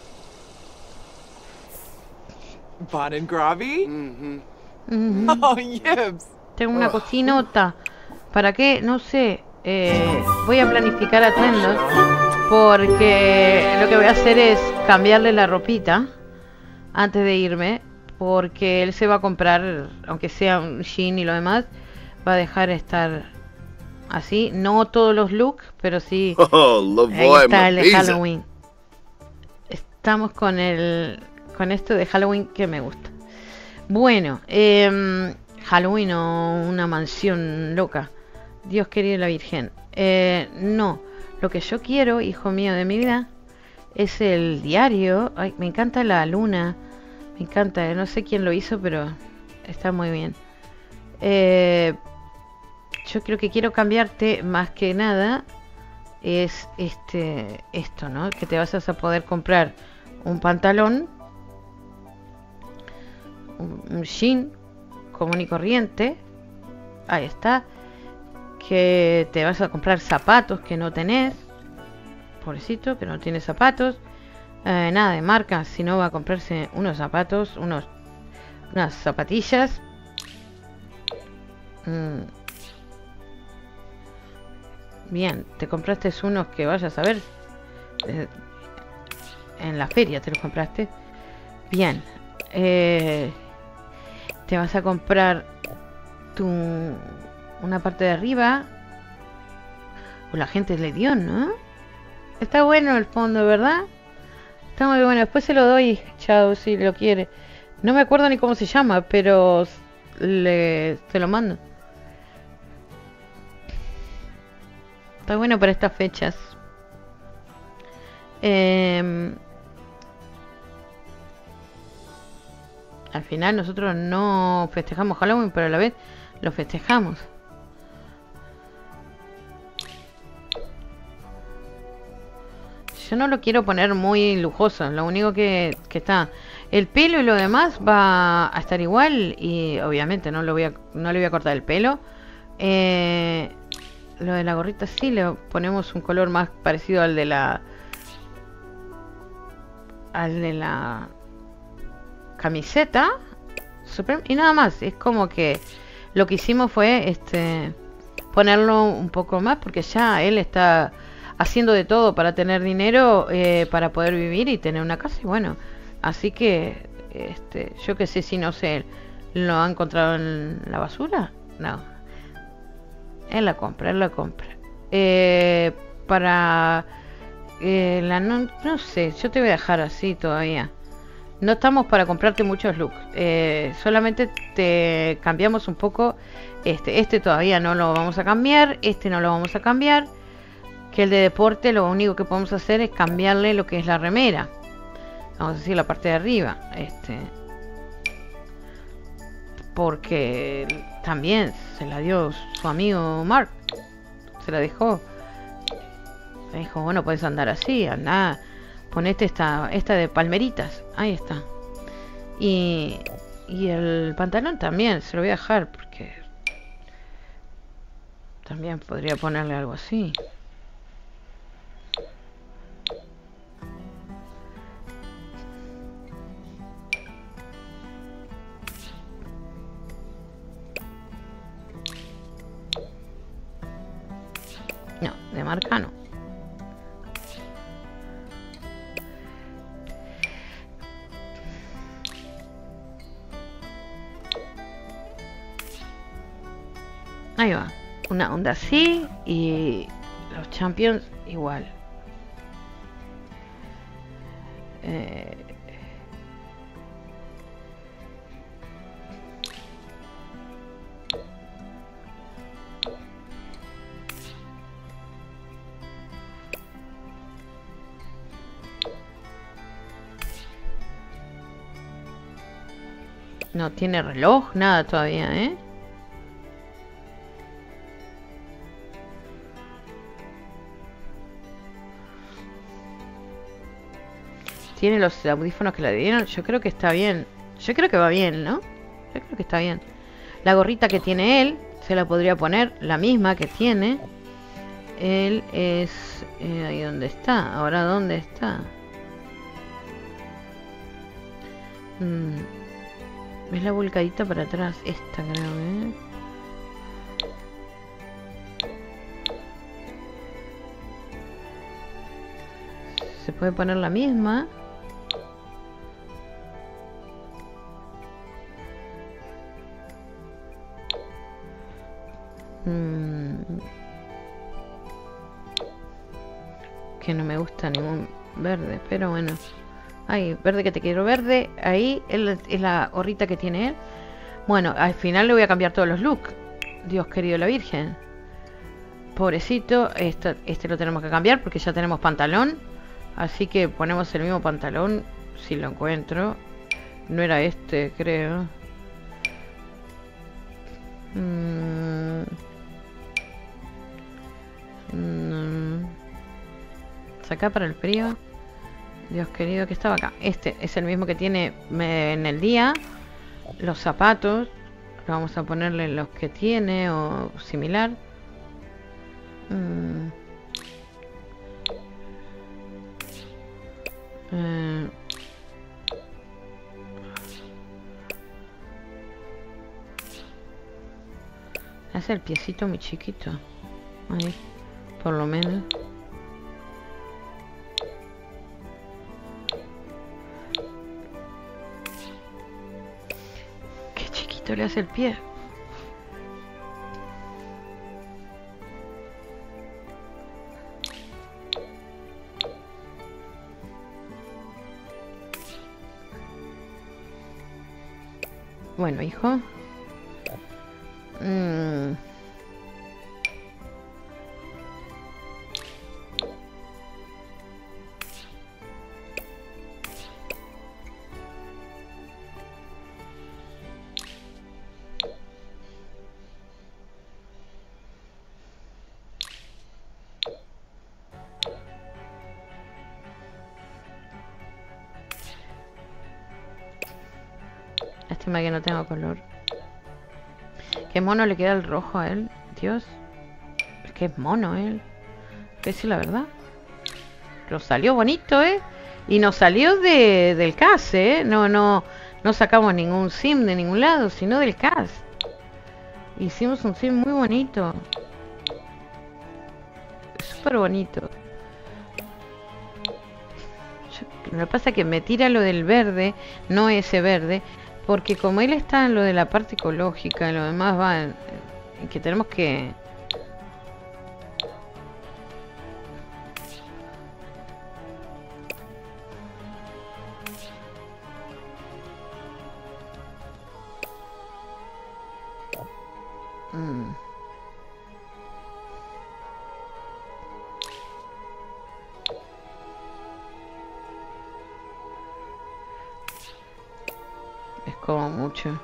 Bon and Gravy? Mm-hmm. Mm-hmm. Oh, yips. Tengo una cocinota. ¿Para qué? No sé. Eh, voy a planificar atuendos. Porque lo que voy a hacer es cambiarle la ropita antes de irme, porque él se va a comprar, aunque sea un jean y lo demás, va a dejar estar así, no todos los looks, pero sí. Oh, lo ahí boy, está el de pizza. Halloween. Estamos con el con esto de Halloween que me gusta. Bueno, eh, Halloween o una mansión loca. Dios querido la Virgen. Eh, no, lo que yo quiero, hijo mío de mi vida, es el diario. Ay, me encanta la luna. Me encanta, no sé quién lo hizo, pero está muy bien. Eh, yo creo que quiero cambiarte más que nada. Es este esto, ¿no? Que te vas a poder comprar un pantalón, un, un jean común y corriente. Ahí está. Que te vas a comprar zapatos que no tenés. Pobrecito, que no tiene zapatos. Eh, nada de marca, si no va a comprarse unos zapatos, unos unas zapatillas. Mm. Bien, te compraste unos que vayas a ver. Eh, en la feria te los compraste. Bien. Eh, te vas a comprar tu una parte de arriba. O la gente le dio, ¿no? Está bueno el fondo, ¿verdad? Está muy bueno. Después se lo doy, chao, si lo quiere. No me acuerdo ni cómo se llama, pero le, se lo mando. Está bueno para estas fechas. Eh, al final nosotros no festejamos Halloween, pero a la vez lo festejamos. Yo no lo quiero poner muy lujoso. Lo único que, que está... El pelo y lo demás va a estar igual. Y obviamente no, lo voy a, no le voy a cortar el pelo. Eh, lo de la gorrita sí. Le ponemos un color más parecido al de la... Al de la... camiseta. Super, y nada más. Es como que... Lo que hicimos fue... este ponerlo un poco más. Porque ya él está... haciendo de todo para tener dinero, eh, para poder vivir y tener una casa. Y bueno, así que este, yo que sé, si no sé, lo ha encontrado en la basura. No, él la compra, él la compra. Eh, para eh, la no, no sé, yo te voy a dejar así todavía. No estamos para comprarte muchos looks. Eh, solamente te cambiamos un poco. Este, este todavía no lo vamos a cambiar. Este no lo vamos a cambiar. Que el de deporte lo único que podemos hacer es cambiarle lo que es la remera. Vamos a decir la parte de arriba. Este, porque también se la dio su amigo Mark. Se la dejó. Le dijo, bueno, puedes andar así, anda, ponete esta, esta de palmeritas. Ahí está. Y, Y el pantalón también, se lo voy a dejar porque también podría ponerle algo así. No, de marca no. Ahí va, una onda así y los Champions igual. Eh... No tiene reloj, nada todavía, ¿eh? Tiene los audífonos que le dieron. Yo creo que está bien. Yo creo que va bien, ¿no? Yo creo que está bien. La gorrita que tiene él, se la podría poner la misma que tiene. Él es... Eh, ahí donde está. Ahora, ¿dónde está? Mm. Es la volcadita para atrás. Esta creo, ¿eh? Se puede poner la misma. Mm. Que no me gusta ningún verde, pero bueno. Ay, verde que te quiero verde. Ahí es la gorrita que tiene él. Bueno, al final le voy a cambiar todos los looks. Dios querido la Virgen. Pobrecito. Esto, este lo tenemos que cambiar porque ya tenemos pantalón. Así que ponemos el mismo pantalón. Si lo encuentro. No era este, creo. Mm. Mm. Saca para el frío. Dios querido, que estaba acá. Este es el mismo que tiene en el día. Los zapatos. Vamos a ponerle los que tiene o similar. Mm. Eh. Hace el piecito muy chiquito. Ahí, por lo menos. Le hace el pie. Bueno, hijo. Mm. Lástima que no tengo color. Qué mono le queda el rojo a él. Dios. Es que es mono él. Que decir la verdad. Pero salió bonito, ¿eh? Y nos salió de, del cast, ¿eh? No, no, no sacamos ningún sim de ningún lado, sino del cast. Hicimos un sim muy bonito. Súper bonito. Yo, lo que pasa es que me tira lo del verde, no ese verde. Porque como él está en lo de la parte ecológica y lo demás va en, en que tenemos que... Mm. Es como mucho.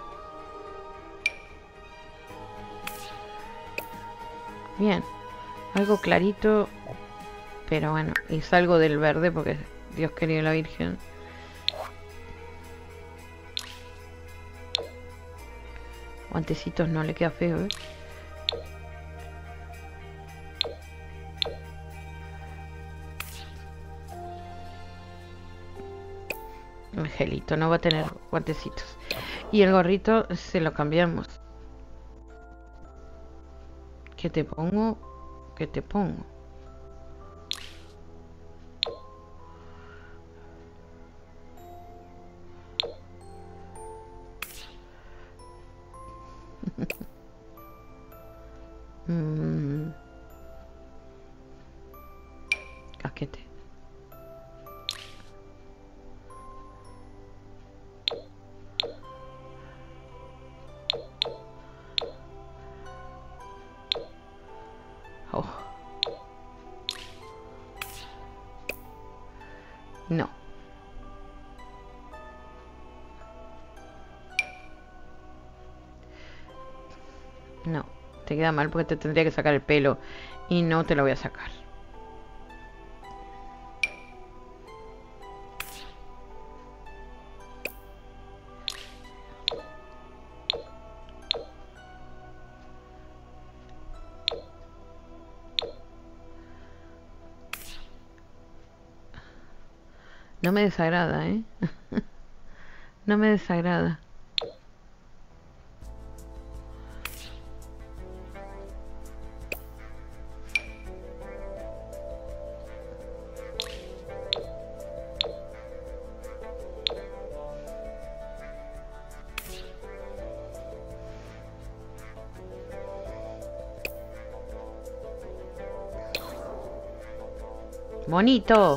Bien. Algo clarito. Pero bueno. Y salgo del verde porque Dios querido la Virgen. Guantecitos no le queda feo, ¿eh? Angelito no va a tener guantecitos. Y el gorrito se lo cambiamos. ¿Qué te pongo? ¿Qué te pongo? mm. Casquete. Oh. No. No, te queda mal porque te tendría que sacar el pelo y no te lo voy a sacar. No me desagrada, ¿eh? No me desagrada. Bonito.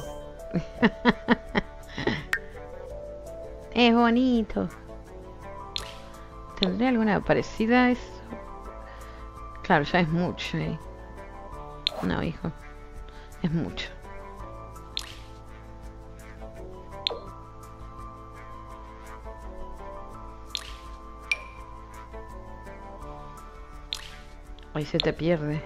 Es bonito. ¿Tendré alguna parecida a eso? Claro, ya es mucho, ¿eh? No, hijo. Es mucho. Ahí se te pierde.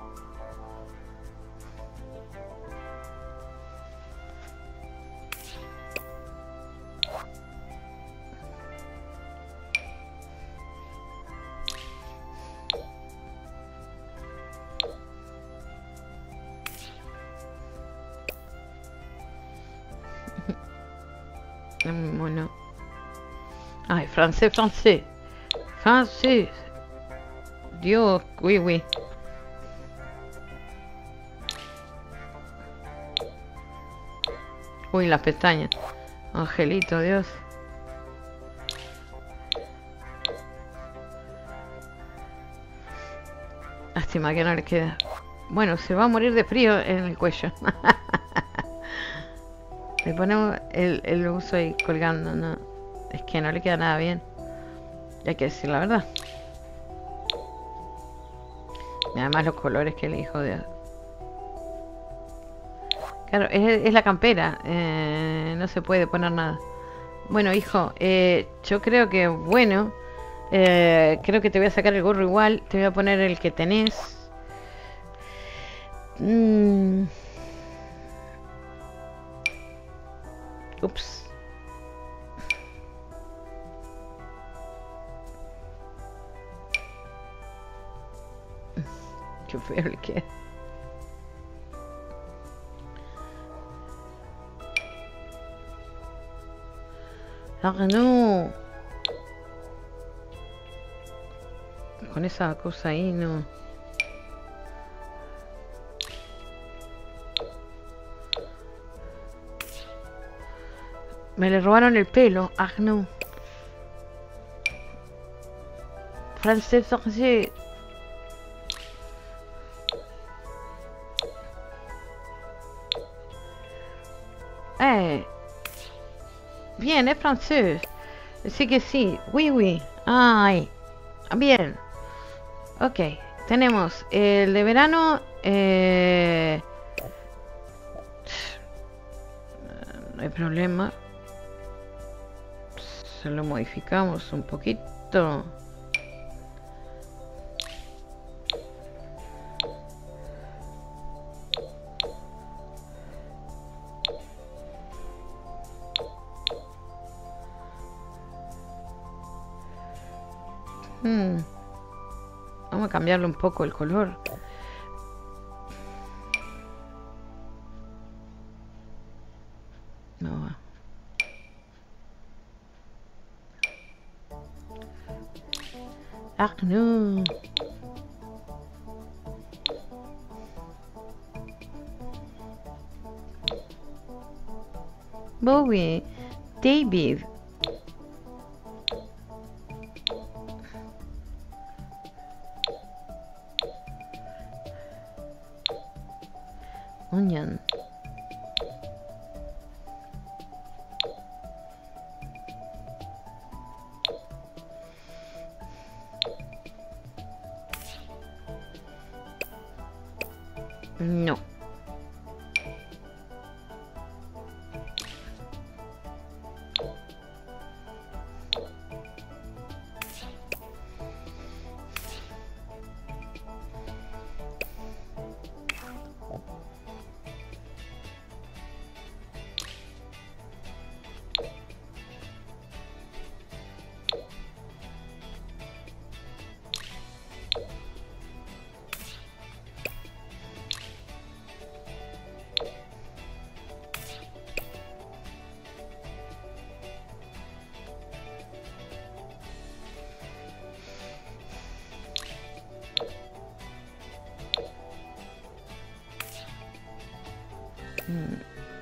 Mono. Ay, francés, francés. Francés. Dios, oui, oui. Uy, las pestañas. Angelito, Dios. Lástima que no le queda. Bueno, se va a morir de frío en el cuello. Le ponemos el, el uso ahí colgando, no. Es que no le queda nada bien. Y hay que decir la verdad. Y además los colores que elijo de... Claro, es, es la campera. Eh, no se puede poner nada. Bueno, hijo, eh, yo creo que, bueno, eh, creo que te voy a sacar el gorro igual. Te voy a poner el que tenés. Mm. Ups. Qué feo le queda. Ah, no. Con esa cosa ahí no. Me le robaron el pelo. Ah, no. Francés, francés. Eh. Bien, es francés. Sí que sí. Oui, oui. Ay. Bien. Ok. Tenemos el de verano. Eh... No hay problema. Se lo modificamos un poquito. Hmm. Vamos a cambiarle un poco el color. No va. ¡Ah, no! Bowie, David. Onion. No. Mm.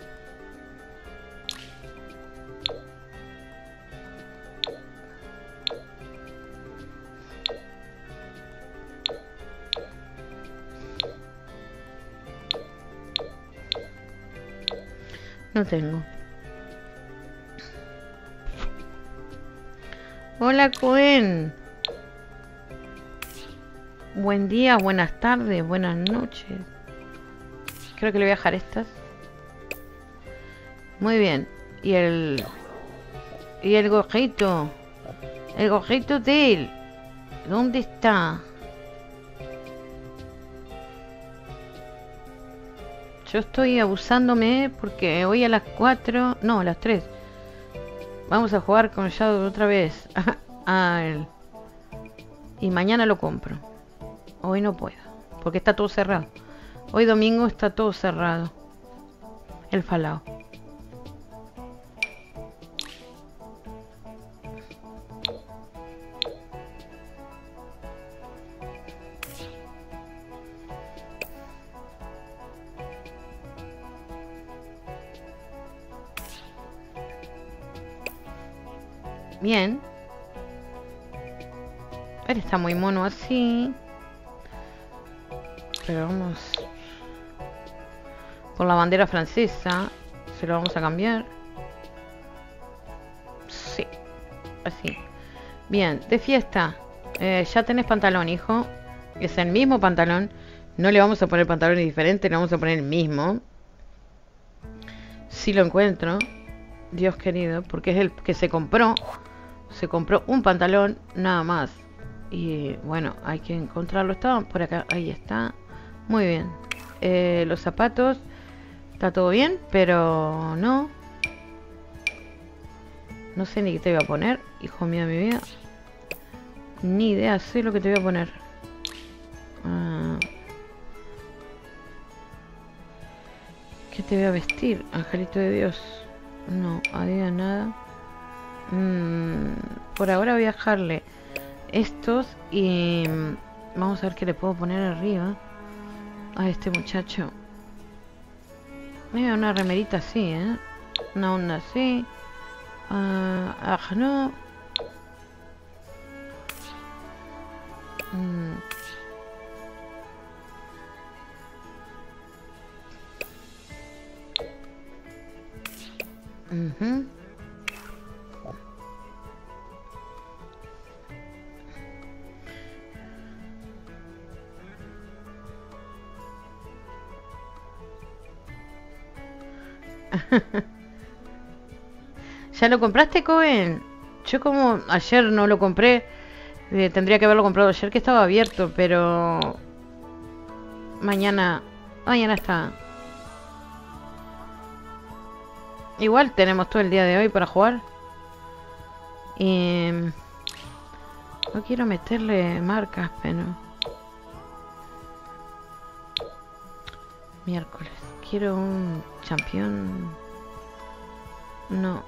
No tengo. Hola, Cohen. Buen día, buenas tardes, buenas noches. Creo que le voy a dejar estas. Muy bien. Y el... Y el gorrito. El gorrito de él. ¿Dónde está? Yo estoy abusándome porque hoy a las cuatro... No, a las tres. Vamos a jugar con Shadow otra vez. Ah, el... Y mañana lo compro. Hoy no puedo. Porque está todo cerrado. Hoy domingo está todo cerrado. El Fallout. Bien. Él está muy mono así. Pero vamos... Por la bandera francesa. Se lo vamos a cambiar. Sí. Así. Bien. De fiesta. Eh, ya tenés pantalón, hijo. Es el mismo pantalón. No le vamos a poner pantalones diferentes. Le vamos a poner el mismo. Si lo encuentro. Dios querido. Porque es el que se compró. Se compró un pantalón nada más. Y bueno, hay que encontrarlo. Estaba por acá. Ahí está. Muy bien. Eh, los zapatos. Está todo bien, pero no. No sé ni qué te voy a poner. Hijo mío de mi vida. Ni idea sé lo que te voy a poner. Ah. ¿Qué te voy a vestir? Angelito de Dios. No, había nada. Mm, por ahora voy a dejarle estos y vamos a ver qué le puedo poner arriba a este muchacho. Mira, una remerita así, ¿eh? Una onda así. Ah, ah no. Mm. Uh-huh. ¿Ya lo compraste, Cohen? Yo como ayer no lo compré, eh, tendría que haberlo comprado ayer que estaba abierto, pero mañana, mañana está. Igual tenemos todo el día de hoy para jugar. Y No quiero meterle marcas, pero... Miércoles. Quiero un campeón... No.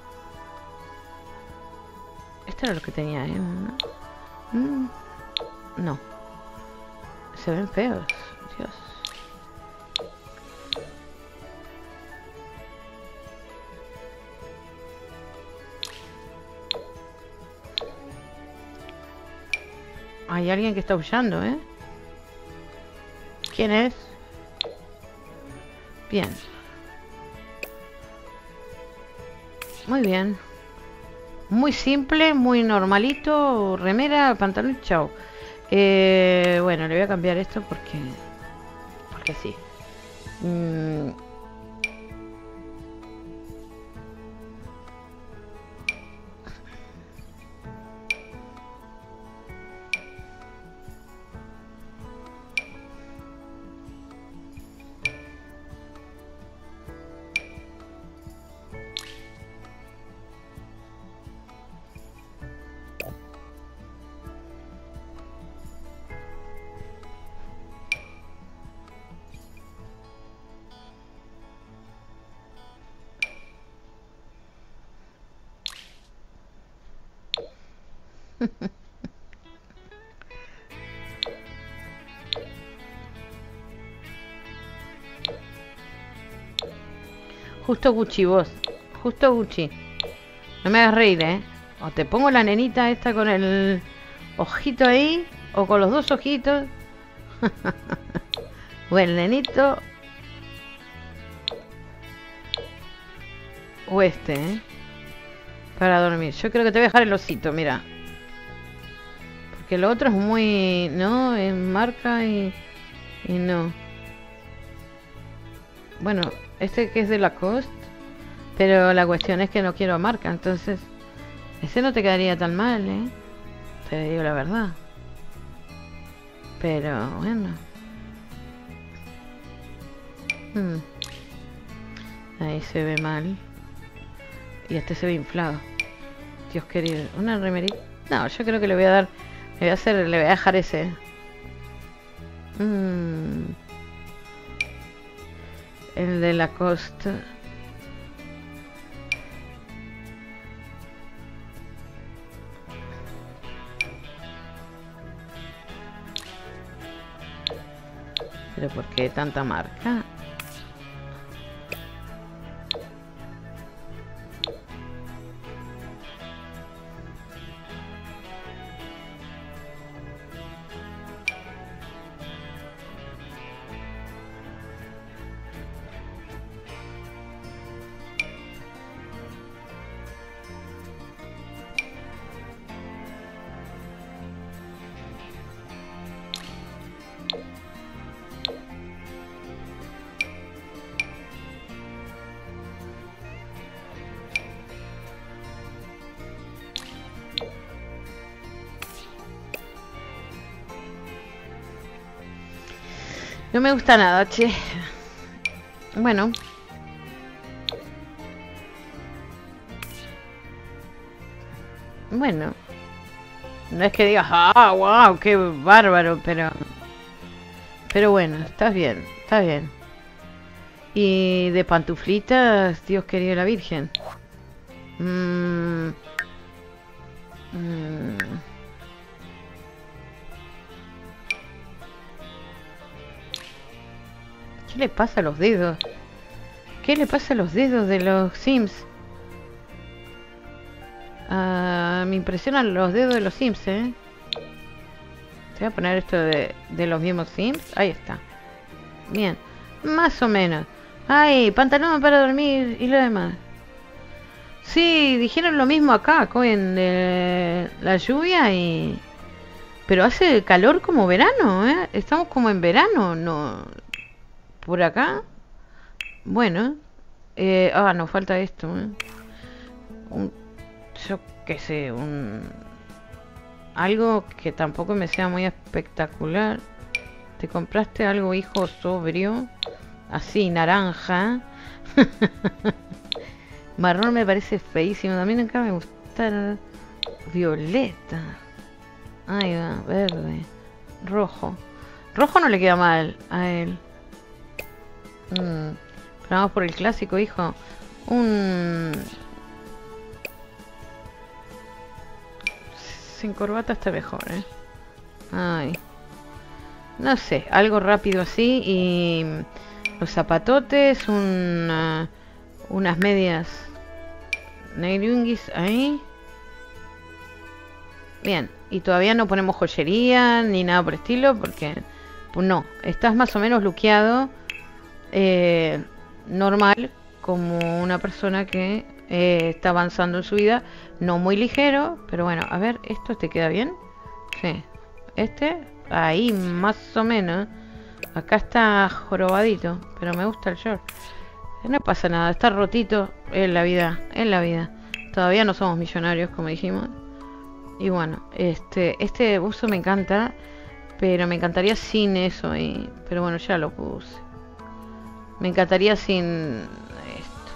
Esto era lo que tenía, ¿eh? ¿No? Mm. No. Se ven feos. Dios. Hay alguien que está huyendo, ¿eh? ¿Quién es? Bien. Muy bien. Muy simple, muy normalito. Remera, pantalón, chao. Eh, bueno, le voy a cambiar esto porque... Porque sí. Mm. Justo Gucci, vos. Justo Gucci. No me hagas reír, ¿eh? O te pongo la nenita esta con el ojito ahí, o con los dos ojitos. O el nenito. O este, ¿eh? Para dormir. Yo creo que te voy a dejar el osito, mira. Porque lo otro es muy... No, es marca y... Y no. Bueno, este que es de Lacoste. Pero la cuestión es que no quiero marca, entonces... Ese no te quedaría tan mal, ¿eh? Te digo la verdad. Pero, bueno. Hmm. Ahí se ve mal. Y este se ve inflado. Dios querido. Una remerita. No, yo creo que le voy a dar... Le voy a hacer... Le voy a dejar ese. Mm. El de Lacoste. Pero ¿por qué tanta marca? No me gusta nada, che. Bueno. Bueno. No es que digas, ah, wow, qué bárbaro, pero... Pero bueno, estás bien, está bien. Y de pantuflitas, Dios querido la Virgen. Mmm... Mmm... ¿Qué le pasa a los dedos? ¿Qué le pasa a los dedos de los Sims? Uh, me impresionan los dedos de los Sims, ¿eh? Te voy a poner esto de, de los mismos Sims. Ahí está. Bien. Más o menos. Ay, pantalón para dormir y lo demás. Sí, dijeron lo mismo acá, con eh, la lluvia y... Pero hace calor como verano, ¿eh? Estamos como en verano, no... Por acá. Bueno. Eh, ah, nos falta esto, ¿eh? Un, yo qué sé, un... Algo que tampoco me sea muy espectacular. ¿Te compraste algo, hijo, sobrio? Así, naranja. Marrón me parece feísimo. También acá me gusta violeta. Ahí va, verde. Rojo. Rojo no le queda mal a él. Mm. Pero vamos por el clásico, hijo. Un... Sin corbata está mejor, ¿eh? Ay. No sé, algo rápido así. Y los zapatotes, una, unas medias negrunguis ahí. Bien, y todavía no ponemos joyería ni nada por el estilo, porque pues no, estás más o menos luqueado eh, normal, como una persona que eh, está avanzando en su vida, no muy ligero, pero bueno, a ver, ¿esto te queda bien? Sí, este, ahí más o menos, acá está jorobadito, pero me gusta el short, no pasa nada, está rotito en la vida, en la vida, todavía no somos millonarios como dijimos. Y bueno, este este buzo me encanta, pero me encantaría sin eso. Y, pero bueno, ya lo puse. Me encantaría sin esto.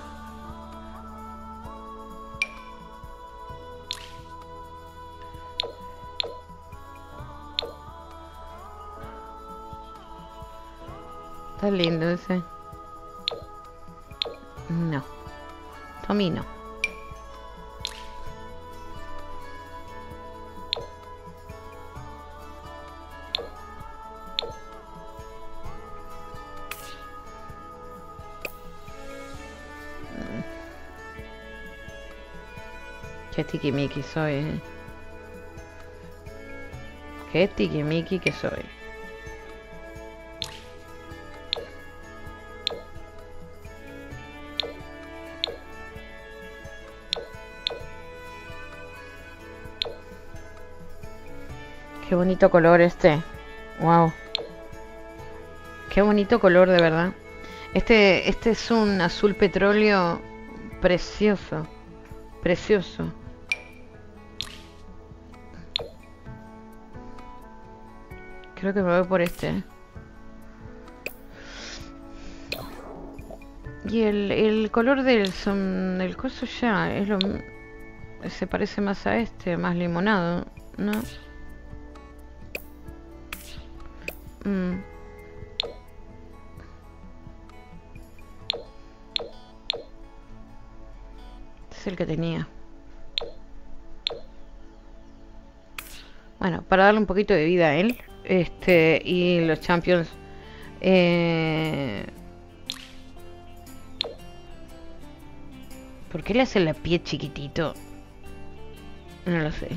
Está lindo ese. No. Tommy no. Qué tiquimiqui soy, eh. Qué tiquimiqui que soy. Qué bonito color este. Wow. Qué bonito color de verdad. Este, este es un azul petróleo precioso. Precioso. Creo que me voy por este. ¿eh? Y el, el color del son, el coso ya es lo, se parece más a este, más limonado, ¿no? Mm. Este es el que tenía. Bueno, para darle un poquito de vida a él. Este, y los champions eh, ¿por qué le hacen la pie chiquitito? No lo sé.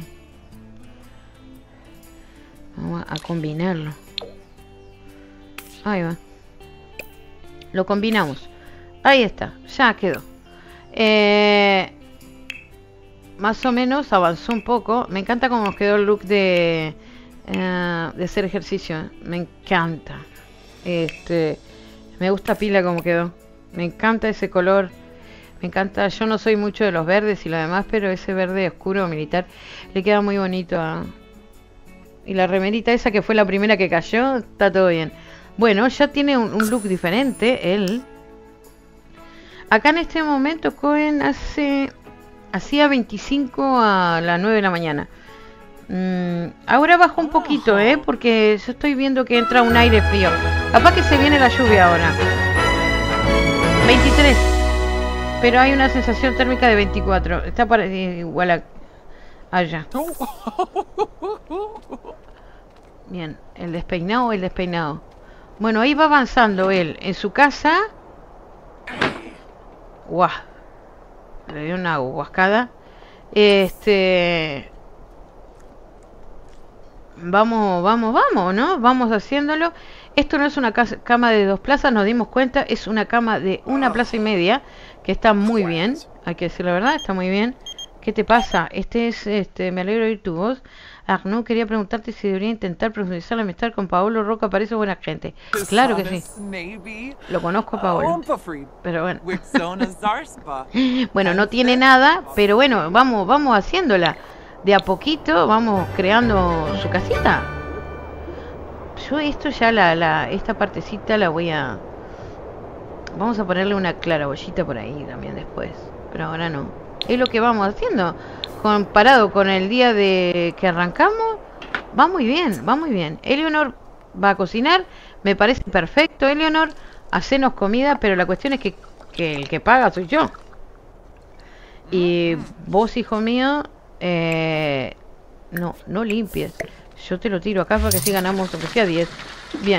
Vamos a combinarlo. Ahí va. Lo combinamos. Ahí está, ya quedó. eh, Más o menos avanzó un poco. Me encanta cómo nos quedó el look de Uh, de hacer ejercicio. Me encanta. Este, me gusta pila como quedó. Me encanta ese color. Me encanta. Yo no soy mucho de los verdes y lo demás, pero ese verde oscuro militar le queda muy bonito a... Y la remerita esa que fue la primera que cayó, está todo bien. Bueno, ya tiene un, un look diferente él. Acá en este momento Cohen hace hacía veinticinco a las nueve de la mañana. Mm, ahora bajó un poquito, ¿eh? Porque yo estoy viendo que entra un aire frío. Capaz que se viene la lluvia ahora. veintitrés. Pero hay una sensación térmica de veinticuatro. Está para, igual a allá. Bien, el despeinado o el despeinado. Bueno, ahí va avanzando él en su casa. Guau. Le dio una guascada. Este... Vamos, vamos, vamos, ¿no? Vamos haciéndolo. Esto no es una casa, cama de dos plazas, nos dimos cuenta. Es una cama de una plaza y media, que está muy bien. Hay que decir la verdad, está muy bien. ¿Qué te pasa? Este es, este, me alegro de oír tu voz. Arnaud, quería preguntarte si debería intentar profundizar la amistad con Paolo Roca. Parece buena gente. Claro que sí. Lo conozco a Paolo. Pero bueno. Bueno, no tiene nada, pero bueno, vamos, vamos haciéndola. De a poquito vamos creando su casita. Yo esto ya la, la esta partecita la voy a... Vamos a ponerle una claraboyita por ahí también después. Pero ahora no. Es lo que vamos haciendo. Comparado con el día de que arrancamos, va muy bien, va muy bien. Eleonor va a cocinar, me parece perfecto, Eleonor. Hacenos comida, pero la cuestión es que, que el que paga soy yo. Y vos, hijo mío, eh, no, no limpies. Yo te lo tiro acá para que si ganamos, aunque sea diez. Bien.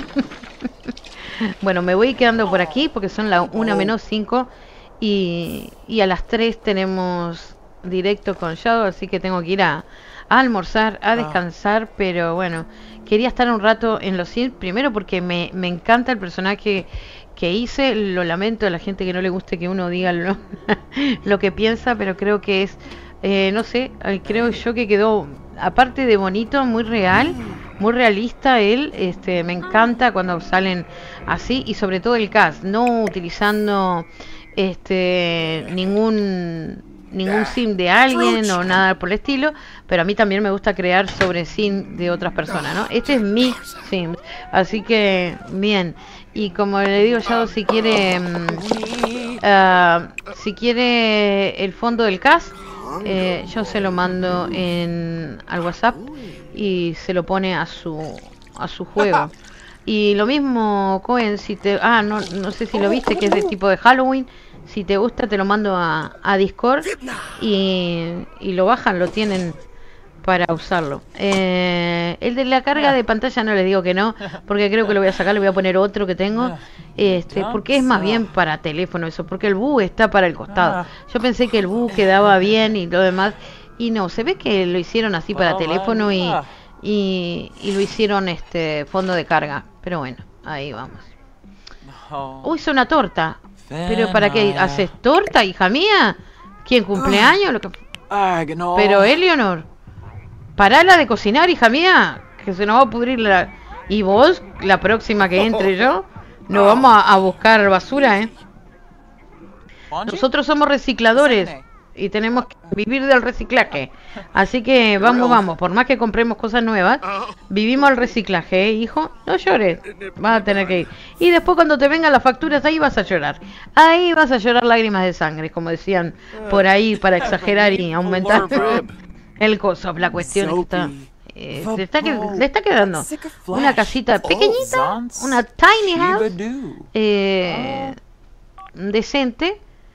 Bueno, me voy quedando por aquí porque son las una menos cinco. Y, y a las tres tenemos directo con Shadow, así que tengo que ir a, a almorzar, a descansar. Pero bueno, quería estar un rato en los Sims. Primero porque me, me encanta el personaje que hice. Lo lamento a la gente que no le guste que uno diga lo, lo que piensa, pero creo que es, eh, no sé, creo yo que quedó, aparte de bonito, muy real, muy realista él. Este, me encanta cuando salen así, y sobre todo el cast, no utilizando este ningún ningún sim de alguien o nada por el estilo, pero a mí también me gusta crear sobre sim de otras personas, ¿no? Este es mi sim, así que bien. Y como le digo ya, si quiere uh, si quiere el fondo del cast, eh, yo se lo mando en al WhatsApp y se lo pone a su a su juego. Y lo mismo, Cohen, si te... Ah, no, no sé si lo viste, que es de tipo de Halloween. Si te gusta, te lo mando a, a Discord y, y lo bajan, lo tienen para usarlo. Eh, el de la carga de pantalla no les digo que no, porque creo que lo voy a sacar, le voy a poner otro que tengo. Este, porque es más bien para teléfono eso, porque el bug está para el costado. Yo pensé que el bug quedaba bien y lo demás, y no, se ve que lo hicieron así para teléfono y... Y, y lo hicieron este fondo de carga. Pero bueno, ahí vamos. Uy, hizo una torta. ¿Pero para qué haces torta, hija mía? ¿Quién cumpleaños? Lo que... Pero Eleonor, parala de cocinar, hija mía, que se nos va a pudrir la... Y vos, la próxima que entre yo, nos vamos a, a buscar basura, ¿eh? Nosotros somos recicladores y tenemos que vivir del reciclaje. Así que vamos, vamos, por más que compremos cosas nuevas, vivimos el reciclaje, ¿eh, hijo? No llores, vas a tener que ir. Y después cuando te vengan las facturas, ahí vas a llorar. Ahí vas a llorar lágrimas de sangre, como decían por ahí, para exagerar y aumentar el coso. La cuestión está... Eh, le, está que, le está quedando una casita pequeñita, una tiny house, eh, decente.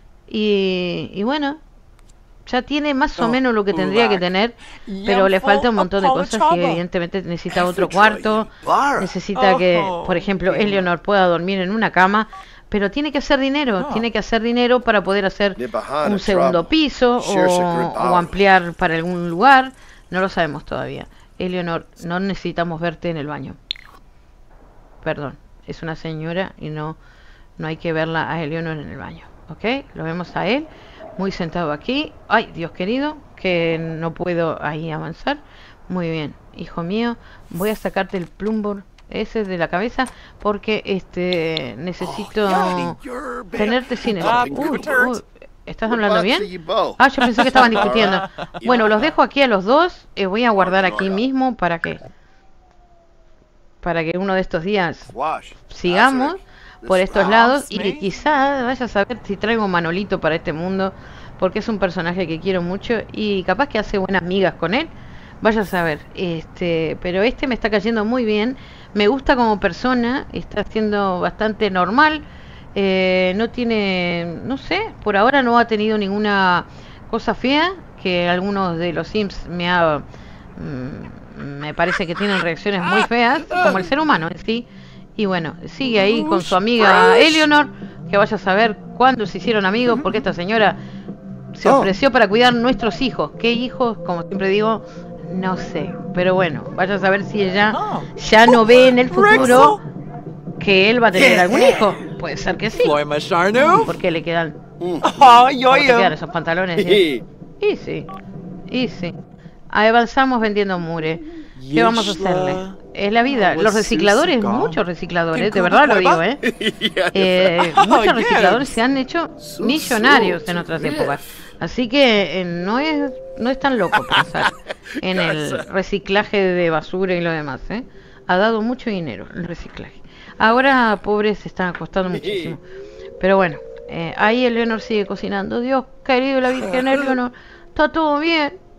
Y, y bueno, ya tiene más o menos lo que tendría que tener, pero le falta un montón de cosas que evidentemente necesita otro cuarto, necesita que, por ejemplo, Eleonor pueda dormir en una cama, pero tiene que hacer dinero, tiene que hacer dinero para poder hacer un segundo piso o, o ampliar para algún lugar, no lo sabemos todavía. Eleonor, no necesitamos verte en el baño. Perdón, es una señora y no, no hay que verla a Eleonor en el baño. Ok, lo vemos a él muy sentado aquí. Ay, Dios querido, que no puedo ahí avanzar. Muy bien, hijo mío, voy a sacarte el plumbor ese de la cabeza porque este necesito tenerte sin el... Uy, uy, ¿estás hablando bien? Ah, yo pensé que estaban discutiendo. Bueno, los dejo aquí a los dos. eh, Voy a guardar aquí mismo para que para que uno de estos días sigamos por estos lados, y quizá vaya a saber si traigo Manolito para este mundo, porque es un personaje que quiero mucho y capaz que hace buenas migas con él, vaya a saber. Este, pero este me está cayendo muy bien, me gusta como persona, está siendo bastante normal, eh, no tiene, no sé, por ahora no ha tenido ninguna cosa fea, que algunos de los Sims me ha, mm, me parece que tienen reacciones muy feas, como el ser humano en sí. Y bueno, sigue ahí con su amiga Eleonor, que vaya a saber cuándo se hicieron amigos, porque esta señora se ofreció para cuidar nuestros hijos. ¿Qué hijos? Como siempre digo, no sé. Pero bueno, vaya a saber si ella ya no ve en el futuro que él va a tener algún hijo. Puede ser que sí. Porque le quedan... ¿Cómo te quedan esos pantalones? Y sí, y sí. Avanzamos vendiendo mure. ¿Qué vamos a hacerle? Es la vida. Los recicladores, muchos recicladores, de verdad lo digo, ¿eh? eh muchos recicladores se han hecho millonarios en otras épocas. Así que eh, no es no es tan loco pensar en el reciclaje de basura y lo demás, ¿eh? Ha dado mucho dinero el reciclaje. Ahora, pobres, se están costando muchísimo. Pero bueno, eh, ahí Eleonor sigue cocinando. Dios querido, la Virgen Eleonor, está todo bien.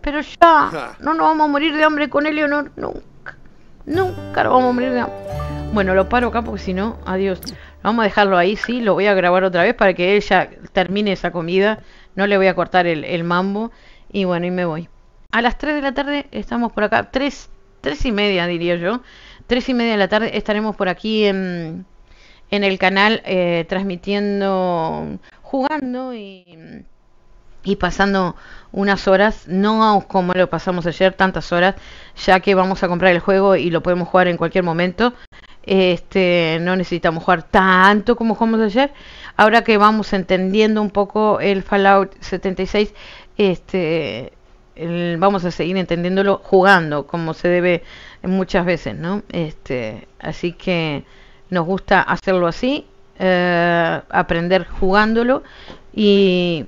pero ya, no nos vamos a morir de hambre con Eleonor, nunca, nunca nos vamos a morir de hambre. Bueno, lo paro acá porque si no, adiós. Vamos a dejarlo ahí, sí, lo voy a grabar otra vez para que ella termine esa comida. No le voy a cortar el, el mambo. Y bueno, y me voy. A las tres de la tarde estamos por acá, tres, tres y media diría yo. Tres y media de la tarde estaremos por aquí en, en el canal eh, transmitiendo, jugando y... y pasando unas horas, no como lo pasamos ayer, tantas horas, ya que vamos a comprar el juego y lo podemos jugar en cualquier momento. Este, no necesitamos jugar tanto como jugamos ayer. Ahora que vamos entendiendo un poco el Fallout setenta y seis, este, el, vamos a seguir entendiéndolo jugando, como se debe muchas veces, ¿no? Este, así que nos gusta hacerlo así, eh, aprender jugándolo y...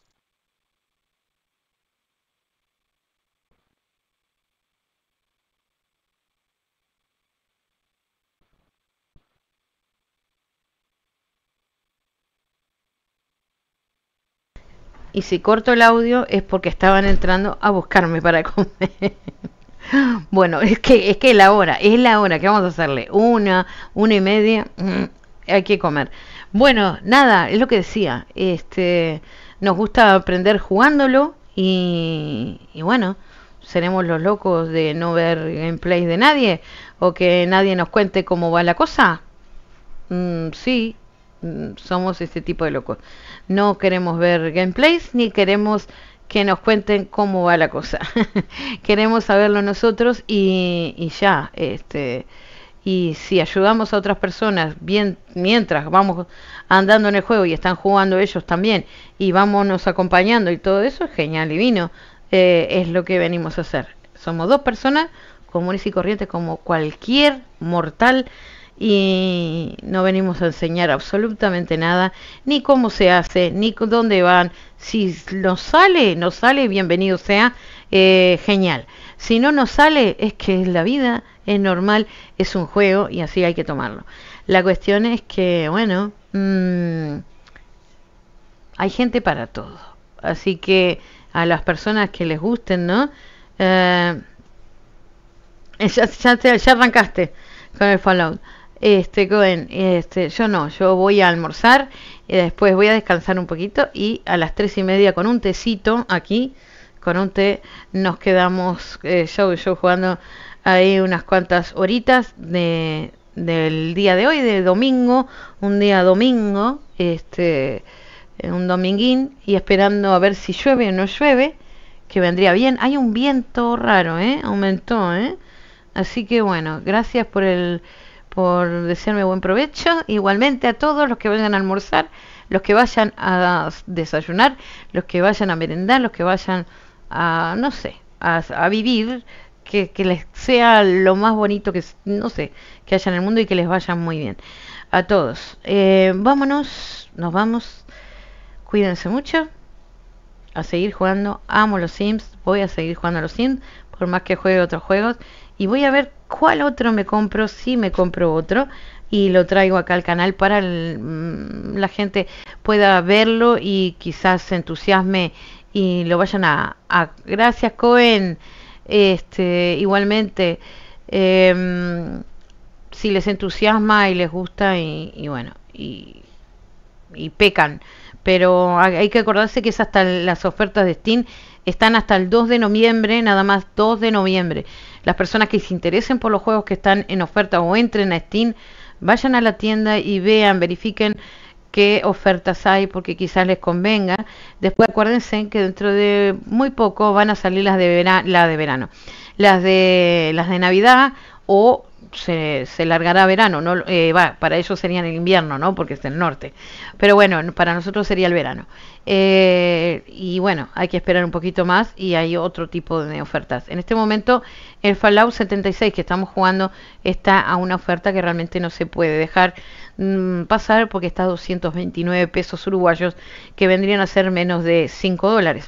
Y si corto el audio es porque estaban entrando a buscarme para comer. Bueno, es que es que la hora, es la hora que vamos a hacerle. Una, una y media, mmm, hay que comer. Bueno, nada, es lo que decía. Este, nos gusta aprender jugándolo y, y bueno, seremos los locos de no ver gameplays de nadie o que nadie nos cuente cómo va la cosa. Mm, sí, mm, somos este tipo de locos. No queremos ver gameplays ni queremos que nos cuenten cómo va la cosa. Queremos saberlo nosotros y, y ya. Este, y si ayudamos a otras personas bien mientras vamos andando en el juego y están jugando ellos también y vámonos acompañando y todo eso, es genial, divino. Eh, es lo que venimos a hacer. Somos dos personas comunes y corrientes como cualquier mortal. Y no venimos a enseñar absolutamente nada, ni cómo se hace, ni dónde van. Si nos sale, nos sale, bienvenido sea, eh, genial. Si no nos sale, es que es la vida, es normal, es un juego y así hay que tomarlo. La cuestión es que, bueno, mmm, hay gente para todo. Así que a las personas que les gusten, ¿no? Eh, ya, ya, te, ya arrancaste con el Fallout. Este, Cohen, este, yo no, yo voy a almorzar y después voy a descansar un poquito y a las tres y media con un tecito aquí, con un té, nos quedamos, eh, yo, yo jugando ahí unas cuantas horitas de, del día de hoy, de domingo, un día domingo, este, un dominguín y esperando a ver si llueve o no llueve, que vendría bien. Hay un viento raro, ¿eh? Aumentó, ¿eh? Así que bueno, gracias por el... por desearme buen provecho, igualmente a todos los que vayan a almorzar, los que vayan a desayunar, los que vayan a merendar, los que vayan a, no sé, a, a vivir, que, que les sea lo más bonito que, no sé, que haya en el mundo y que les vaya muy bien. A todos. Eh, vámonos, nos vamos, cuídense mucho, a seguir jugando, amo los Sims, voy a seguir jugando a los Sims, por más que juegue otros juegos, y voy a ver cuál otro me compro, si me compro otro, y lo traigo acá al canal para el, la gente pueda verlo y quizás se entusiasme y lo vayan a... a gracias, Cohen. Este, igualmente, eh, si les entusiasma y les gusta y, y bueno, y, y pecan. Pero hay que acordarse que es hasta las ofertas de Steam están hasta el dos de noviembre, nada más dos de noviembre. Las personas que se interesen por los juegos que están en oferta o entren a Steam, vayan a la tienda y vean, verifiquen qué ofertas hay porque quizás les convenga. Después acuérdense que dentro de muy poco van a salir las de verano, la de verano, las de las de Navidad o se, se largará verano, no eh, va, para ellos sería en el invierno, ¿no? Porque es el norte. Pero bueno, para nosotros sería el verano. Eh, y bueno, hay que esperar un poquito más y hay otro tipo de ofertas. En este momento el Fallout setenta y seis que estamos jugando está a una oferta que realmente no se puede dejar mmm, pasar porque está a doscientos veintinueve pesos uruguayos, que vendrían a ser menos de cinco dólares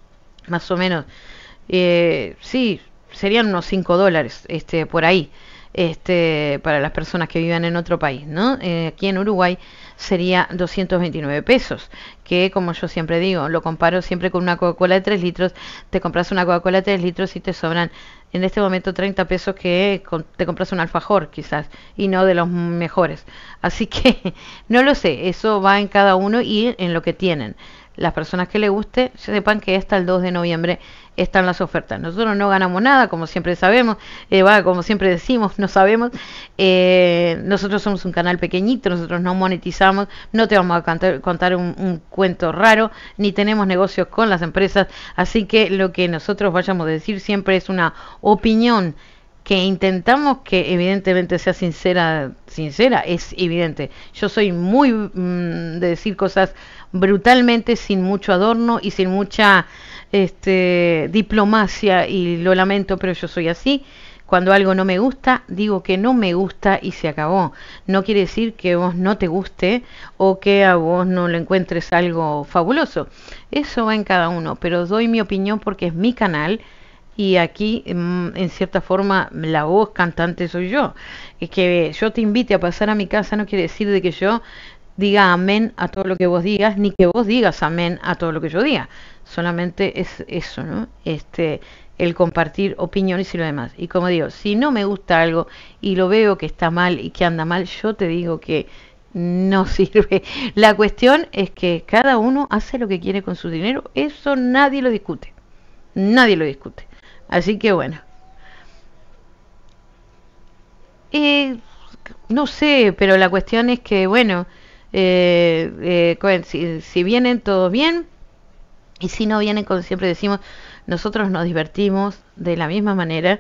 más o menos. Eh, sí, serían unos cinco dólares este, por ahí. este, para las personas que vivan en otro país, ¿no? Eh, aquí en Uruguay sería doscientos veintinueve pesos, que como yo siempre digo, lo comparo siempre con una Coca-Cola de tres litros, te compras una Coca-Cola de tres litros y te sobran en este momento treinta pesos que con, te compras un alfajor quizás, y no de los mejores. Así que no lo sé, eso va en cada uno y en lo que tienen. Las personas que les guste, sepan que hasta el dos de noviembre están las ofertas. Nosotros no ganamos nada, como siempre sabemos, eh, va, como siempre decimos, no sabemos. Eh, nosotros somos un canal pequeñito, nosotros no monetizamos, no te vamos a contar, contar un, un cuento raro, ni tenemos negocios con las empresas. Así que lo que nosotros vayamos a decir siempre es una opinión que intentamos que evidentemente sea sincera, sincera, es evidente. Yo soy muy mmm, de decir cosas brutalmente, sin mucho adorno y sin mucha este, diplomacia, y lo lamento, pero yo soy así. Cuando algo no me gusta, digo que no me gusta y se acabó. No quiere decir que a vos no te guste o que a vos no le encuentres algo fabuloso. Eso va en cada uno, pero doy mi opinión porque es mi canal. Y aquí, en cierta forma, la voz cantante soy yo. Es que yo te invite a pasar a mi casa no quiere decir de que yo diga amén a todo lo que vos digas, ni que vos digas amén a todo lo que yo diga. Solamente es eso, ¿no? Este, el compartir opiniones y lo demás. Y como digo, si no me gusta algo y lo veo que está mal y que anda mal, yo te digo que no sirve. La cuestión es que cada uno hace lo que quiere con su dinero. Eso nadie lo discute. Nadie lo discute. Así que bueno, eh, no sé, pero la cuestión es que bueno, eh, eh, si, si vienen todos bien, y si no vienen, como siempre decimos, nosotros nos divertimos de la misma manera.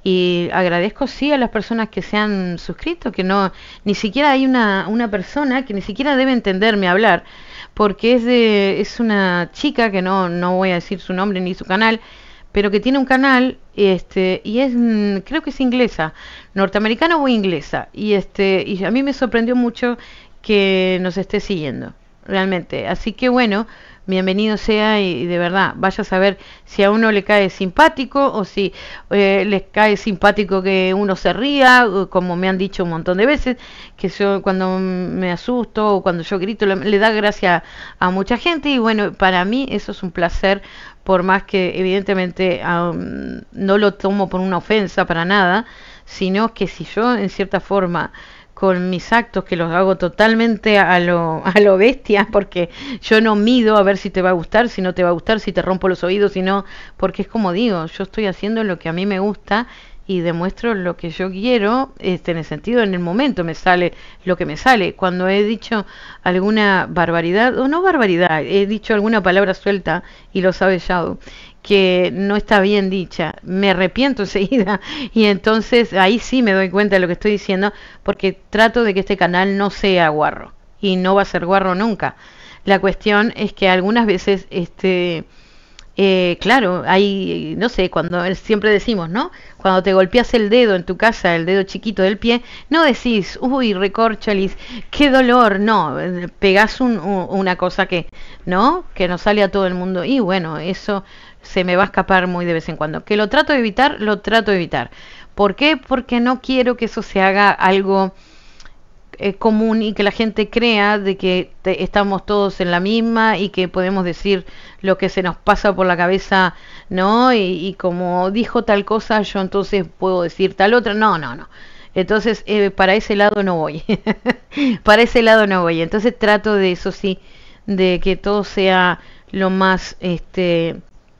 Y agradezco sí a las personas que se han suscrito, que no, ni siquiera hay una, una persona que ni siquiera debe entenderme hablar, porque es de, es una chica que no, no voy a decir su nombre ni su canal, pero que tiene un canal, este, y es, creo que es inglesa, norteamericana o inglesa, y este, y a mí me sorprendió mucho que nos esté siguiendo, realmente. Así que bueno, bienvenido sea, y, y de verdad, vaya a saber si a uno le cae simpático o si eh, les cae simpático que uno se ría, como me han dicho un montón de veces, que yo cuando me asusto o cuando yo grito le, le da gracia a mucha gente, y bueno, para mí eso es un placer, por más que evidentemente um, no lo tomo por una ofensa para nada, sino que si yo en cierta forma con mis actos, que los hago totalmente a lo, a lo bestia, porque yo no mido a ver si te va a gustar, si no te va a gustar, si te rompo los oídos, si no, porque es como digo, yo estoy haciendo lo que a mí me gusta y demuestro lo que yo quiero, este, en el sentido, en el momento me sale lo que me sale. Cuando he dicho alguna barbaridad, o no barbaridad, he dicho alguna palabra suelta, y lo sabe Shadow, que no está bien dicha, me arrepiento enseguida, y entonces ahí sí me doy cuenta de lo que estoy diciendo, porque trato de que este canal no sea guarro, y no va a ser guarro nunca. La cuestión es que algunas veces, este... Eh, claro, hay, no sé, cuando siempre decimos, ¿no? Cuando te golpeas el dedo en tu casa, el dedo chiquito del pie, no decís, uy, recorcholis, qué dolor, no, pegás un, un, una cosa que, ¿no? Que nos sale a todo el mundo, y bueno, eso se me va a escapar muy de vez en cuando. Que lo trato de evitar, lo trato de evitar. ¿Por qué? Porque no quiero que eso se haga algo Eh, común y que la gente crea de que te, estamos todos en la misma y que podemos decir lo que se nos pasa por la cabeza, ¿no? Y, y como dijo tal cosa, yo entonces puedo decir tal otra. No, no, no. Entonces, eh, para ese lado no voy. Para ese lado no voy. Entonces trato de eso sí, de que todo sea lo más, este...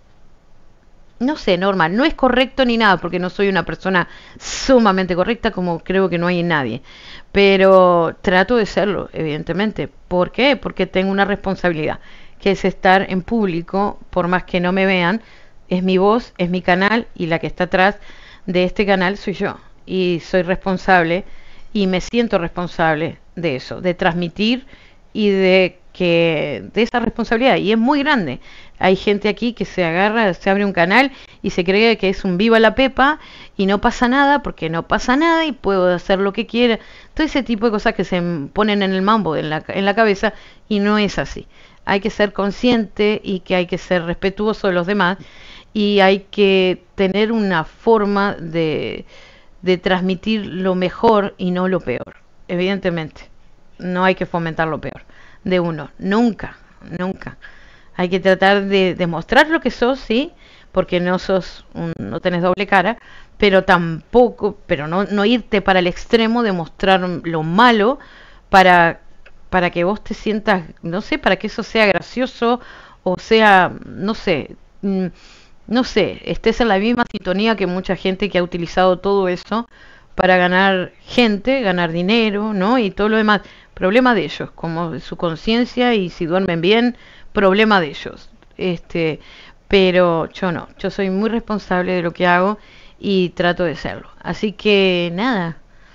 no sé, normal, no es correcto ni nada, porque no soy una persona sumamente correcta, como creo que no hay en nadie, pero trato de serlo, evidentemente. ¿Por qué? Porque tengo una responsabilidad, que es estar en público, por más que no me vean, es mi voz, es mi canal, y la que está atrás de este canal soy yo, y soy responsable, y me siento responsable de eso, de transmitir y de que de esa responsabilidad, y es muy grande. Hay gente aquí que se agarra, se abre un canal y se cree que es un viva la pepa y no pasa nada, porque no pasa nada y puedo hacer lo que quiera. Todo ese tipo de cosas que se ponen en el mambo, en la, en la cabeza, y no es así. Hay que ser consciente y que hay que ser respetuoso de los demás, y hay que tener una forma de, de transmitir lo mejor y no lo peor. Evidentemente, no hay que fomentar lo peor de uno, nunca, nunca. Hay que tratar de demostrar lo que sos, sí, porque no sos un, no tenés doble cara, pero tampoco, pero no, no irte para el extremo de mostrar lo malo para, para que vos te sientas, no sé, para que eso sea gracioso o sea, no sé, mm, no sé, estés en la misma sintonía que mucha gente que ha utilizado todo eso para ganar gente, ganar dinero, ¿no? Y todo lo demás. Problema de ellos, como su conciencia, y si duermen bien, problema de ellos. Este, pero yo no, yo soy muy responsable de lo que hago y trato de serlo. Así que nada,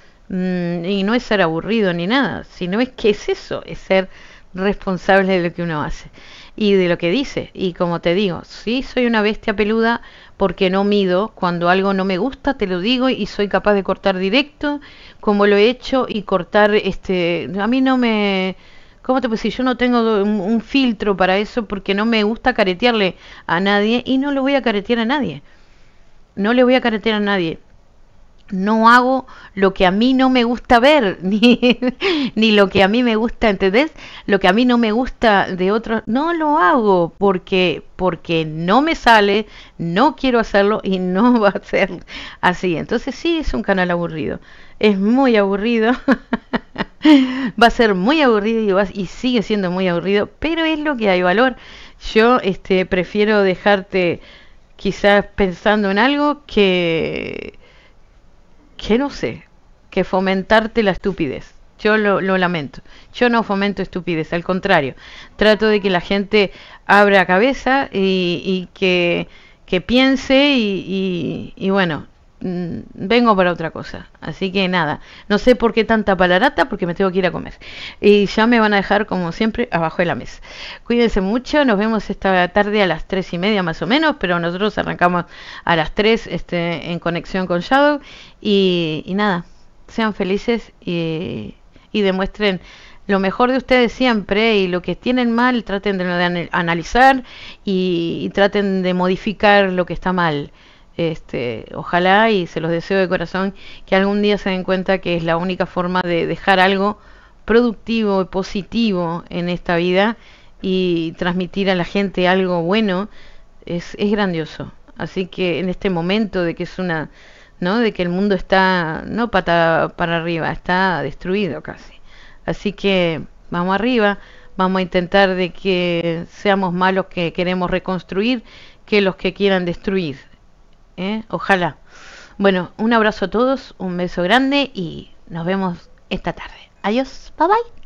mm, y no es ser aburrido ni nada, sino es que es eso, es ser responsable de lo que uno hace y de lo que dice. Y como te digo, sí soy una bestia peluda porque no mido. Cuando algo no me gusta te lo digo y soy capaz de cortar directo, como lo he hecho, y cortar, este, a mí no me, ¿cómo te puedo decir? Yo no tengo un, un filtro para eso, porque no me gusta caretearle a nadie y no le voy a caretear a nadie. No le voy a caretear a nadie. No hago lo que a mí no me gusta ver, ni, ni lo que a mí me gusta, ¿entendés? Lo que a mí no me gusta de otros, no lo hago porque, porque no me sale, no quiero hacerlo y no va a ser así. Entonces sí, es un canal aburrido, es muy aburrido, va a ser muy aburrido y, va, y sigue siendo muy aburrido, pero es lo que hay valor. Yo este, prefiero dejarte quizás pensando en algo que... que no sé, que fomentarte la estupidez. Yo lo, lo lamento. Yo no fomento estupidez, al contrario. Trato de que la gente abra cabeza y, y que, que piense y, y, y bueno, mmm, vengo para otra cosa. Así que nada, no sé por qué tanta palarata, porque me tengo que ir a comer. Y ya me van a dejar, como siempre, abajo de la mesa. Cuídense mucho, nos vemos esta tarde a las tres y media más o menos, pero nosotros arrancamos a las tres este, en conexión con Shadow. Y, y nada, sean felices y, y demuestren lo mejor de ustedes siempre, y lo que tienen mal traten de, de analizar y, y traten de modificar lo que está mal. Este, ojalá, y se los deseo de corazón, que algún día se den cuenta que es la única forma de dejar algo productivo y positivo en esta vida y transmitir a la gente algo bueno. Es, es grandioso. Así que en este momento de que es una... ¿no? De que el mundo está, no pata para arriba, está destruido casi. Así que vamos arriba, vamos a intentar de que seamos más los que queremos reconstruir que los que quieran destruir. ¿Eh? Ojalá. Bueno, un abrazo a todos, un beso grande y nos vemos esta tarde. Adiós, bye bye.